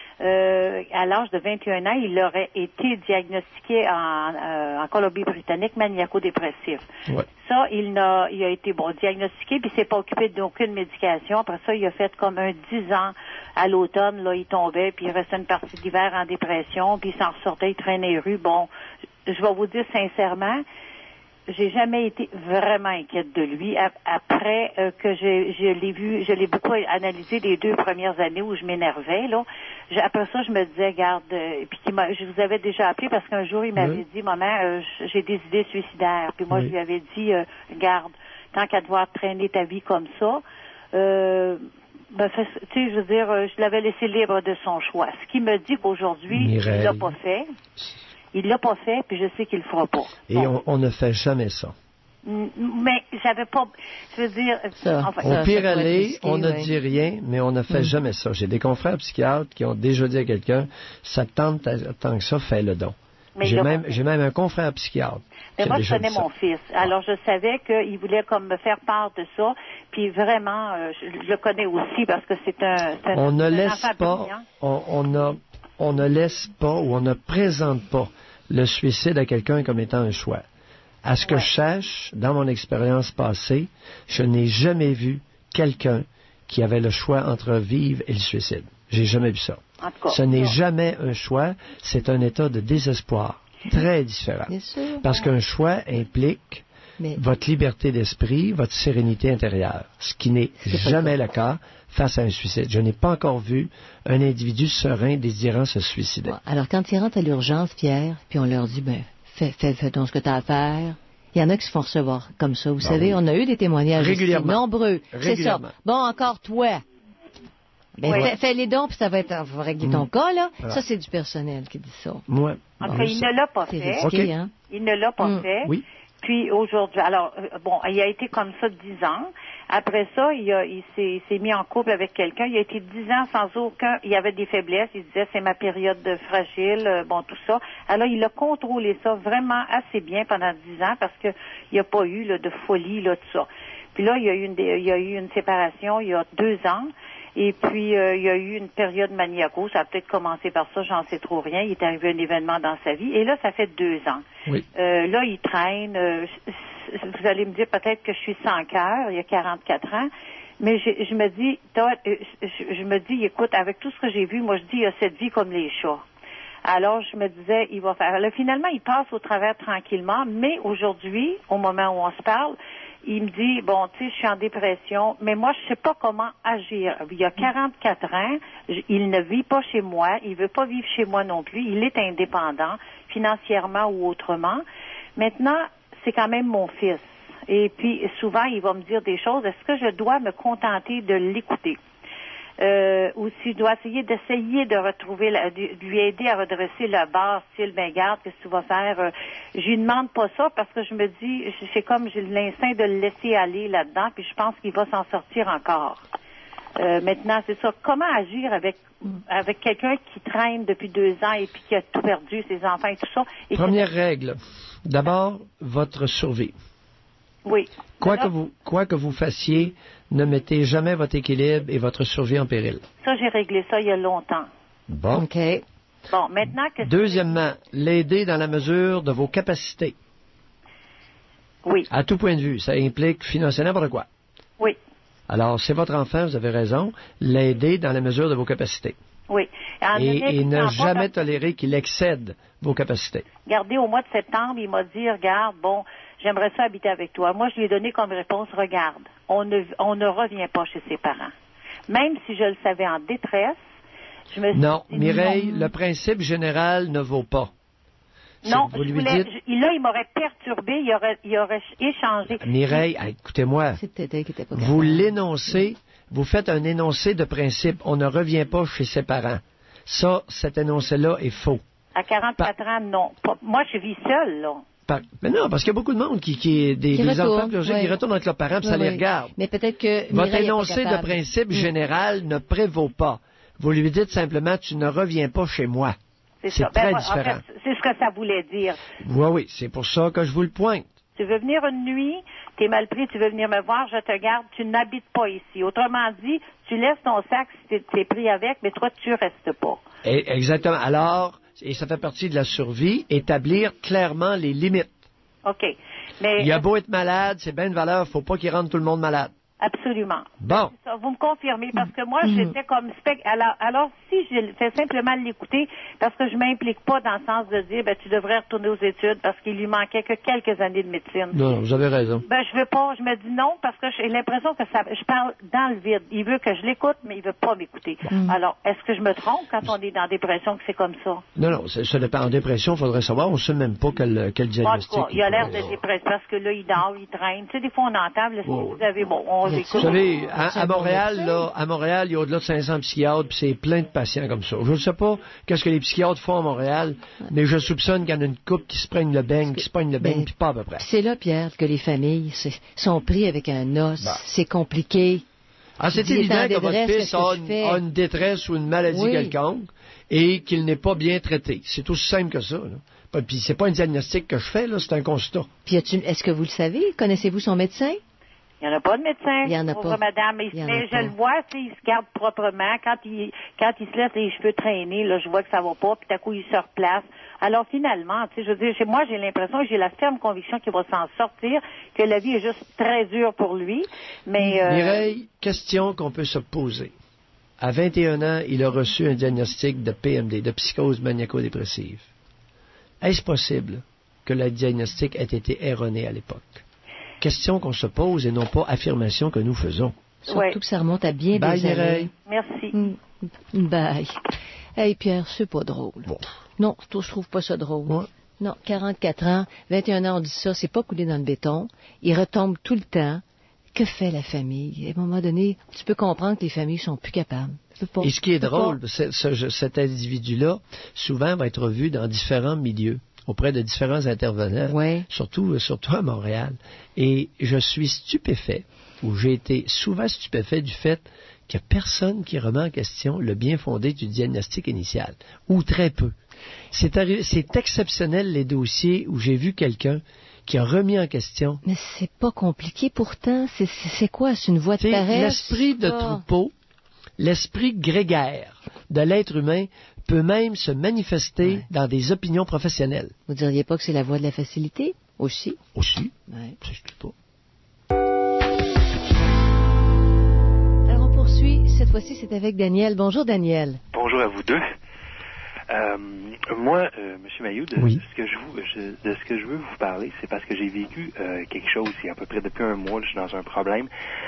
à l'âge de 21 ans, il aurait été diagnostiqué en Colombie-Britannique maniaco-dépressif. Ouais. Ça, il a été diagnostiqué, puis il s'est pas occupé d'aucune médication. Après ça, il a fait comme 10 ans à l'automne, là, il tombait, puis il restait une partie de l'hiver en dépression, puis il s'en ressortait, il traînait les rues. Bon, je vais vous dire sincèrement, j'ai jamais été vraiment inquiète de lui. Après que je l'ai beaucoup analysé les 2 premières années où je m'énervais, là. Après ça, je me disais, garde, puis je vous avais déjà appelé parce qu'un jour, il m'avait dit, maman, j'ai des idées suicidaires. Puis moi, je lui avais dit, garde, tant qu'à devoir traîner ta vie comme ça, tu sais, je veux dire, je l'avais laissé libre de son choix. Ce qui me dit qu'aujourd'hui, il l'a pas fait. Il l'a pas fait, puis je sais qu'il le fera pas. Et on ne fait jamais ça. Mais j'avais pas, je veux dire... Au pire aller, on ne dit rien, mais on ne fait jamais ça. J'ai des confrères psychiatres qui ont déjà dit à quelqu'un, ça tente tant que ça, fais le don. J'ai même un confrère psychiatre. Mais moi, je connais mon fils. Alors, je savais qu'il voulait comme me faire part de ça. Puis vraiment, je le connais aussi parce que c'est un on ne laisse pas, on ne laisse pas ou on ne présente pas le suicide à quelqu'un comme étant un choix. À ce que je sache, dans mon expérience passée, je n'ai jamais vu quelqu'un qui avait le choix entre vivre et le suicide. J'ai jamais vu ça. En tout cas, ce n'est jamais un choix, c'est un état de désespoir très différent. Parce qu'un choix implique votre liberté d'esprit, votre sérénité intérieure, ce qui n'est jamais le cas face à un suicide. Je n'ai pas encore vu un individu serein désirant se suicider. Bon, alors, quand ils rentrent à l'urgence, Pierre, puis on leur dit, fais donc ce que tu as à faire. Il y en a qui se font recevoir comme ça. Vous savez, on a eu des témoignages régulièrement. Nombreux. C'est ça. Bon, encore toi. Fais les dons, puis ça va régler ton cas, là. Ça, c'est du personnel qui dit ça. Ouais. Enfin, il ne l'a pas fait. Risqué, hein? Il ne l'a pas fait. Oui. Puis aujourd'hui, alors, il a été comme ça 10 ans. Après ça, il s'est mis en couple avec quelqu'un. Il a été 10 ans sans aucun... Il y avait des faiblesses. Il disait, c'est ma période fragile, tout ça. Alors, il a contrôlé ça vraiment assez bien pendant 10 ans parce qu'il n'y a pas eu de folie, tout ça. Puis là, il y a eu une séparation il y a 2 ans. Et puis, il y a eu une période maniaco. Ça a peut-être commencé par ça, j'en sais trop rien. Il est arrivé un événement dans sa vie. Et là, ça fait 2 ans. Oui. Là, il traîne. Vous allez me dire peut-être que je suis sans cœur. Il y a 44 ans. Mais je me dis, je me dis, écoute, avec tout ce que j'ai vu, moi, je dis, il y a cette vie comme les chats. Alors, je me disais, il va faire... Là, finalement, il passe au travers tranquillement. Mais aujourd'hui, au moment où on se parle, il me dit, bon, tu sais, je suis en dépression, mais moi, je sais pas comment agir. Il y a 44 ans, il ne vit pas chez moi, il veut pas vivre chez moi non plus, il est indépendant, financièrement ou autrement. Maintenant, c'est quand même mon fils. Et puis, souvent, il va me dire des choses. Est-ce que je dois me contenter de l'écouter? Ou si je dois essayer de retrouver, de lui aider à redresser la barre, style, garde, qu'est-ce que tu vas faire? Je lui demande pas ça parce que je me dis, c'est comme j'ai l'instinct de le laisser aller là-dedans, puis je pense qu'il va s'en sortir encore. Maintenant, c'est ça. Comment agir avec quelqu'un qui traîne depuis 2 ans et puis qui a tout perdu, ses enfants et tout ça? Première règle. D'abord, votre survie. Oui. Quoi que vous fassiez, ne mettez jamais votre équilibre et votre survie en péril. Ça, j'ai réglé ça il y a longtemps. Bon. OK. Bon, maintenant que... Deuxièmement, l'aider dans la mesure de vos capacités. Oui. À tout point de vue. Ça implique financer n'importe quoi. Oui. Alors, c'est votre enfant, vous avez raison. L'aider dans la mesure de vos capacités. Oui. Et ne jamais tolérer qu'il excède vos capacités. Regardez, au mois de septembre, il m'a dit, regarde, bon, j'aimerais ça habiter avec toi. Moi, je lui ai donné comme réponse, regarde, on ne revient pas chez ses parents. Même si je le savais en détresse, je me suis dit... Non, Mireille, le principe général ne vaut pas. Non, il m'aurait perturbé, il aurait échangé. Mireille, écoutez-moi, vous l'énoncez, vous faites un énoncé de principe, on ne revient pas chez ses parents. Ça, cet énoncé-là est faux. À 44 ans, non. Moi, je vis seule, là. Mais non, parce qu'il y a beaucoup de monde des enfants qui retournent avec leurs parents, puis ça les regarde. Mais peut-être que votre énoncé de principe général ne prévaut pas. Vous lui dites simplement, tu ne reviens pas chez moi. C'est très différent. En fait, c'est ce que ça voulait dire. Oui, c'est pour ça que je vous le pointe. Tu veux venir une nuit, t'es mal pris, tu veux venir me voir, je te garde, tu n'habites pas ici. Autrement dit, tu laisses ton sac si t'es pris avec, mais toi, tu restes pas. Exactement. Alors, et ça fait partie de la survie, établir clairement les limites. OK. Mais il y a beau être malade, c'est bien de valeur, faut pas qu'il rende tout le monde malade. Absolument. Bon. Ça, vous me confirmez, parce que moi, j'étais comme alors, si je fais simplement l'écouter, parce que je m'implique pas dans le sens de dire, tu devrais retourner aux études parce qu'il lui manquait que quelques années de médecine. Non, vous avez raison. Je veux pas, je me dis non, parce que j'ai l'impression que je parle dans le vide. Il veut que je l'écoute, mais il veut pas m'écouter. Alors, est-ce que je me trompe quand on est dans dépression que c'est comme ça? Non, ça dépend. En dépression, il faudrait savoir, on sait même pas quel diagnostic. En tout cas, il a l'air de dépression, parce que là, il dort, il traîne. Tu sais, des fois, on entend, là, vous avez, vous savez, à Montréal, il y a au-delà de 500 psychiatres, puis c'est plein de patients comme ça. Je ne sais pas qu'est-ce que les psychiatres font à Montréal, mais je soupçonne qu'il y en a une couple qui se prennent le beigne, puis pas à peu près. C'est là, Pierre, que les familles sont pris avec un os. C'est compliqué. C'est évident que votre fils a une détresse ou une maladie quelconque et qu'il n'est pas bien traité. C'est aussi simple que ça. Puis c'est pas un diagnostic que je fais, là, c'est un constat. Puis est-ce que vous le savez? Connaissez-vous son médecin? Il n'y en a pas de médecin. Il n'y en a pas. Madame. Mais je le vois, il se garde proprement. Quand il se laisse les cheveux traîner, là, je vois que ça va pas, puis tout à coup, il se replace. Alors finalement, tu sais, je veux dire, moi j'ai l'impression et j'ai la ferme conviction qu'il va s'en sortir, que la vie est juste très dure pour lui. Mais Mireille, question qu'on peut se poser. À 21 ans, il a reçu un diagnostic de PMD, de psychose maniaco-dépressive. Est-ce possible que le diagnostic ait été erroné à l'époque? Question qu'on se pose et non pas affirmation que nous faisons. Surtout que ça remonte à bien Bye, des années. Mireille. Merci. Bye. Hey Pierre, c'est pas drôle. Bon. Non, je trouve pas ça drôle. Ouais. Non, 44 ans, 21 ans, on dit ça, c'est pas coulé dans le béton. Il retombe tout le temps. Que fait la famille? À un moment donné, tu peux comprendre que les familles sont plus capables. Et ce qui est drôle, cet individu-là, souvent va être vu dans différents milieux, auprès de différents intervenants, surtout à Montréal. Et je suis stupéfait, ou j'ai été souvent stupéfait du fait qu'il n'y a personne qui remet en question le bien fondé du diagnostic initial, ou très peu. C'est exceptionnel les dossiers où j'ai vu quelqu'un qui a remis en question. Mais c'est pas compliqué pourtant. C'est quoi? C'est une voie de paresse? L'esprit de troupeau, l'esprit grégaire de l'être humain peut même se manifester dans des opinions professionnelles. Vous diriez pas que c'est la voie de la facilité? Aussi. Aussi. Ouais. Ça, je dis pas. Alors on poursuit. Cette fois-ci, c'est avec Daniel. Bonjour Daniel. Bonjour à vous deux. Moi, M. Mailloux, de ce que je veux vous parler, c'est parce que j'ai vécu quelque chose il y a à peu près depuis un mois, je suis dans un problème,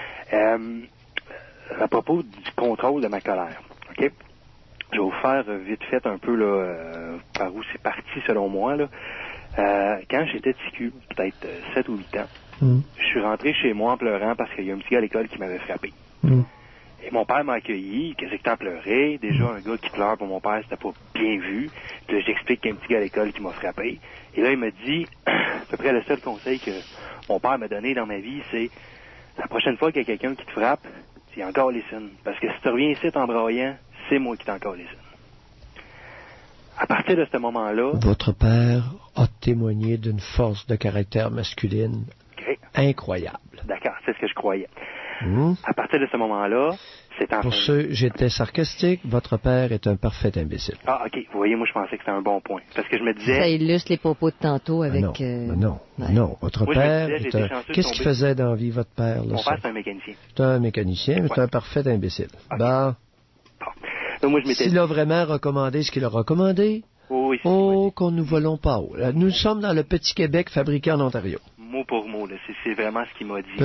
à propos du contrôle de ma colère. OK? Je vais vous faire vite fait un peu là, par où c'est parti selon moi. Là. Quand j'étais TQ, peut-être 7 ou 8 ans, je suis rentré chez moi en pleurant parce qu'il y a un petit gars à l'école qui m'avait frappé. Et mon père m'a accueilli, qu'est-ce que t'en pleurais? Déjà, un gars qui pleure pour mon père, c'était pas bien vu. Puis là, j'explique qu'il y a un petit gars à l'école qui m'a frappé. Et là, il m'a dit, à peu près le seul conseil que mon père m'a donné dans ma vie, c'est, la prochaine fois qu'il y a quelqu'un qui te frappe, c'est encore les signes. Parce que si tu reviens ici en braillant, c'est moi qui t'encore les signes. À partir de ce moment-là... Votre père a témoigné d'une force de caractère masculine incroyable. D'accord, c'est ce que je croyais. À partir de ce moment-là, c'est enfin... Pour ceux, j'étais sarcastique, votre père est un parfait imbécile. Ah, OK. Vous voyez, moi, je pensais que c'était un bon point. Parce que je me disais... Ça illustre les propos de tantôt avec... Non. Votre père... Qu'est-ce qu'il faisait dans la vie, votre père? Là, mon père, c'est un mécanicien. C'est un mécanicien, mais c'est un parfait imbécile. Okay. Bon. Donc, moi, je m'étais S'il a vraiment recommandé ce qu'il a recommandé, qu'on nous volons pas haut. Là, nous sommes dans le petit Québec fabriqué en Ontario. Mot pour mot, là. C'est vraiment ce qu'il m'a dit.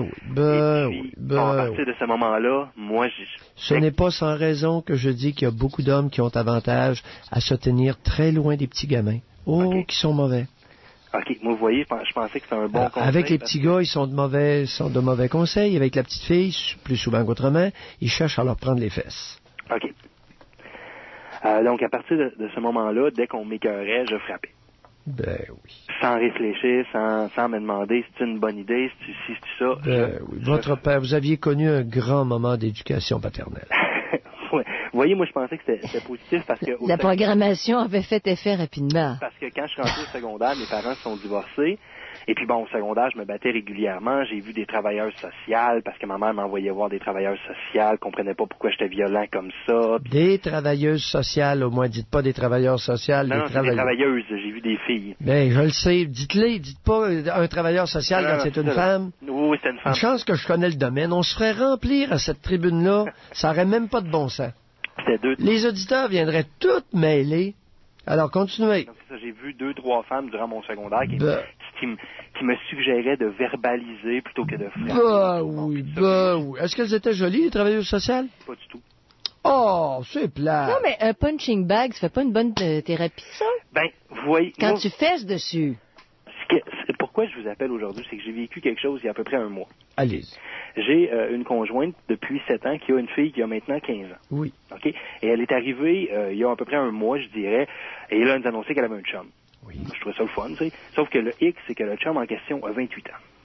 À partir de ce moment-là, moi, Ce n'est pas sans raison que je dis qu'il y a beaucoup d'hommes qui ont avantage à se tenir très loin des petits gamins. Qui sont mauvais. OK, moi, vous voyez, je pensais que c'était un bon conseil. Avec les petits gars, ils sont de mauvais conseils. Avec la petite fille, plus souvent qu'autrement, ils cherchent à leur prendre les fesses. OK. Donc, à partir de ce moment-là, dès qu'on m'écœurait, je frappais. Ben oui. Sans réfléchir, sans me demander si c'est une bonne idée, si c'est ça. Oui. Votre père, vous aviez connu un grand moment d'éducation paternelle. Ouais. Vous voyez, moi, je pensais que c'était positif parce que... La programmation avait fait effet rapidement. Parce que quand je suis rentré au secondaire, mes parents se sont divorcés. Et puis, bon, au secondaire, je me battais régulièrement. J'ai vu des travailleurs sociales parce que ma mère m'envoyait voir des travailleurs sociales, comprenaient pas pourquoi j'étais violent comme ça. Puis... Des travailleuses sociales, au moins, dites pas des travailleurs sociales. Non, c'est des travailleuses. J'ai vu des filles. Ben, je le sais. Dites-les. Dites pas un travailleur social quand c'est une femme. Oui, c'est une femme. Une chance que je connais le domaine. On se ferait remplir à cette tribune-là. Ça aurait même pas de bon sens. Les auditeurs viendraient toutes mêlées. Alors, continuez. Donc, c'est ça, j'ai vu 2-3 femmes durant mon secondaire qui me suggéraient de verbaliser plutôt que de frapper. Oui. Est-ce qu'elles étaient jolies, les travailleuses sociales? Pas du tout. Oh, c'est plat. Non, mais un punching bag, ça fait pas une bonne thérapie, ça? Ben, vous voyez... Quand tu fesses dessus. Pourquoi je vous appelle aujourd'hui, c'est que j'ai vécu quelque chose il y a à peu près un mois. Allez. J'ai une conjointe depuis 7 ans qui a une fille qui a maintenant 15 ans. Oui. OK? Et elle est arrivée il y a à peu près un mois, je dirais, et là, elle nous a annoncé qu'elle avait un chum. Oui. Je trouvais ça le fun, tu sais. Sauf que le hic, c'est que le chum en question a 28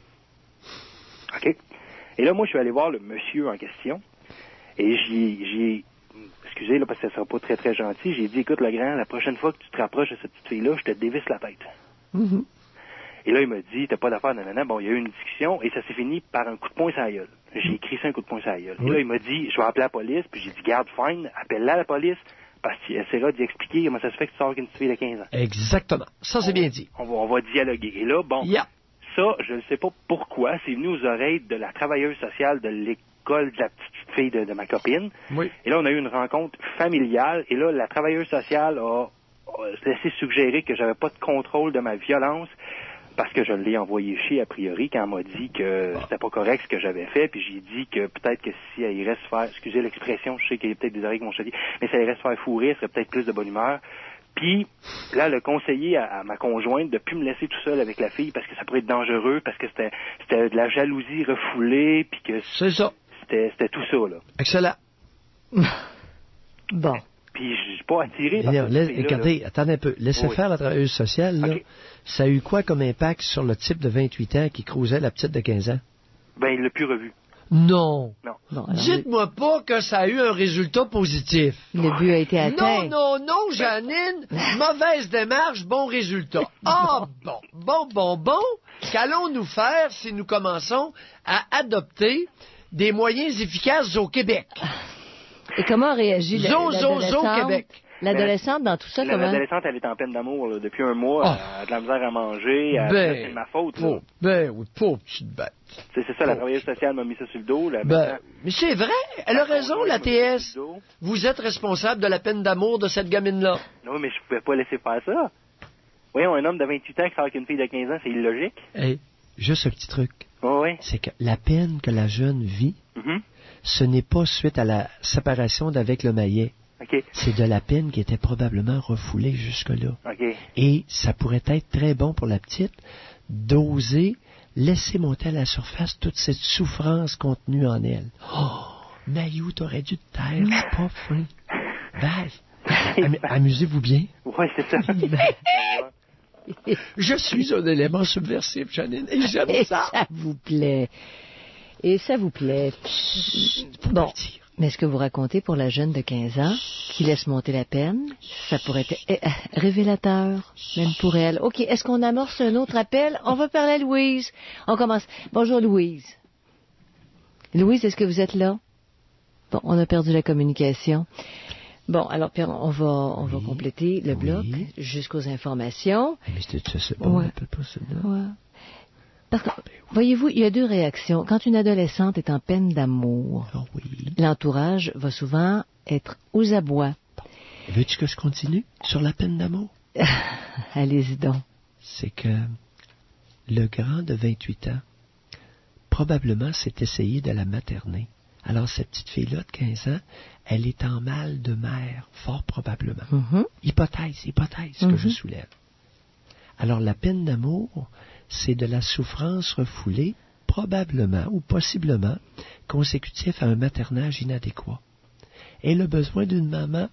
ans. OK? Et là, moi, je suis allé voir le monsieur en question, et j'ai excusez, là, parce que ça sera pas très, très gentil, j'ai dit, écoute, le grand, la prochaine fois que tu te rapproches de cette petite fille-là, je te dévisse la tête. Mm-hmm. Et là, il m'a dit, t'as pas d'affaire, nanana. Bon, il y a eu une discussion et ça s'est fini par un coup de poing sur la gueule. J'ai écrit ça, un coup de poing sur la gueule. Et là, il m'a dit, je vais appeler la police. Puis j'ai dit, garde, fine, appelle-la la police. parce qu'il essaiera d'y expliquer comment ça se fait que tu sors avec une petite fille de 15 ans. Exactement. Ça, c'est bien dit. On va dialoguer. Et là, bon, ça, je ne sais pas pourquoi, c'est venu aux oreilles de la travailleuse sociale de l'école de la petite fille de ma copine. Oui. Et là, on a eu une rencontre familiale. Et là, la travailleuse sociale a laissé suggérer que j'avais pas de contrôle de ma violence parce que je l'ai envoyé chier a priori quand elle m'a dit que c'était pas correct ce que j'avais fait. Puis j'ai dit que peut-être que si elle irait se faire, excusez l'expression, je sais qu'il y a peut-être des oreilles qui m'ont choisi, mais si elle irait se faire fourrer, elle serait peut-être plus de bonne humeur. Puis là, le conseiller à ma conjointe de plus me laisser tout seul avec la fille parce que ça pourrait être dangereux, parce que c'était de la jalousie refoulée, puis que c'est ça. C'était tout ça, là. Excellent. Bon. Puis je suis pas attiré par ça. Regardez, attendez un peu. Laissez faire la travailleuse sociale, là. Okay. Ça a eu quoi comme impact sur le type de 28 ans qui cruisait la petite de 15 ans? Ben, il l'a plus revu. Non. Non. Dites-moi pas que ça a eu un résultat positif. Le but a été atteint. Non, Janine. Mauvaise démarche, bon résultat. Ah, bon. Qu'allons-nous faire si nous commençons à adopter des moyens efficaces au Québec? Et comment réagit l'adolescente? Québec. L'adolescente dans tout ça, comment? L'adolescente, elle est en peine d'amour là, depuis un mois. Elle a de la misère à manger. C'est ma faute. Oui, pauvre petite bête. C'est ça, la travailleuse sociale m'a mis ça sur le dos. Là, mais c'est vrai, elle a raison, la TS. Vous êtes responsable de la peine d'amour de cette gamine-là. Non, mais je pouvais pas laisser faire ça. Voyons, un homme de 28 ans qui sort avec une fille de 15 ans, c'est illogique. Hey, juste un petit truc. Oui. C'est que la peine que la jeune vit, ce n'est pas suite à la séparation d'avec le Maillet. Okay. C'est de la peine qui était probablement refoulée jusque-là. Okay. Et ça pourrait être très bon pour la petite d'oser laisser monter à la surface toute cette souffrance contenue en elle. Oh, Maillot, t'aurais dû te taire, c'est pas fin. Amusez-vous bien. Oui, c'est ça. Je suis un élément subversif, Janine, et j'aime ça. Ça vous plaît. Et ça vous plaît. Bon. Mais ce que vous racontez pour la jeune de 15 ans, qui laisse monter la peine, ça pourrait être révélateur, même pour elle. OK, est-ce qu'on amorce un autre appel? On va parler à Louise. On commence. Bonjour, Louise. Louise, est-ce que vous êtes là? Bon, on a perdu la communication. Bon, alors, Pierre, on va compléter le bloc jusqu'aux informations. Mais c'est bon, on peut pas cela. Ouais. Parce que, voyez-vous, il y a deux réactions. Quand une adolescente est en peine d'amour, l'entourage va souvent être aux abois. Veux-tu que je continue sur la peine d'amour? Allez-y donc. C'est que le grand de 28 ans, probablement, s'est essayé de la materner. Alors, cette petite fille-là de 15 ans, elle est en mal de mère, fort probablement. Hypothèse que je soulève. Alors, la peine d'amour, c'est de la souffrance refoulée, probablement ou possiblement consécutif à un maternage inadéquat. Elle a besoin d'une maman.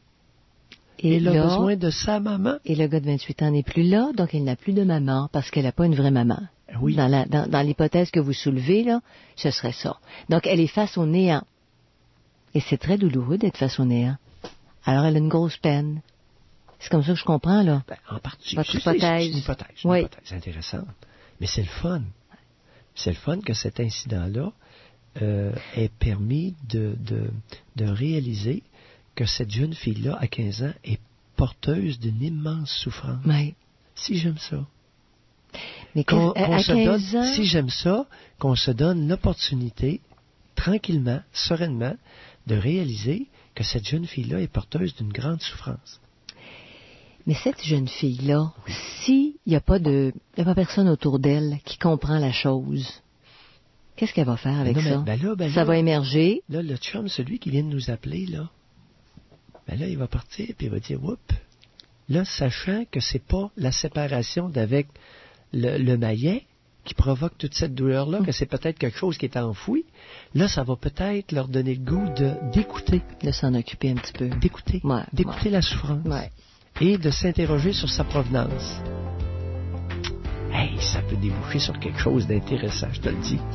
Elle a besoin de sa maman. Et le gars de 28 ans n'est plus là, donc il n'a plus de maman parce qu'elle n'a pas une vraie maman. Oui. Dans l'hypothèse que vous soulevez, là, ce serait ça. Donc, elle est face au néant. Et c'est très douloureux d'être face au néant. Alors, elle a une grosse peine. C'est comme ça que je comprends, là. En partie. Votre hypothèse. C'est une hypothèse intéressante. Mais c'est le fun. C'est le fun que cet incident-là ait permis de réaliser que cette jeune fille-là, à 15 ans, est porteuse d'une immense souffrance. Oui. Si j'aime ça. Mais si j'aime ça, qu'on se donne l'opportunité, tranquillement, sereinement, de réaliser que cette jeune fille-là est porteuse d'une grande souffrance. Mais cette jeune fille-là, s'il n'y a pas personne autour d'elle qui comprend la chose, qu'est-ce qu'elle va faire avec ça? Ça va émerger. Là, le chum, celui qui vient de nous appeler, là, il va partir et il va dire, oups. Là, sachant que c'est pas la séparation d'avec le Maillet qui provoque toute cette douleur-là, que c'est peut-être quelque chose qui est enfoui, là, ça va peut-être leur donner le goût d'écouter. De s'en occuper un petit peu. D'écouter. D'écouter la souffrance. Et de s'interroger sur sa provenance. Hey, ça peut déboucher sur quelque chose d'intéressant, je te le dis.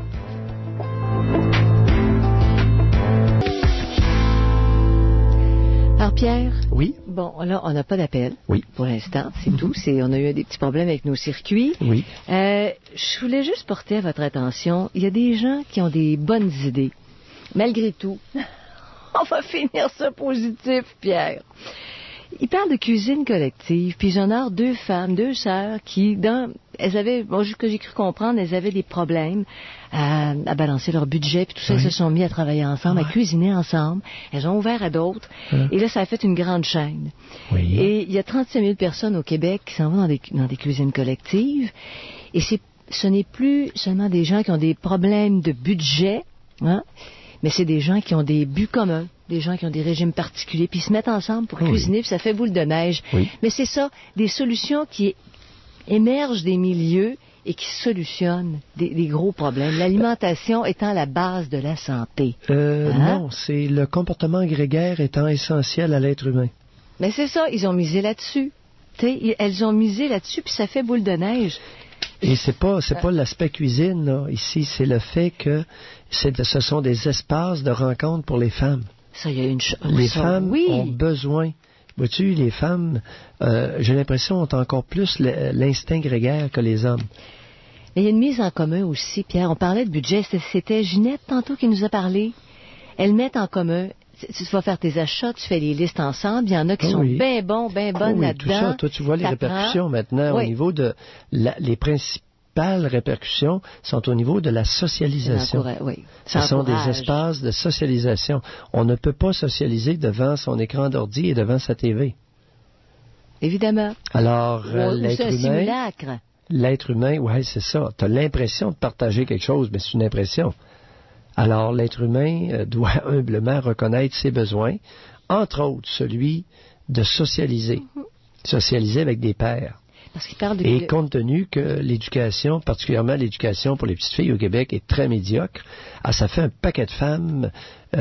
Alors, Pierre? Oui? Bon, là, on n'a pas d'appel. Oui. Pour l'instant, c'est tout. On a eu des petits problèmes avec nos circuits. Oui. Je voulais juste porter à votre attention, il y a des gens qui ont des bonnes idées. Malgré tout, On va finir ça positif, Pierre. Il parle de cuisine collective, puis j'honore 2 femmes, 2 sœurs qui, elles avaient, ce que j'ai cru comprendre, elles avaient des problèmes à balancer leur budget, puis tout ça, elles se sont mis à travailler ensemble, à cuisiner ensemble. Elles ont ouvert à d'autres, et là, ça a fait une grande chaîne. Oui. Et il y a 35 000 personnes au Québec qui s'en vont dans des cuisines collectives, et ce n'est plus seulement des gens qui ont des problèmes de budget, hein, mais c'est des gens qui ont des buts communs, des gens qui ont des régimes particuliers, puis ils se mettent ensemble pour cuisiner, puis ça fait boule de neige. Oui. Mais c'est ça, des solutions qui émergent des milieux et qui solutionnent des gros problèmes. L'alimentation étant la base de la santé. Non, c'est le comportement grégaire étant essentiel à l'être humain. Mais c'est ça, ils ont misé là-dessus. Elles ont misé là-dessus, puis ça fait boule de neige. Et c'est pas l'aspect cuisine, là. Ici, c'est le fait que ce sont des espaces de rencontre pour les femmes. Ça, il y a une chose. Les femmes ont besoin. Vois-tu, les femmes, j'ai l'impression, ont encore plus l'instinct grégaire que les hommes. Mais il y a une mise en commun aussi, Pierre. On parlait de budget. C'était Ginette, tantôt, qui nous a parlé. Elles mettent en commun. Tu vas faire tes achats, tu fais les listes ensemble. Il y en a qui sont bien bons, bien bonnes là-dedans. Tout ça, toi, tu vois les répercussions maintenant au niveau de les principales répercussions sont au niveau de la socialisation. Ce sont des espaces de socialisation. On ne peut pas socialiser devant son écran d'ordi et devant sa TV. Évidemment. Alors, l'être humain, oui, c'est ça. Tu as l'impression de partager quelque chose, mais c'est une impression. Alors, l'être humain doit humblement reconnaître ses besoins, entre autres celui de socialiser. Socialiser avec des pairs. Parce qu'il parle Et compte tenu que l'éducation, particulièrement l'éducation pour les petites filles au Québec, est très médiocre, ça fait un paquet de femmes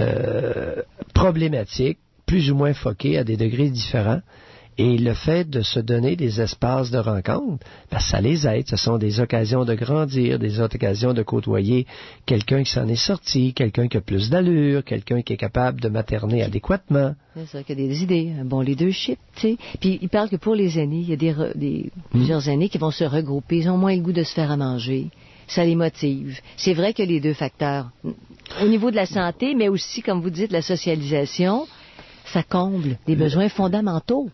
problématiques, plus ou moins foquées à des degrés différents. Et le fait de se donner des espaces de rencontre, ça les aide. Ce sont des occasions de grandir, des occasions de côtoyer quelqu'un qui s'en est sorti, quelqu'un qui a plus d'allure, quelqu'un qui est capable de materner adéquatement. C'est ça, qui a des idées, un bon leadership, tu sais. Puis il parle que pour les aînés, il y a plusieurs aînés qui vont se regrouper, ils ont moins le goût de se faire à manger. Ça les motive. C'est vrai que les 2 facteurs, au niveau de la santé, mais aussi, comme vous dites, la socialisation, ça comble des besoins fondamentaux.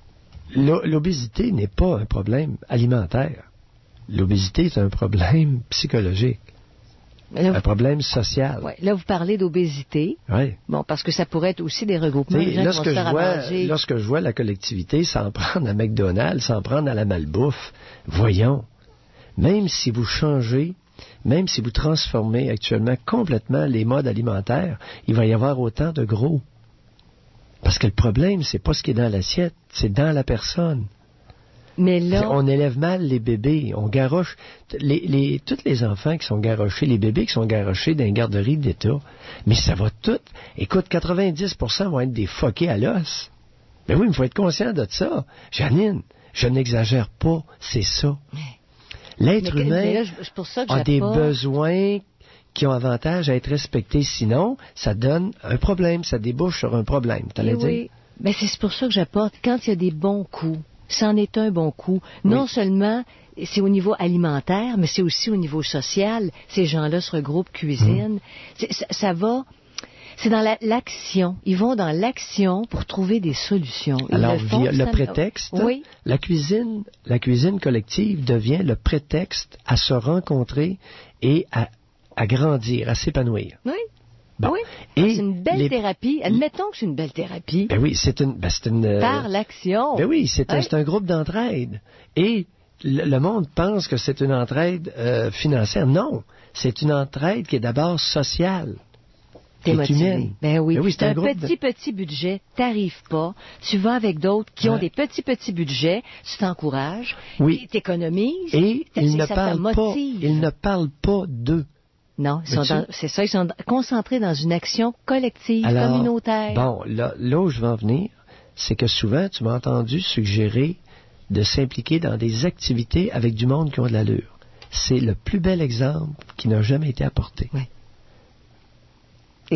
L'obésité n'est pas un problème alimentaire. L'obésité est un problème psychologique. Un problème social. Ouais, là, vous parlez d'obésité. Oui. Bon, parce que ça pourrait être aussi des regroupements de gens qui vont se faire à manger. Lorsque je vois la collectivité s'en prendre à McDonald's, s'en prendre à la malbouffe, voyons, même si vous changez, même si vous transformez actuellement complètement les modes alimentaires, il va y avoir autant de gros. Parce que le problème, c'est pas ce qui est dans l'assiette, c'est dans la personne. Mais là... On élève mal les bébés, on garoche... tous les enfants qui sont garochés, les bébés qui sont garochés dans les garderies d'État, mais ça va tout... Écoute, 90% vont être des foqués à l'os. Ben oui, il faut être conscient de ça. Janine, je n'exagère pas, c'est ça. L'être humain a des besoins qui ont avantage à être respectés. Sinon, ça donne un problème, ça débouche sur un problème. T'allais dire? Oui, mais c'est pour ça que j'apporte. Quand il y a des bons coups, c'en est un bon coup. Non seulement c'est au niveau alimentaire, mais c'est aussi au niveau social. Ces gens-là se regroupent, cuisinent. Ça va... C'est dans l'action. Ils vont dans l'action pour trouver des solutions. Alors, via le prétexte, la cuisine collective devient le prétexte à se rencontrer et à grandir, à s'épanouir. Oui. Bon. Oui. C'est une belle thérapie. Admettons que c'est une belle thérapie. Ben oui, c'est une par l'action. Ben oui, c'est un groupe d'entraide. Et le monde pense que c'est une entraide financière. Non, c'est une entraide qui est d'abord sociale. T'es motivé. Ben oui. C'est un petit budget, t'arrives pas, tu vas avec d'autres qui ont des petits budgets, tu t'encourages, t'économises, et ils ne parlent pas d'eux. Non, ils sont concentrés dans une action collective, communautaire. Bon, là où je veux en venir, c'est que souvent, tu m'as entendu suggérer de s'impliquer dans des activités avec du monde qui ont de l'allure. C'est le plus bel exemple qui n'a jamais été apporté. Oui. Et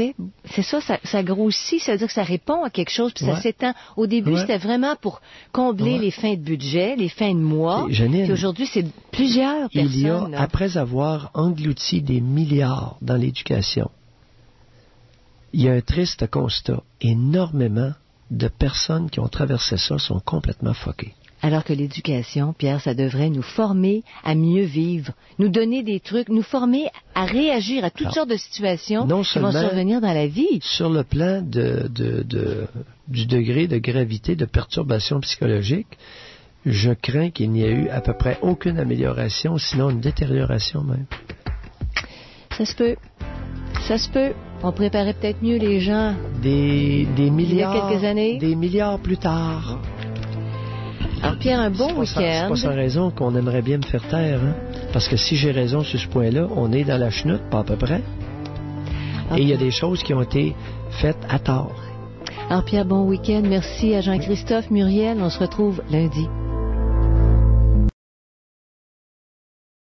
ça grossit, ça veut dire que ça répond à quelque chose, puis ça s'étend. Au début, c'était vraiment pour combler les fins de budget, les fins de mois. Puis aujourd'hui, c'est plusieurs personnes. Après avoir englouti des milliards dans l'éducation, il y a un triste constat. Énormément de personnes qui ont traversé ça sont complètement fuckées. Alors que l'éducation, Pierre, ça devrait nous former à mieux vivre, nous donner des trucs, nous former à réagir à toutes sortes de situations qui vont survenir dans la vie. Sur le plan du degré de gravité de perturbation psychologique, je crains qu'il n'y ait eu à peu près aucune amélioration, sinon une détérioration même. Ça se peut. Ça se peut. On préparait peut-être mieux les gens. Des milliards. Il y a quelques années. Des milliards plus tard. Alors, Pierre, un bon week-end. C'est pas sans raison qu'on aimerait bien me faire taire, hein? Parce que si j'ai raison sur ce point-là, on est dans la chenoute, pas à peu près. Okay. Et il y a des choses qui ont été faites à tort. Alors, Pierre, bon week-end. Merci à Jean-Christophe, Muriel. On se retrouve lundi.